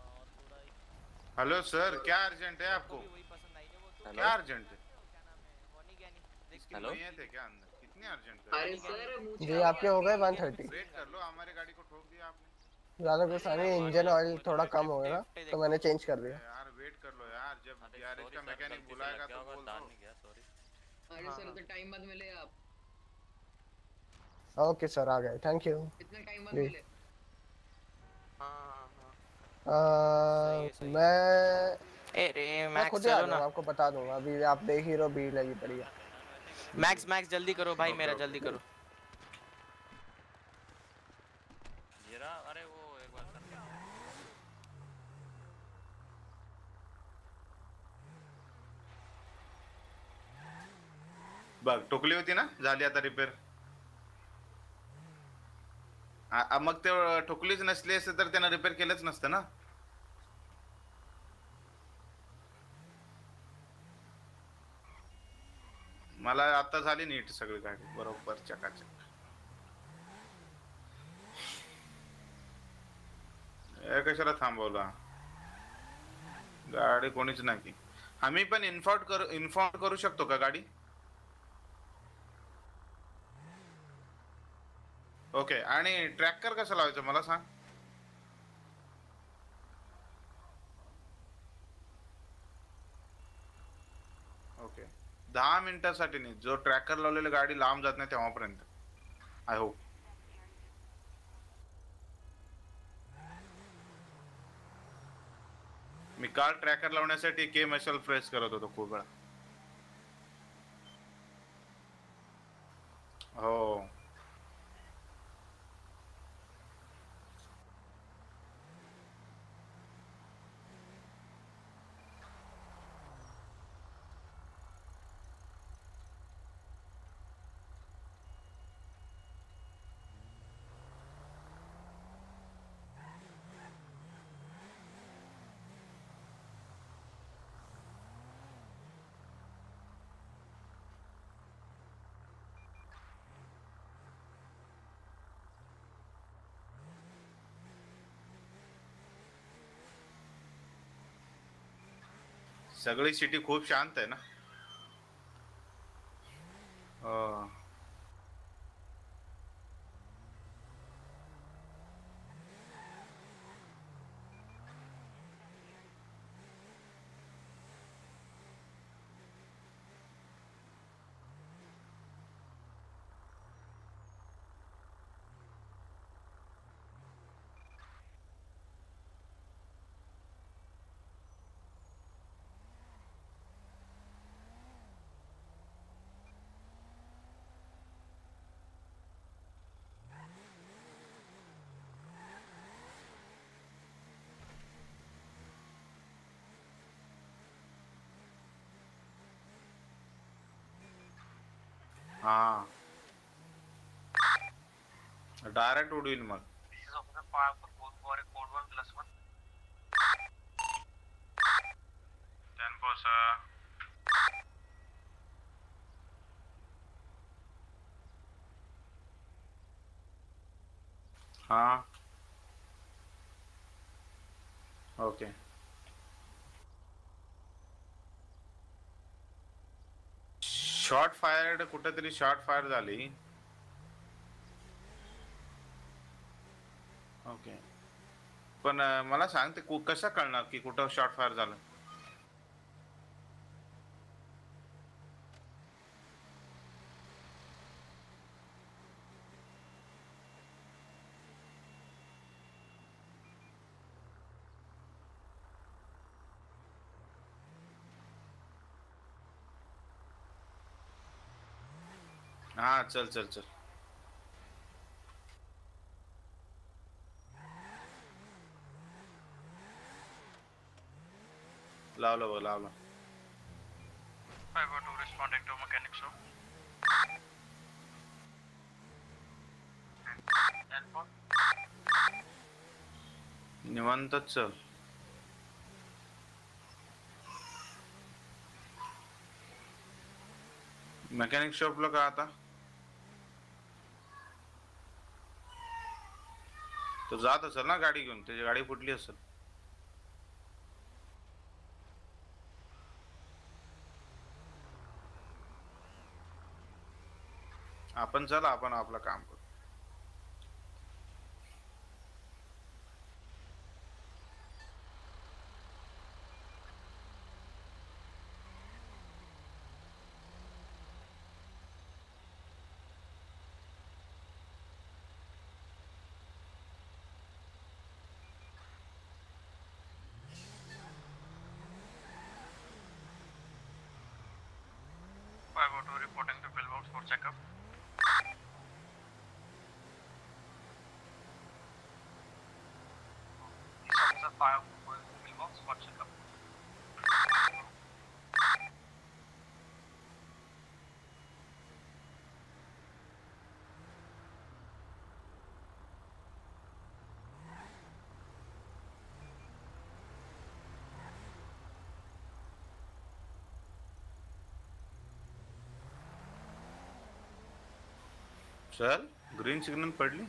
हेलो सर, क्या अर्जेंट है आपको? क्या अर्जेंट है? हेलो ये थे क्या अंदर? कितने अर्जेंट है? अरे सर जी आपके हो गए वन थर्टी। वेट कर लो, हमारी गाड़ी को ठोक दिया आपने। ज्यादा कुछ नहीं, इंजन ऑयल थोड़ा कम हो गया ना तो मैंने चेंज कर दिया। यार वेट कर लो यार, जब गैरेज का मैकेनिक बुलाएगा तो बोल दो। अरे सर तो टाइम बाद मिले आप। ओके सर आ गए, थैंक यू। कितने टाइम बाद मिले? हाँ हाँ मैं अरे मैं मैक्स खुद ही आ चलो ना। जाऊंगा, आपको बता दूंगा। अभी आप देख ही रहो, भीड़ लगी पड़ी है। मैक्स मैक्स जल्दी करो भाई, मेरा जल्दी करो। जीरा अरे वो एक बार करके बघ टोकली होती ना, झाली आता रिपेअर। मग ते ठोकलीच नसली असते तर त्यानं रिपेअर केलंच नसतं ना। मला आता झाली नीट सगळी गाडी बरोबर चकाचक। हे कशाला थांबवला? गाडी कोणीच नाही. आम्ही पण इन्फॉर्म करू इन्फॉर्म करू शकतो का गाडी? ओके, आणि ट्रॅकर कसं लावायचं मला सांग. ओके, दहा मिनिटासाठी नाही, जो ट्रॅकर लावलेली गाडी लांब जात नाही तेव्हापर्यंत. I hope. मी काल ट्रॅकर लावण्यासाठी के मशाल प्रेस करत होतो खूप वेळा. हो सगळी सिटी खूप शांत आहे ना. अं, हा डायरेक्ट उडवील मग. हा ओके. शॉट फायर्ड, कुठेतरी शॉट फायर झाली. ओके, पण अं, मला सांग ते कु- कसं कळणार की कुठं शॉट फायर झालं? हा चल चल चल. लाव लो लाव लो five oh two responding to mechanic shop. ten four. निवांतच चल. मेकॅनिक शॉपला का आता तो जात असेल ना गाडी घेऊन त्याची गाडी फुटली असेल. आपण चला आपण आपलं काम करू. five oh two reporting to billboards for checkup. Officer five going to billboards for checkup. चल ग्रीन सिग्नल पडली.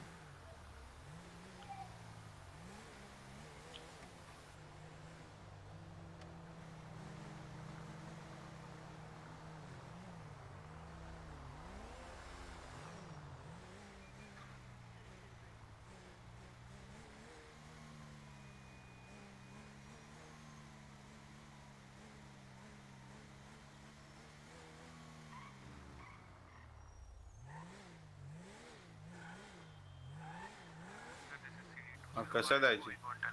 कसं द्यायची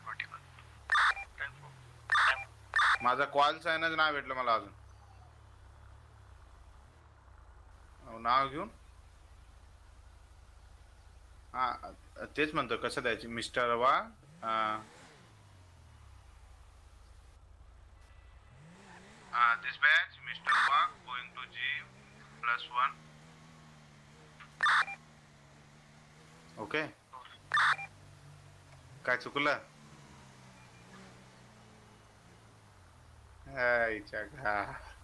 माझा कॉल साइनच नाव भेटलं मला अजून नाव घेऊन हा तेच म्हणतो कसं द्यायची मिस्टर वा dispatch Mister Wang going to gym plus one. Okay. काय चुकलं? आईच्या घा.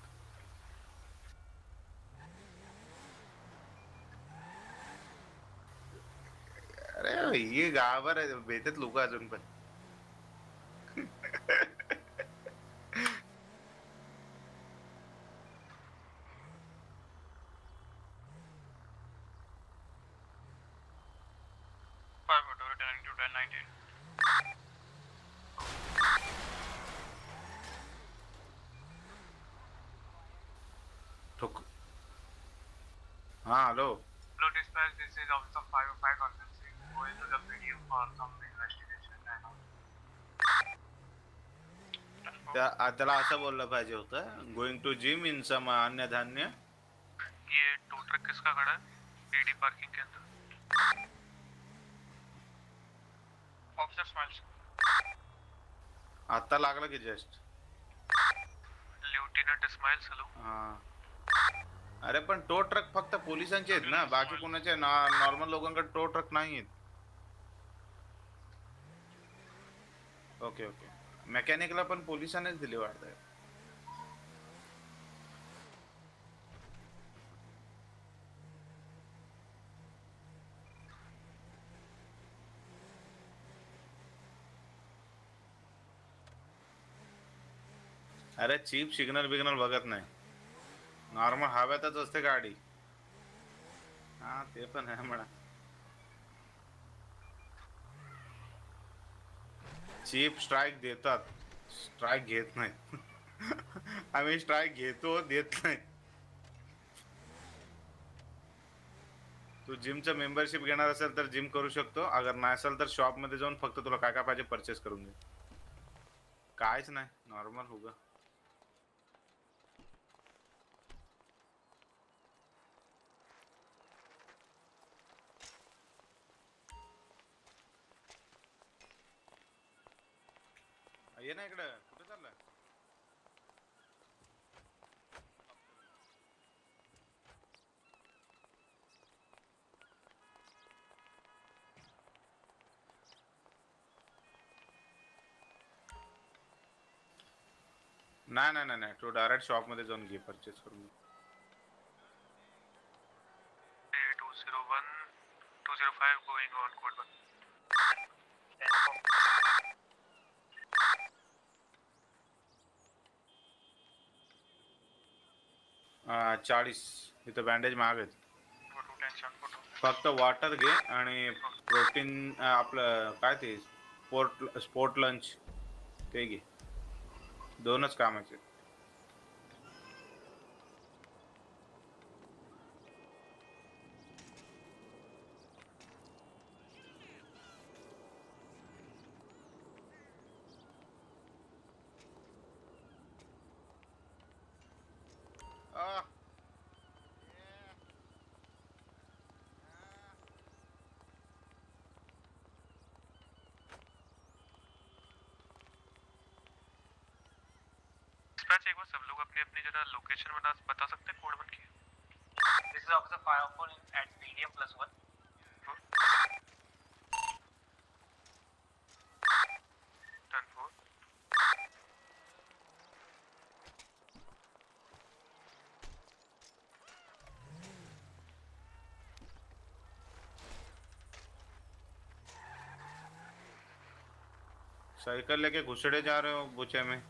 अरे ये गावावर भेटत लोक अजून पण. five oh two returning to ten nineteen. हाँ hello. Hello dispatch, this is officer five oh five conferencing. Going to the P D M for some investigation and all. त्या त्याला असं बोललं पाहिजे होतं going to gym in some अन्य धान्य. ये टू ट्रक किसका खड़ा है? पीडी पार्किंग के अंदर. Officer smiles. आता लागलं की जस्ट. Lieutenant smiles hello. हाँ अरे पण टो ट्रक फक्त पोलिसांचे आहेत ना बाकी कोणाचे नॉर्मल लोकांकडे टो ट्रक नाही आहेत. ओके ओके मेकॅनिकला पण पोलिसांनीच दिली वाटतं. अरे चीप सिग्नल बिग्नल बघत नाही नॉर्मल हव्यातच असते गाडी. हा ते पण आहे म्हणा. चीप स्ट्राइक देतात स्ट्राइक घेत नाही. आम्ही स्ट्राइक घेतो देत नाही. तू जिमचं मेंबरशिप घेणार असेल तर जिम करू शकतो अगर नाही असेल तर शॉप मध्ये जाऊन फक्त तुला काय काय पाहिजे परचेस करून घे. कायच नाही नॉर्मल होगा. ये ना इकडं कुठे चाललाय? नाही नाही नाही नाही तू डायरेक्ट शॉप मध्ये जाऊन घे परचेस करून. two zero one two zero five going on code one. चाळीस इथं बँडेज महाग आहेत. फक्त वॉटर घे आणि प्रोटीन आपलं काय ते स्पोर्ट स्पोर्ट लंच ते घे. दोनच कामाचे. एक बार सब लोग अपनी अपनी जरा लोकेशन बता बता सकते हैं कोड वन की. This is officer Firefall at P D M plus one. ten four. Cycle लेके घुसड़े जा रहे हो बुचे में.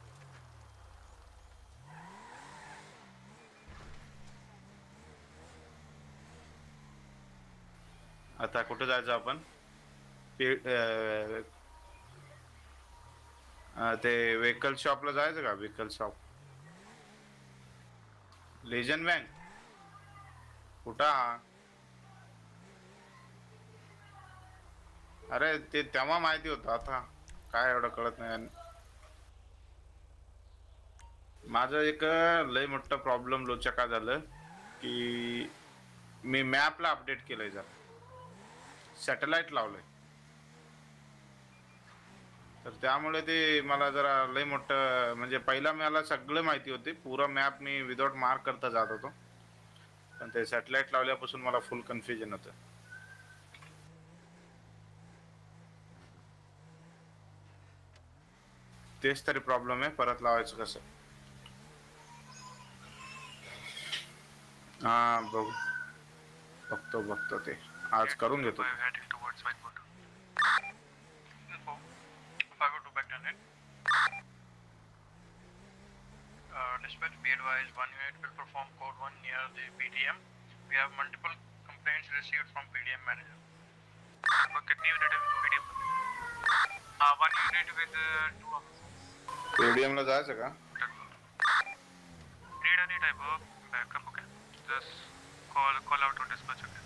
आता कुठे जायचं आपण. ते व्हेकल शॉपला जायचं का. व्हेकल शॉप लेजन बँक कुठं हा. अरे ते तेव्हा माहिती होतं आता काय एवढं कळत नाही. माझं एक लय मोठा प्रॉब्लेम लोचा काय झालं की मी मॅपला अपडेट केलंय जरा. सॅटेलाइट लावलंय तर त्यामुळे ते मला जरा लय मोठं म्हणजे पहिला मला सगळं माहिती होती. पुरा मॅप मी विदाउट मार्क करता जात होतो पण ते सॅटेलाइट लावल्यापासून मला फुल कन्फ्युजन होतं. तेच तरी प्रॉब्लेम आहे. परत लावायचं कसं. हा बघू बघतो बघतो ते आज करून घेतो. Dispatch, be advised, one unit will perform code one near the P D M. We have multiple complaints received from P D M manager. कितनी unit है P D M? हाँ, one unit with uh, two officers. P D M ला जायचं का? Need any type of backup, okay? Just call call out to dispatch, okay?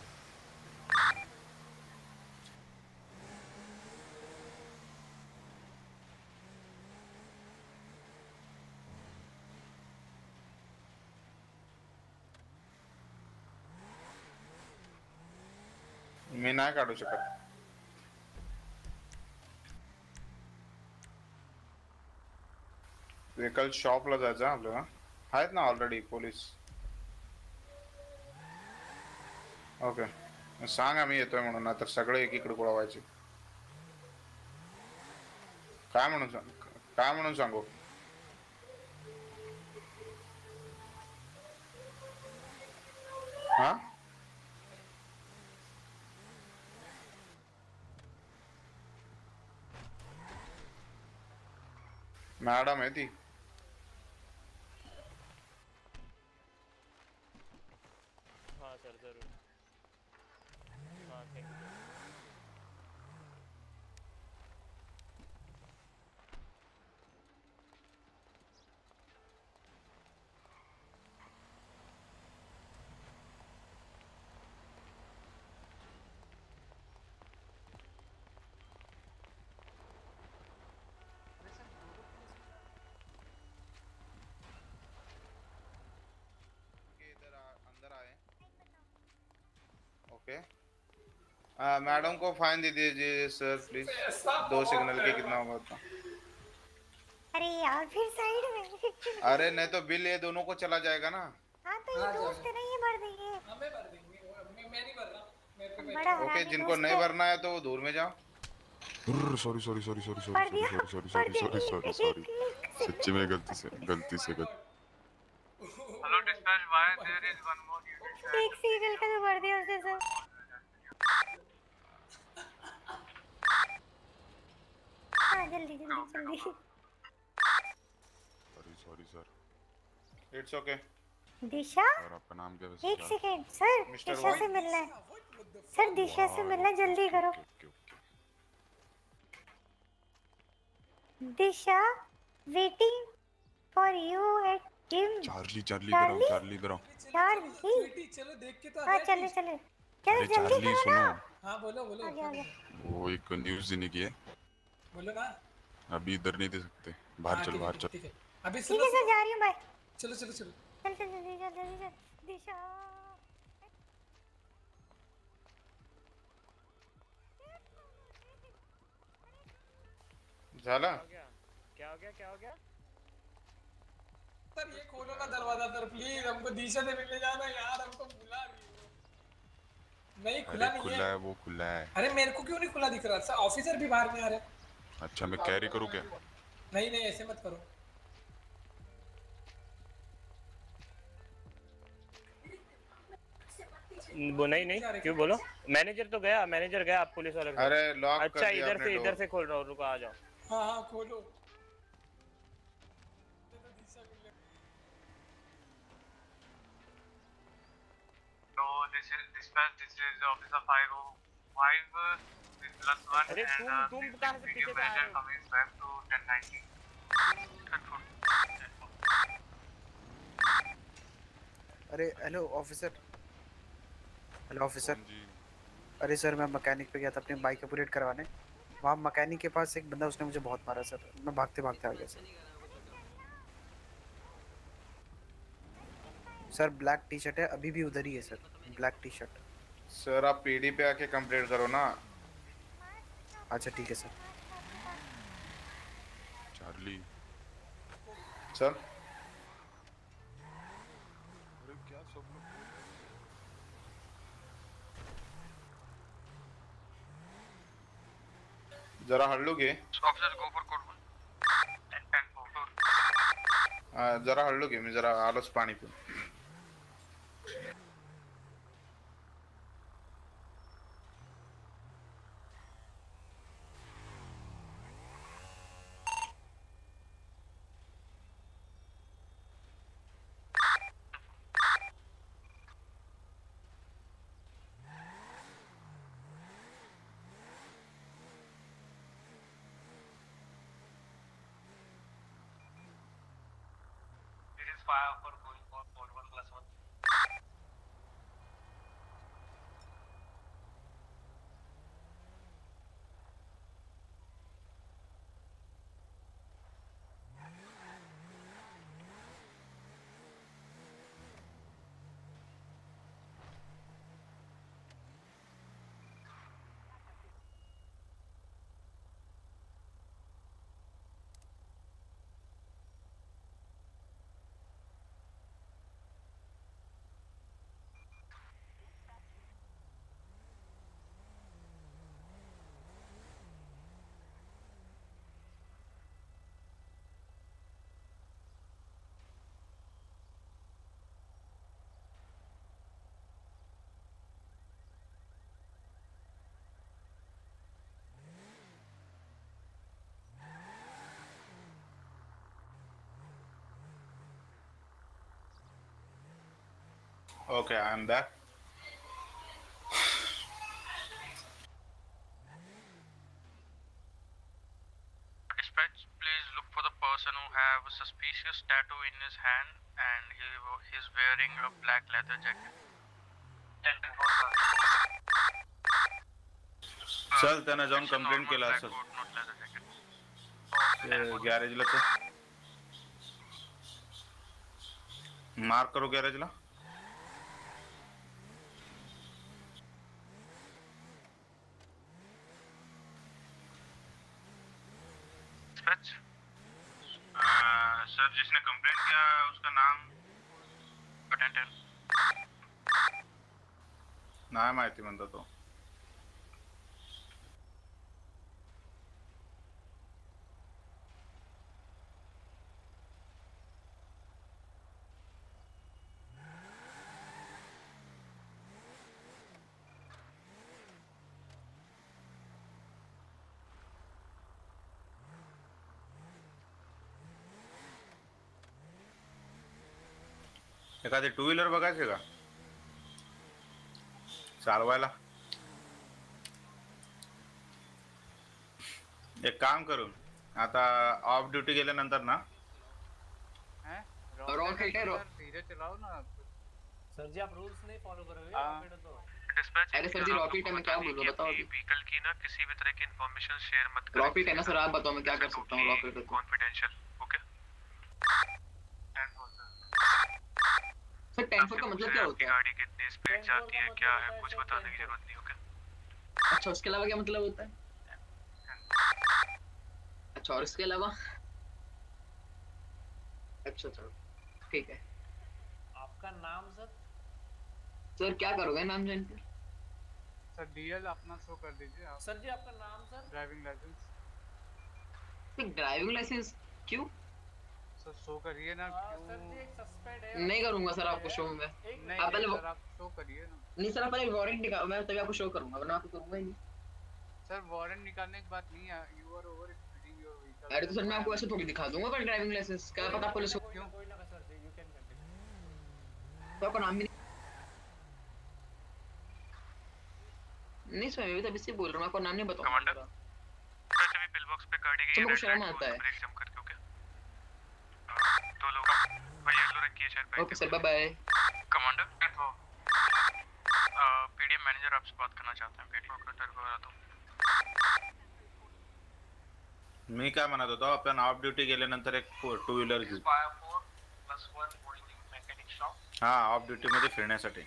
मी नाही काढू शकत. Vehicle शॉपला जायचं आपल्याला. आहेत ना ऑलरेडी पोलीस. ओके सांग आम्ही येतोय म्हणून नाहीतर सगळे एकीकडे गोळावायचे. काय म्हणून सांग काय म्हणून सांगू. हा मैडम है थी. हाँ सर जरूर. हाँ थैंक यू. ओके मैडम को फाइन दे दीजिए सर प्लीज. दो सिग्नल के कितना होगा उतना. अरे यार फिर साइड में. अरे नहीं तो बिल ये दोनों को चला जाएगा ना. हाँ तो ये दोस्त है ना ये भर देंगे. हमें भर देंगे. मैं मैं नहीं भर रहा. मेरे को बड़ा ओके जिनको नहीं भरना है तो वो दूर में जाओ. Sorry sorry sorry sorry sorry sorry sorry sorry sorry sorry sorry सच्ची में गलती से गलती से गलती hello dispatch why there is one more unit एक सीरियल का तो भर दिया उसने सर। हाँ जल्दी जल्दी जल्दी। Sorry sorry sir. It's okay. Disha और आपका नाम क्या वैसे? एक सेकेंड सर, मिस्टर दिशा से मिलना है सर, दिशा से मिलना है, जल्दी करो। Disha waiting for you at gym. Charlie Charlie इधर आओ, चार्ली इधर आओ। चार्ली चलो देख के तो हाँ चले चले चलो अरे जल्दी चार्ली करो सुनो, ना। हाँ बोलो बोलो। आगे आगे वो एक न्यूज़ देने की है, बोलो ना। अभी इधर नहीं दे सकते, बाहर हाँ, चल ठीक है, बाहर चल। ठीक है अभी ठीक सुनो है सर, जा रही हूँ बाय। चलो चलो चलो चल चल जल्दी चल जल्दी चल दिशा। झाला? क्या हो गया क्या हो गया? सर ये खोलो ना दरवाजा सर प्लीज, हमको दिशा से मिलने जाना यार, हमको बुला रही है। नहीं खुला अरे नहीं खुला है, वो खुला है। अरे मेरे को क्यों नहीं खुला दिख रहा सर? ऑफिसर भी बाहर में आ रहे। अच्छा मैं कैरी करूँ क्या? नहीं नहीं ऐसे मत करो। वो नहीं नहीं क्यों बोलो? मैनेजर तो गया, मैनेजर गया, आप पुलिस वाले। अरे लॉक कर अच्छा दिया इधर आपने से डोर। इधर से खोल रहा हूँ, रुको आ जाओ। हाँ हाँ खोलो। So this is dispatch. This is officer five oh five plus one अरे and तुम uh, तुम this कहाँ से video पीछे से आ manager रहे हो? coming back to ten ninety. अरे हेलो ऑफिसर, हेलो ऑफिसर। अरे सर मैं मैकेनिक पे गया था अपनी बाइक अपग्रेड करवाने, वहाँ मैकेनिक के पास एक बंदा, उसने मुझे बहुत मारा सर, मैं भागते भागते आ गया sir. Sir black T shirt है, अभी भी उधर ही है sir, black T shirt. Sir आप पीडी पे आके कंप्लेंट करो ना। अच्छा ठीक है सर। चार्ली सर अरे क्या सब लोग जरा हल्लू घे। Officer go for code one. ten ten four four. आ, जरा हल्लू घे, मी जरा आलोच पाणी पिऊन. This is fire for going for code one plus one. Okay, I am back. Dispatch, please look for the person who have a suspicious tattoo in his hand and he he's wearing a black leather jacket. ten ten four sir. चल त्यानं जाऊन complaint केला असेल गॅरेजला. तर mark करू गॅरेजला. Dispatch, sir जिसने complaint किया उसका नाम टेन नाही माहिती म्हणतो तो. एखादी टू व्हीलर बघायची का चालवायला? एक काम करू, आता ऑफ ड्यूटी गेल्यानंतर ना रॉकेट है, धीरे चलाओ ना। सर जी आप रूल्स नहीं फॉलो करोगे हाँ। रॉकेट है तो। डिस्पैच अरे सर जी रॉकेट है, मैं क्या बोलूं बताओ अभी। व्हीकल की ना किसी भी तरह की इंफॉर्मेशन शेयर मत करें। रॉकेट है ना सर, आप बताओ मैं क्या कर सकता हूँ रॉकेट है तो। Confidential okay. Sir ten four का मतलब क्या होता है? गाड़ी कितनी स्पीड जाती है क्या है कुछ बताने की जरूरत नहीं। ओके अच्छा उसके अलावा क्या मतलब होता है? अच्छा और इसके अलावा? अच्छा चलो ठीक है। आपका नाम सर? सर क्या करोगे नाम जान के? सर डीएल अपना शो कर दीजिए आप। सर जी आपका नाम sir? Driving licence. Driving licence क्यों? सर शो करिए ना। क्यों? सर जी एक सस्पेक्ट है। नहीं करूंगा सर आपको शो में। नहीं आप पहले सर आप शो करिए ना। नहीं सर आप पहले वारंट निकालो, मैं तभी आपको शो करूंगा वरना आपको करूंगा ही नहीं। सर वारंट निकालने की बात नहीं है, you are over speeding your vehicle. अरे तो सर मैं आपको ऐसे थोड़ी दिखा दूंगा पर ड्राइविंग लाइसेंस क्या पता पुलिस को क्यों? कोई ना sir ji you can continue. तो आपका नाम भी नहीं सर मैं भी तभी से बोल रहा हूँ, आपको नाम नहीं बताऊंगा। कमांडर वैसे भी पिल बॉक्स पे गाड़ी की तुमको शर्म आता है? ब्रेक जंप करके ओके। तो लोग भाई येलो रंग की शर्ट पहन। Okay sir bye bye. Commander तो पीडीएम मैनेजर आपसे बात करना चाहते हैं। पीडीएम को दरबार तो मी काय म्हणत होतो, आपण ऑफ ड्यूटी गेल्यानंतर एक टू व्हीलर घेऊ। हा ऑफ ड्यूटी मध्ये फिरण्यासाठी।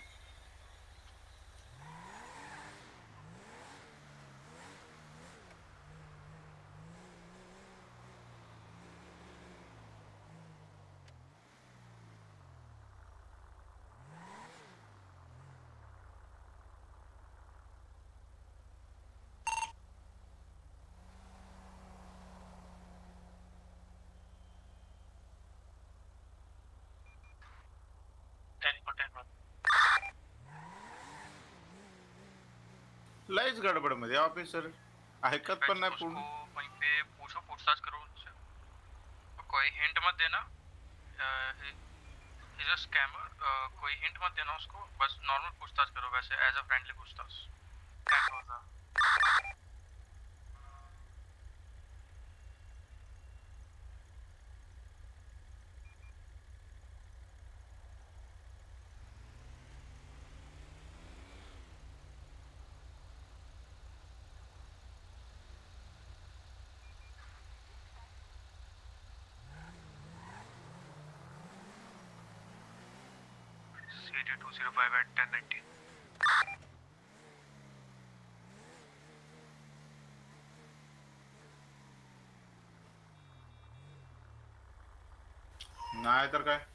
लईच गडबड मध्ये ऑफिसर ऐकत पण नाही पूर्ण। वहीं पे पूछो पूछताछ करो उनसे। कोई हिंट मत देना। Is a scammer. कोई हिंट मत देना उसको, बस नॉर्मल पूछताछ करो वैसे एज अ फ्रेंडली पूछताछ। C D two zero five at ten nineteen। नाही तर काय।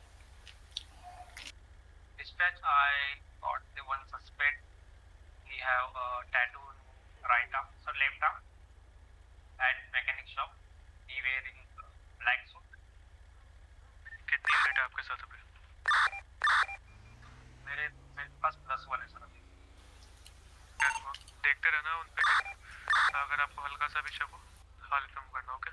Dispatch, I got the one suspect. He have a tattoo right arm, so left arm, at mechanic shop. He wearing black suit. कितनी unit है आपके साथ अभी? मेरे मेरे पास प्लस वन है सर अभी। देखते रहना उन पे, अगर आपको हल्का सा भी शक हो हाल इन्फॉर्म करना। ओके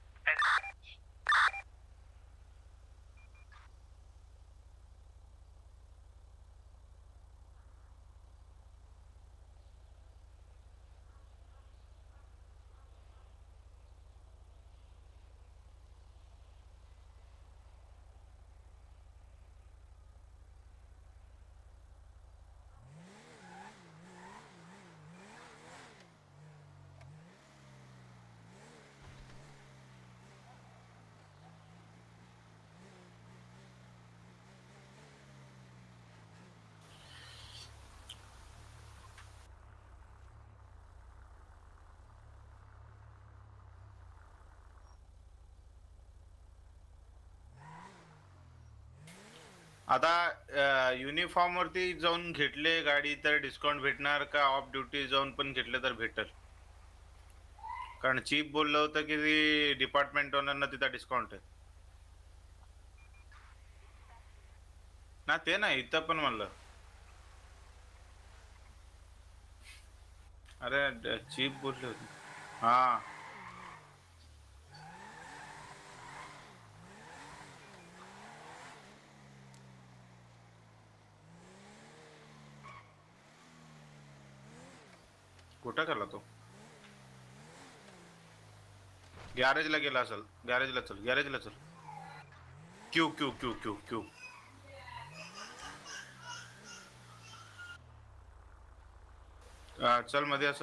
आता युनिफॉर्म वरती जाऊन घेतले गाडी तर डिस्काउंट भेटणार का ऑफ ड्यूटी जाऊन पण घेतले तर भेटेल? कारण चीफ बोललं होतं की डिपार्टमेंट ओनरना तिथं डिस्काउंट आहे ना। ते नाही इथं पण म्हणलं। अरे चीफ बोलले होते। हा कुठं गेला तो? गॅरेजला गेला असेल. गॅरेजला चल, गॅरेजला चल. क्यू क्यू क्यू क्यू क्यू चल मध्ये असं.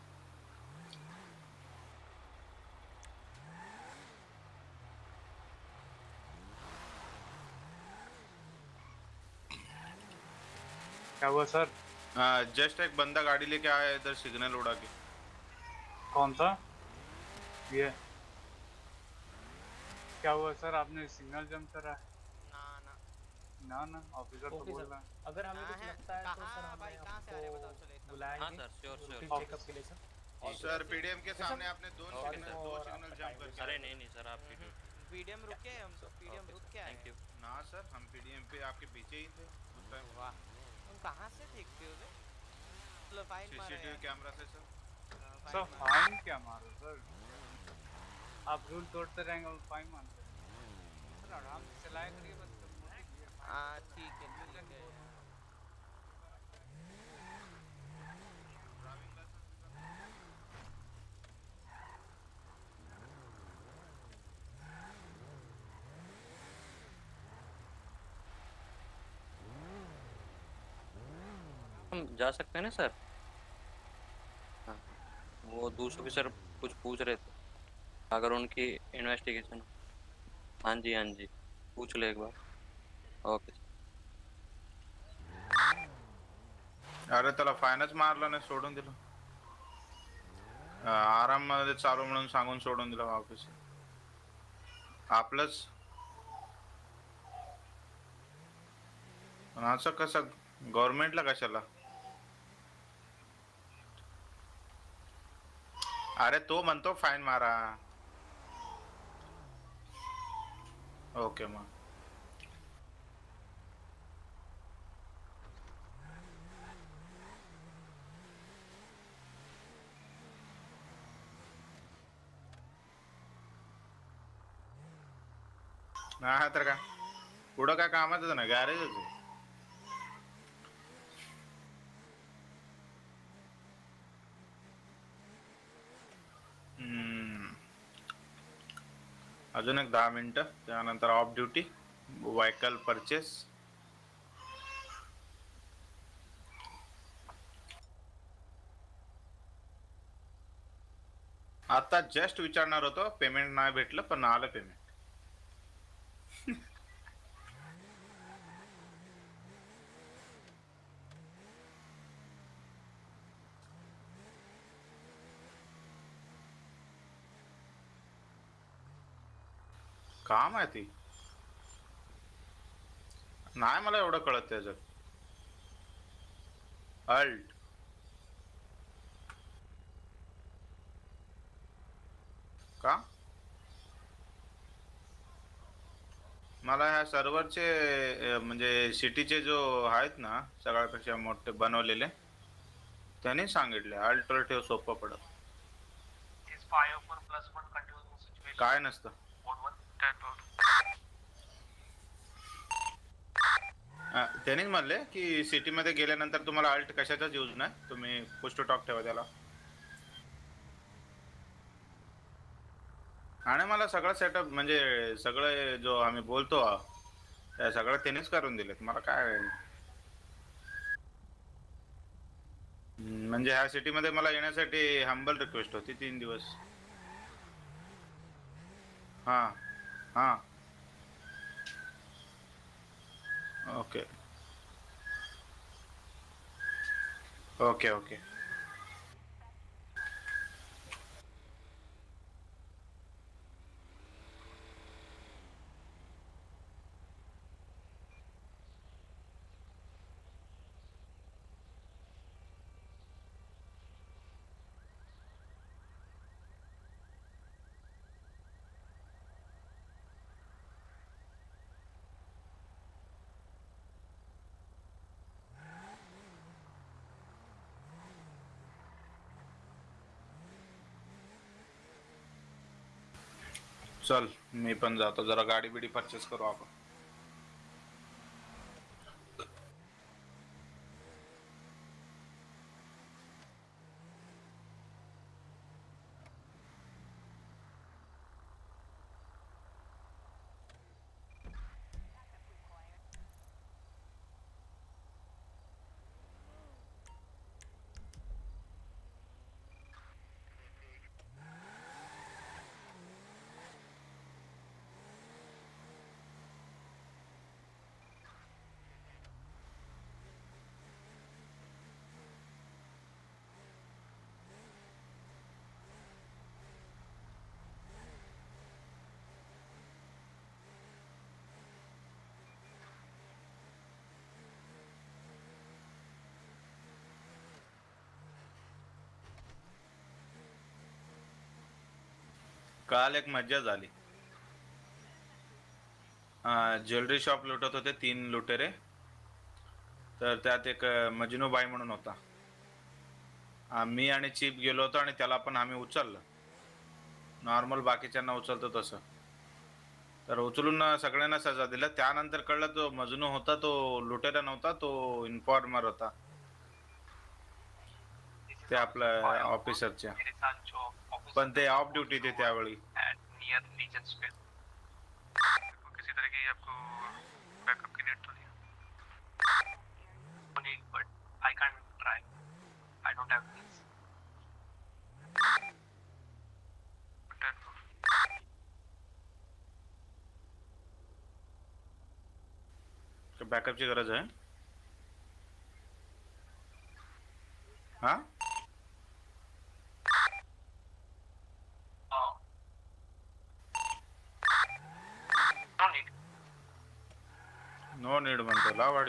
क्या हुआ सर? जस्ट एक बंदा गाड़ी लेके आया इधर सिग्नल उड़ा के. कौन सा? ये क्या हुआ सर? आपने सिग्नल जंप करा? ना ना ना ना ऑफिसर तो बोल रहा है. अगर हमें कुछ लगता है तो सर हमें आपको बुलाएंगे हाँ सर, श्योर श्योर. चेकअप के लिए सर. सर पीडीएम के सामने आपने दो सिग्नल दो सिग्नल जंप करके. अरे नहीं नहीं सर, आप पीडीएम रुके, हम तो पीडीएम रुक के आए. Thank you. ना सर, हम पीडीएम पे आपके पीछे ही थे उस टाइम. वाह, तुम कहां से देखते हो बे? मतलब फाइन मारे सीसीटीवी कैमरा से सर. सर फाइन क्या मारो सर? आप रूल तोड़ते रहेंगे और फाइन मारते रहेंगे. सर आराम से चलाया करिए बस. हां ठीक है ठीक है. हम जा सकते हैं ना सर? हाँ, वो दूसरे ऑफिसर कुछ पूछ रहे थे, अगर उनकी इन्वेस्टिगेशन. हाँ जी हाँ जी, पूछ ले एक बार. ओके. अरे त्याला फायनच मारलं नाही, सोडून दिलं. आराम मध्ये चालू म्हणून सांगून सोडून दिलं ऑफिस. आपलंच असं कसं गव्हर्नमेंटला कशाला? अरे तो म्हणतो फाईन मारा. ओके मग हा तर काय पुढं काय कामाचं ना, गॅरेजच आहे. अजून एक दहा मिनिटं, त्यानंतर ऑफ ड्युटी. Vehicle purchase. आता जस्ट विचारणार होतो, पेमेंट नाही भेटलं पण आलं पेमेंट. का माहिती नाही मला एवढं कळत त्याच्यात. अल्ट का मला ह्या सर्व्हरचे म्हणजे सिटीचे जो आहेत ना सगळ्यापेक्षा मोठे बनवलेले, त्यांनी सांगितले अल्टर ठेव, सोपं पडत. काय नसतं. त्यांनीच म्हणले की सिटी मध्ये गेल्यानंतर तुम्हाला अल्ट कशाचाच यूज नाही, तुम्ही पुश टू टॉक ठेवा त्याला. आणि मला सगळं सेटअप म्हणजे सगळं जो आम्ही बोलतो त्या सगळं त्यांनीच करून दिलेत. मला काय म्हणजे ह्या सिटी मध्ये मला येण्यासाठी हंबल रिक्वेस्ट होती तीन दिवस. हा हा ओके ओके ओके. चल मी पण जातो, जरा गाडी बिडी परचेस करू आपण. काल एक मज्जा झाली. ज्वेलरी शॉप लुटत होते तीन लुटेरे. तर त्यात एक मजनूबाई म्हणून होता. मी आणि चीप गेलो होतो आणि त्याला पण आम्ही उचललं. नॉर्मल बाकीच्यांना उचलतो तसं. तर उचलून सगळ्यांना सजा दिला. त्यानंतर कळलं तो मजनू होता तो लुटेरा नव्हता, तो इन्फॉर्मर होता. ते आपल्या ऑफिसरच्या. पण ते ऑफ ड्यूटी थे त्यावेळी. किसी तरह की आपको बैकअप की नीड तो नहीं है, but I can try. I don't have this. बॅकअपची गरज आहे. हा नो नीड म्हणतो लावाडी.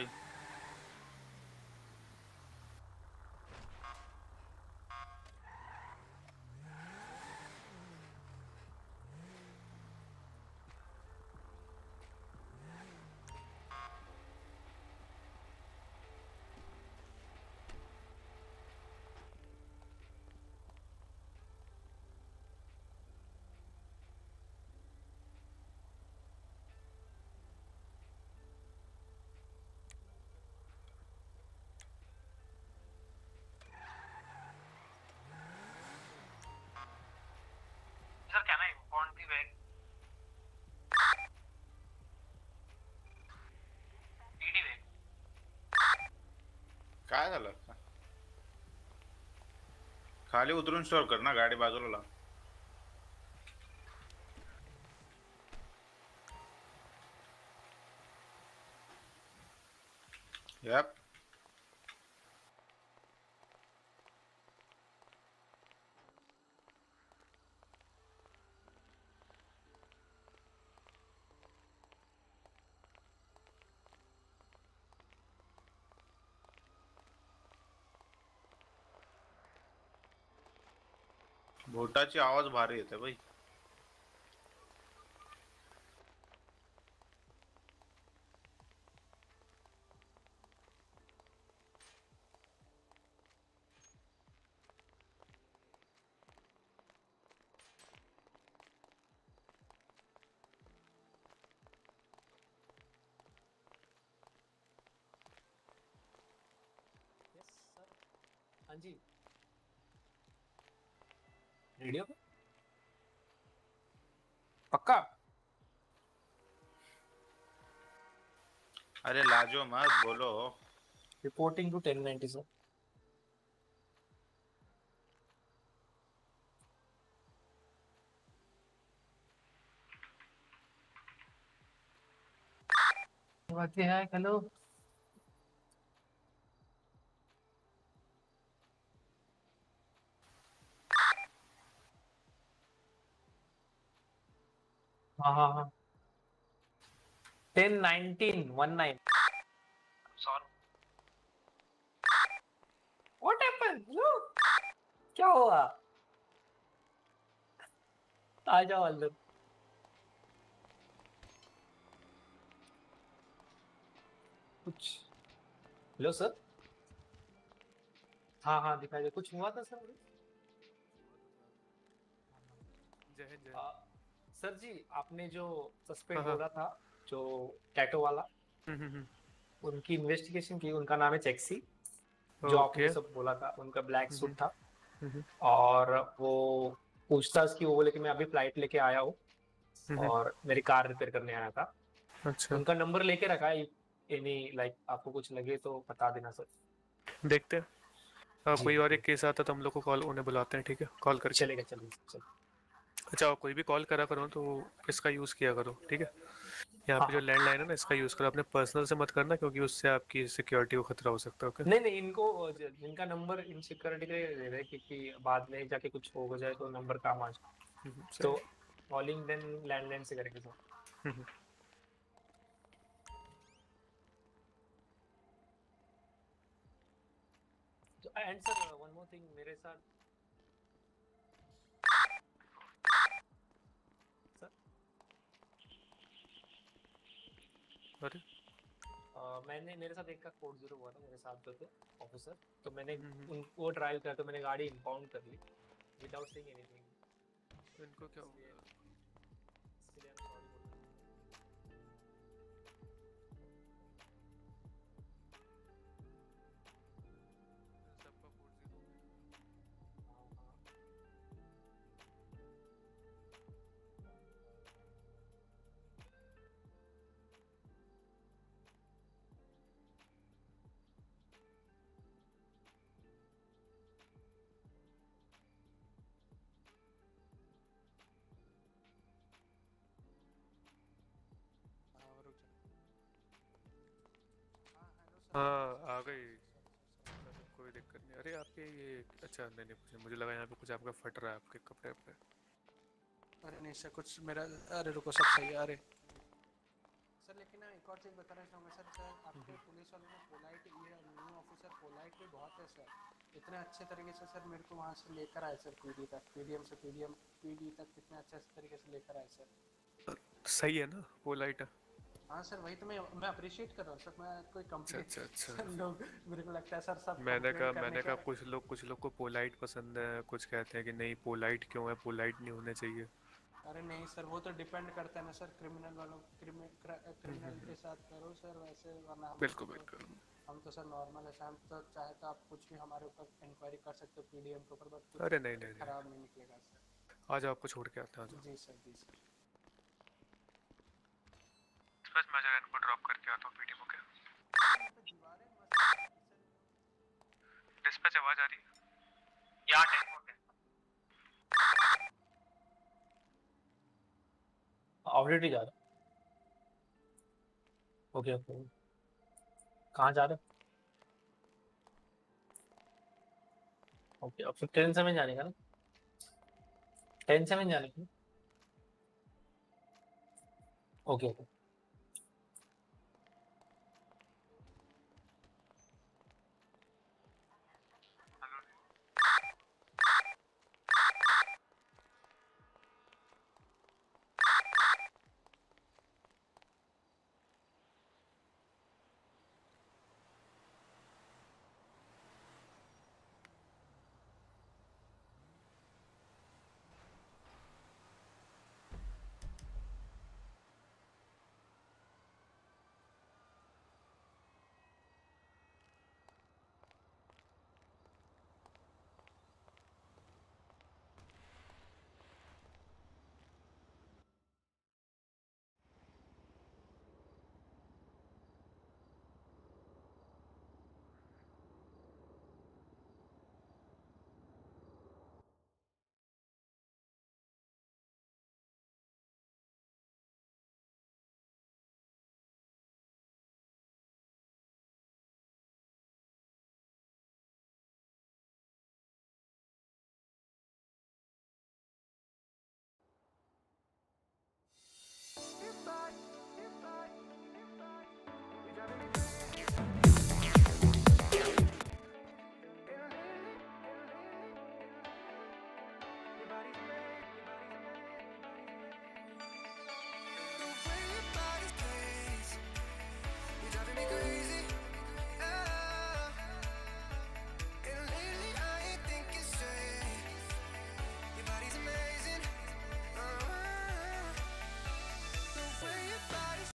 Sir, can I impound the bag? P D bag. काय झालं? खाली उतरून स्टोर कर ना, गाडी बाजूला लाव. यप. बोटाची आवाज भारी येते भाई. हाँ जी रेडियो पे पक्का. अरे लाजो मत, बोलो. Reporting to ten ninety sir. बाकी है. हेलो हाँ हाँ हाँ ten nineteen one nine. Sorry. What happened? Look, क्या हुआ? आ जाओ अंदर. कुछ हेलो सर. हाँ हाँ दिखाई दे. कुछ हुआ था सर. जय हिंद. आ, सर जी आपने जो सस्पेक्ट हाँ, हाँ. बोला था जो टैटो वाला हम्म हम्म उनकी इन्वेस्टिगेशन की. उनका नाम है चेक्सी. जो ओके. आपने सब बोला था. उनका ब्लैक सूट था हम्म और वो पूछताछ की. वो बोले कि मैं अभी फ्लाइट लेके आया हूँ हम्म. और मेरी कार रिपेयर करने आया था. अच्छा उनका नंबर लेके रखा है. एनी लाइक आपको कुछ लगे तो बता देना सर. देखते हैं. हाँ, जी. कोई और एक केस आता तो हम लोग को कॉल उन्हें बुलाते हैं. ठीक है, कॉल करके. चलेगा चलेगा चलेगा. अच्छा, कोई भी कॉल करा करो तो इसका यूज़ किया करो. ठीक है, यहाँ हाँ पे जो लैंडलाइन है ना इसका यूज़ करो. अपने पर्सनल से मत करना क्योंकि उससे आपकी सिक्योरिटी को खतरा हो सकता है. ओके. नहीं नहीं इनको ज- इनका नंबर इन सिक्योरिटी के लिए दे रहे हैं क्योंकि बाद में जाके कुछ हो जाए तो नंबर काम आ जाए. तो कॉलिंग देन लैंडलाइन से करेंगे सर. Hmm. And sir one more thing. मेरे साथ अरे अ, मैंने मेरे साथ एक का कोड जीरो हुआ था, मेरे साथ जो थे ऑफिसर, तो मैंने उन वो ट्रायल किया तो मैंने गाड़ी इंपाउंड कर ली विदाउट सेइंग एनीथिंग। इनको क्या हो गया? इसलिए I'm sorry बोल रहा हूँ। सबका फोर जीरो हाँ, हाँ। हाँ आ गई, कोई दिक्कत नहीं। अरे आपके ये अच्छा नहीं नहीं कुछ मुझे लगा यहाँ पे कुछ आपका फट रहा है आपके कपड़े पे। अरे नहीं सर कुछ मेरा, अरे रुको सब सही है। अरे सर लेकिन ना एक और चीज़ बताना चाहूँगा सर, सर आपके पुलिस वालों ने पोलाइट, ये न्यू ऑफिसर पोलाइट भी बहुत है सर, इतने अच्छे तरीके से सर मेरे को वहाँ से लेकर आए सर पीडी तक, पीडीएम से पीडीएम पीडी तक कितने अच्छे तरीके से लेकर आए सर। सही है ना पोलाइट है। हाँ सर वही तो मैं मैं अप्रिशिएट कर रहा हूँ सर, मैं कोई कंप्लेंट अच्छा अच्छा अच्छा। लोग मेरे को लगता है सर सब मैंने कहा complaint मैंने करने कहा के- कुछ लोग कुछ लोग को पोलाइट पसंद है, कुछ कहते हैं कि नहीं पोलाइट क्यों है, पोलाइट नहीं होने चाहिए। अरे नहीं सर वो तो डिपेंड करता है ना सर, क्रिमिनल वालों क्रिमिनल के साथ करो सर वैसे, वरना हम बिल्कुल तो- बिल्कुल। हम तो सर नॉर्मल है सर, हम तो चाहे तो आप कुछ भी हमारे ऊपर इंक्वायरी कर सकते हो पीडीएम के ऊपर, बट अरे नहीं नहीं नहीं खराब नहीं निकलेगा सर। आज आपको छोड़ के आते हैं। आज जी सर जी सर। बस मैं जरा इनको ड्रॉप करके आता हूँ पीडी को। क्या डिस्पैच आवाज आ रही है? यहाँ टेन ऑलरेडी जा रहा। ओके ओके कहाँ जा रहे? ओके अब फिर टेन सेवन जाने का ना, टेन सेवन जाने का। Okay okay